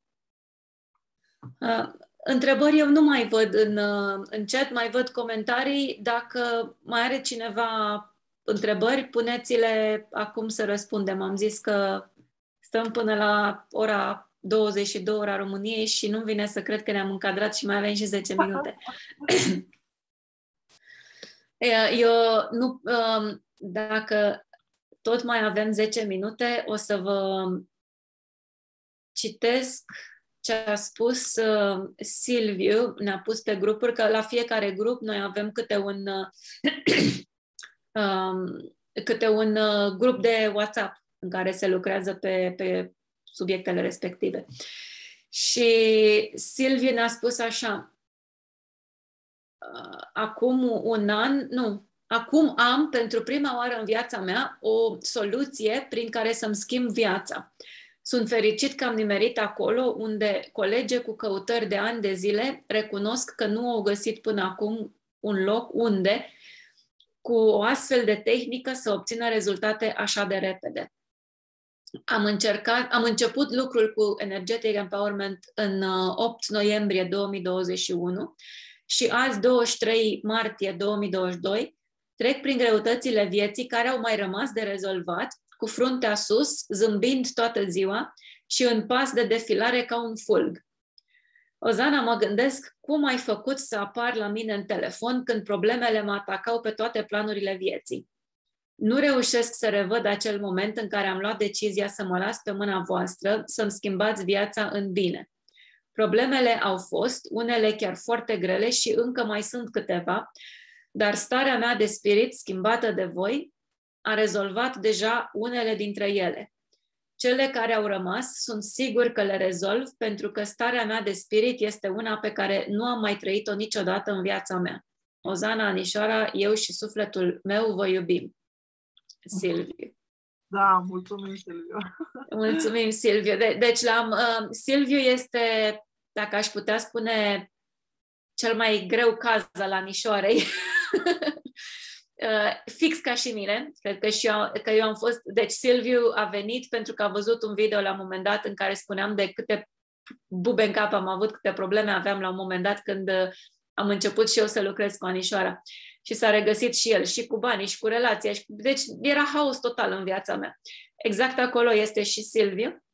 Uh, întrebări eu nu mai văd în, uh, în chat, mai văd comentarii. Dacă mai are cineva întrebări, puneți-le acum să răspundem. Am zis că stăm până la ora douăzeci și două, ora României, și nu vine să cred că ne-am încadrat și mai avem și zece minute. Eu nu... Uh, dacă tot mai avem zece minute, o să vă citesc ce a spus uh, Silviu, ne-a pus pe grupuri, că la fiecare grup noi avem câte un, uh, um, câte un uh, grup de WhatsApp în care se lucrează pe, pe subiectele respective. Și Silviu ne-a spus așa, acum un an, nu, acum am pentru prima oară în viața mea o soluție prin care să-mi schimb viața. Sunt fericit că am nimerit acolo unde colege cu căutări de ani de zile recunosc că nu au găsit până acum un loc unde, cu o astfel de tehnică, să obțină rezultate așa de repede. Am încercat, am început lucrul cu Energetic Empowerment în opt noiembrie două mii douăzeci și unu și azi, douăzeci și trei martie două mii douăzeci și doi, trec prin greutățile vieții care au mai rămas de rezolvat, cu fruntea sus, zâmbind toată ziua și în pas de defilare ca un fulg. Ozana, mă gândesc cum ai făcut să apar la mine în telefon când problemele mă atacau pe toate planurile vieții. Nu reușesc să revăd acel moment în care am luat decizia să mă las pe mâna voastră, să-mi schimbați viața în bine. Problemele au fost, unele chiar foarte grele și încă mai sunt câteva, dar starea mea de spirit schimbată de voi a rezolvat deja unele dintre ele. Cele care au rămas sunt sigur că le rezolv pentru că starea mea de spirit este una pe care nu am mai trăit-o niciodată în viața mea. Ozana, Anișoara, eu și sufletul meu vă iubim. Silviu. Da, mulțumim, Silviu. Mulțumim, Silviu. De- deci, l-am, uh, Silviu este, dacă aș putea spune, cel mai greu caz al Anișoarei. uh, fix ca și mine. Cred că, și eu, că eu am fost... Deci, Silviu a venit pentru că a văzut un video la un moment dat în care spuneam de câte bube în cap am avut, câte probleme aveam la un moment dat când uh, am început și eu să lucrez cu Anișoara. Și s-a regăsit și el, și cu banii, și cu relația. Și cu... Deci era haos total în viața mea. Exact acolo este și Silviu.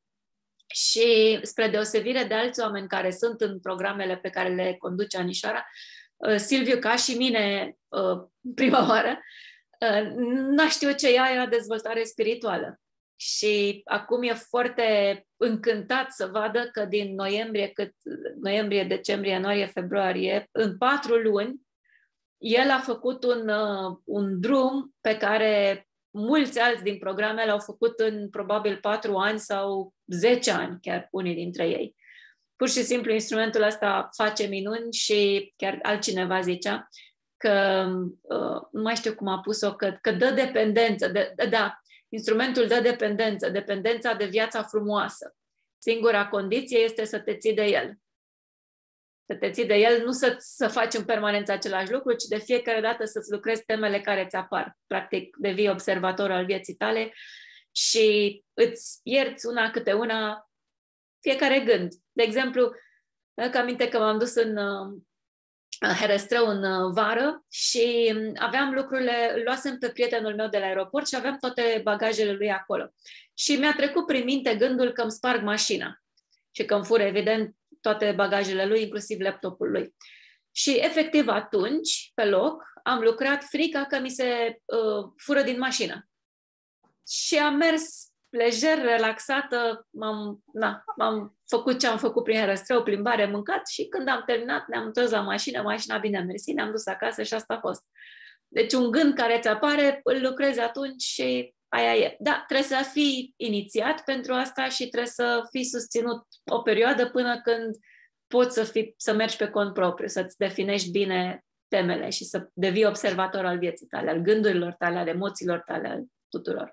Și spre deosebire de alți oameni care sunt în programele pe care le conduce Anișoara, Silviu, ca și mine prima oară, n-a știut ce ea era dezvoltare spirituală. Și acum e foarte încântat să vadă că din noiembrie, cât, noiembrie, decembrie, ianuarie, februarie, în patru luni, el a făcut un, uh, un drum pe care mulți alți din programele au făcut în probabil patru ani sau zece ani, chiar unii dintre ei. Pur și simplu instrumentul ăsta face minuni și chiar altcineva zicea că, uh, nu mai știu cum a pus-o, că, că dă dependență, de, da, instrumentul dă dependență, dependența de viața frumoasă. Singura condiție este să te ții de el. Să te ții de el, nu să, să faci în permanență același lucru, ci de fiecare dată să-ți lucrezi temele care ți apar. Practic, devii observator al vieții tale și îți ierți una câte una fiecare gând. De exemplu, că aminte că m-am dus în uh, Herăstrău în uh, vară și aveam lucrurile, îl luasem pe prietenul meu de la aeroport și aveam toate bagajele lui acolo. Și mi-a trecut prin minte gândul că îmi sparg mașina și că îmi fură, evident, toate bagajele lui, inclusiv laptopul lui. Și efectiv atunci, pe loc, am lucrat frica că mi se uh, fură din mașină. Și am mers lejer, relaxată, m-am, na, m-am făcut ce am făcut prin Herăstrău, plimbare, mâncat și când am terminat ne-am întors la mașină, mașina bine a mersi, ne-am dus acasă și asta a fost. Deci un gând care îți apare, îl lucrezi atunci și aia e. Da, trebuie să fii inițiat pentru asta și trebuie să fii susținut o perioadă până când poți să, fii, să mergi pe cont propriu, să-ți definești bine temele și să devii observator al vieții tale, al gândurilor tale, al emoțiilor tale, al tuturor.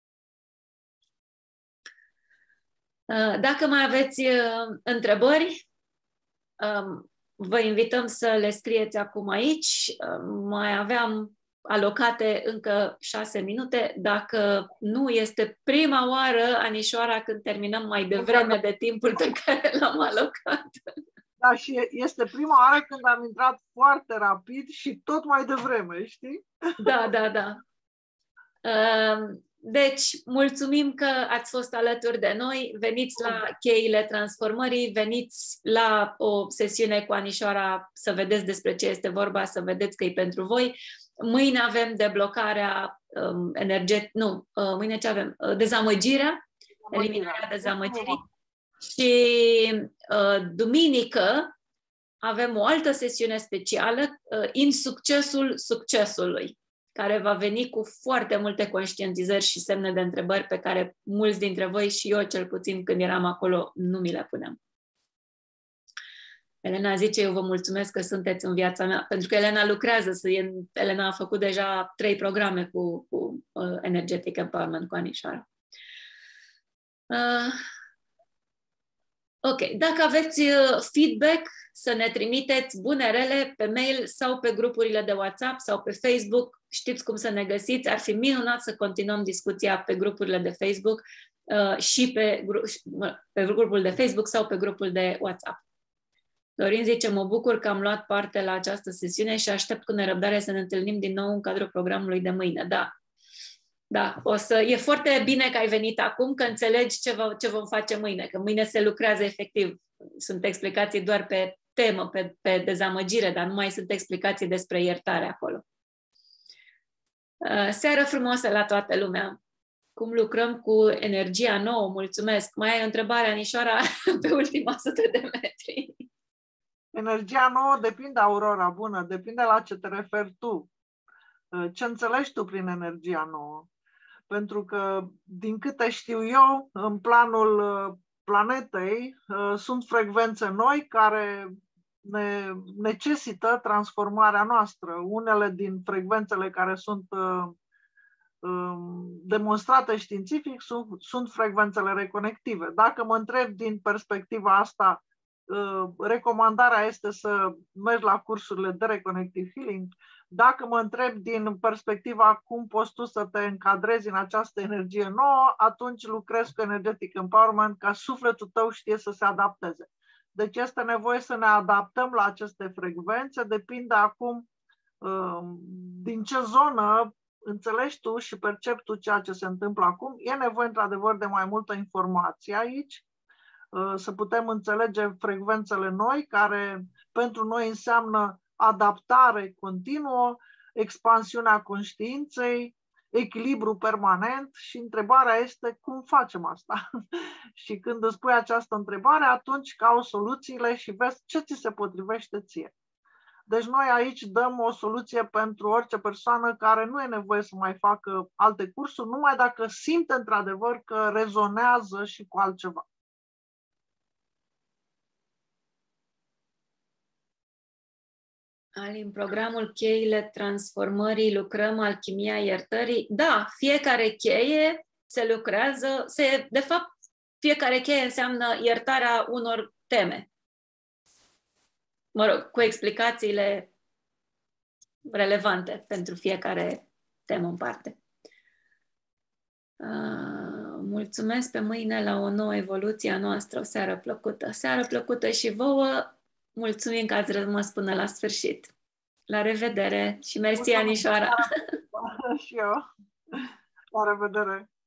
Dacă mai aveți întrebări, vă invităm să le scrieți acum aici. Mai aveam alocate încă șase minute. Dacă nu, este prima oară, Anișoara, când terminăm mai devreme de timpul pe care l-am alocat. Da, și este prima oară când am intrat foarte rapid și tot mai devreme, știi? Da, da, da. Deci, mulțumim că ați fost alături de noi. Veniți la Cheile Transformării, veniți la o sesiune cu Anișoara să vedeți despre ce este vorba, să vedeți că e pentru voi. Mâine avem deblocarea um, energetică, nu, uh, mâine ce avem? Uh, dezamăgirea, eliminarea dezamăgirii. Și uh, duminică avem o altă sesiune specială, uh, în succesul succesului, care va veni cu foarte multe conștientizări și semne de întrebări pe care mulți dintre voi și eu, cel puțin când eram acolo, nu mi le puneam. Elena zice, eu vă mulțumesc că sunteți în viața mea, pentru că Elena lucrează, Elena a făcut deja trei programe cu, cu uh, Energetic Empowerment cu Anișoara. Uh, ok, dacă aveți feedback, să ne trimiteți bune, rele pe mail sau pe grupurile de WhatsApp sau pe Facebook. Știți cum să ne găsiți. Ar fi minunat să continuăm discuția pe grupurile de Facebook uh, și pe, gru- pe grupul de Facebook sau pe grupul de WhatsApp. Dorin zice, mă bucur că am luat parte la această sesiune și aștept cu nerăbdare să ne întâlnim din nou în cadrul programului de mâine. Da, da, o să, e foarte bine că ai venit acum, că înțelegi ce, va, ce vom face mâine, că mâine se lucrează efectiv. Sunt explicații doar pe temă, pe, pe dezamăgire, dar nu mai sunt explicații despre iertare acolo. Seară frumoasă la toată lumea! Cum lucrăm cu energia nouă? Mulțumesc! Mai ai o întrebare, Anișoara, pe ultima sută de metri? Energia nouă depinde, Aurora, bună, depinde la ce te referi tu. Ce înțelegi tu prin energia nouă? Pentru că, din câte știu eu, în planul planetei sunt frecvențe noi care ne necesită transformarea noastră. Unele din frecvențele care sunt demonstrate științific sunt, sunt frecvențele reconective. Dacă mă întreb din perspectiva asta, recomandarea este să mergi la cursurile de Reconnective Healing. Dacă mă întreb din perspectiva cum poți tu să te încadrezi în această energie nouă, atunci lucrezi cu Energetic Empowerment ca sufletul tău știe să se adapteze. Deci este nevoie să ne adaptăm la aceste frecvențe, depinde acum din ce zonă înțelegi tu și percepi tu ceea ce se întâmplă acum. E nevoie într-adevăr de mai multă informație aici, să putem înțelege frecvențele noi, care pentru noi înseamnă adaptare continuă, expansiunea conștiinței, echilibru permanent și întrebarea este cum facem asta. Și când îți pui această întrebare, atunci cauți soluțiile și vezi ce ți se potrivește ție. Deci noi aici dăm o soluție pentru orice persoană care nu e nevoie să mai facă alte cursuri, numai dacă simte într-adevăr că rezonează și cu altceva. Ali, în programul Cheile Transformării lucrăm alchimia iertării. Da, fiecare cheie se lucrează, se, de fapt, fiecare cheie înseamnă iertarea unor teme. Mă rog, cu explicațiile relevante pentru fiecare temă în parte. Uh, mulțumesc, pe mâine la o nouă evoluție a noastră. O seară plăcută. Seară plăcută și vouă. Mulțumim că ați rămas până la sfârșit. La revedere și mersi, Anișoara! Și eu. La revedere!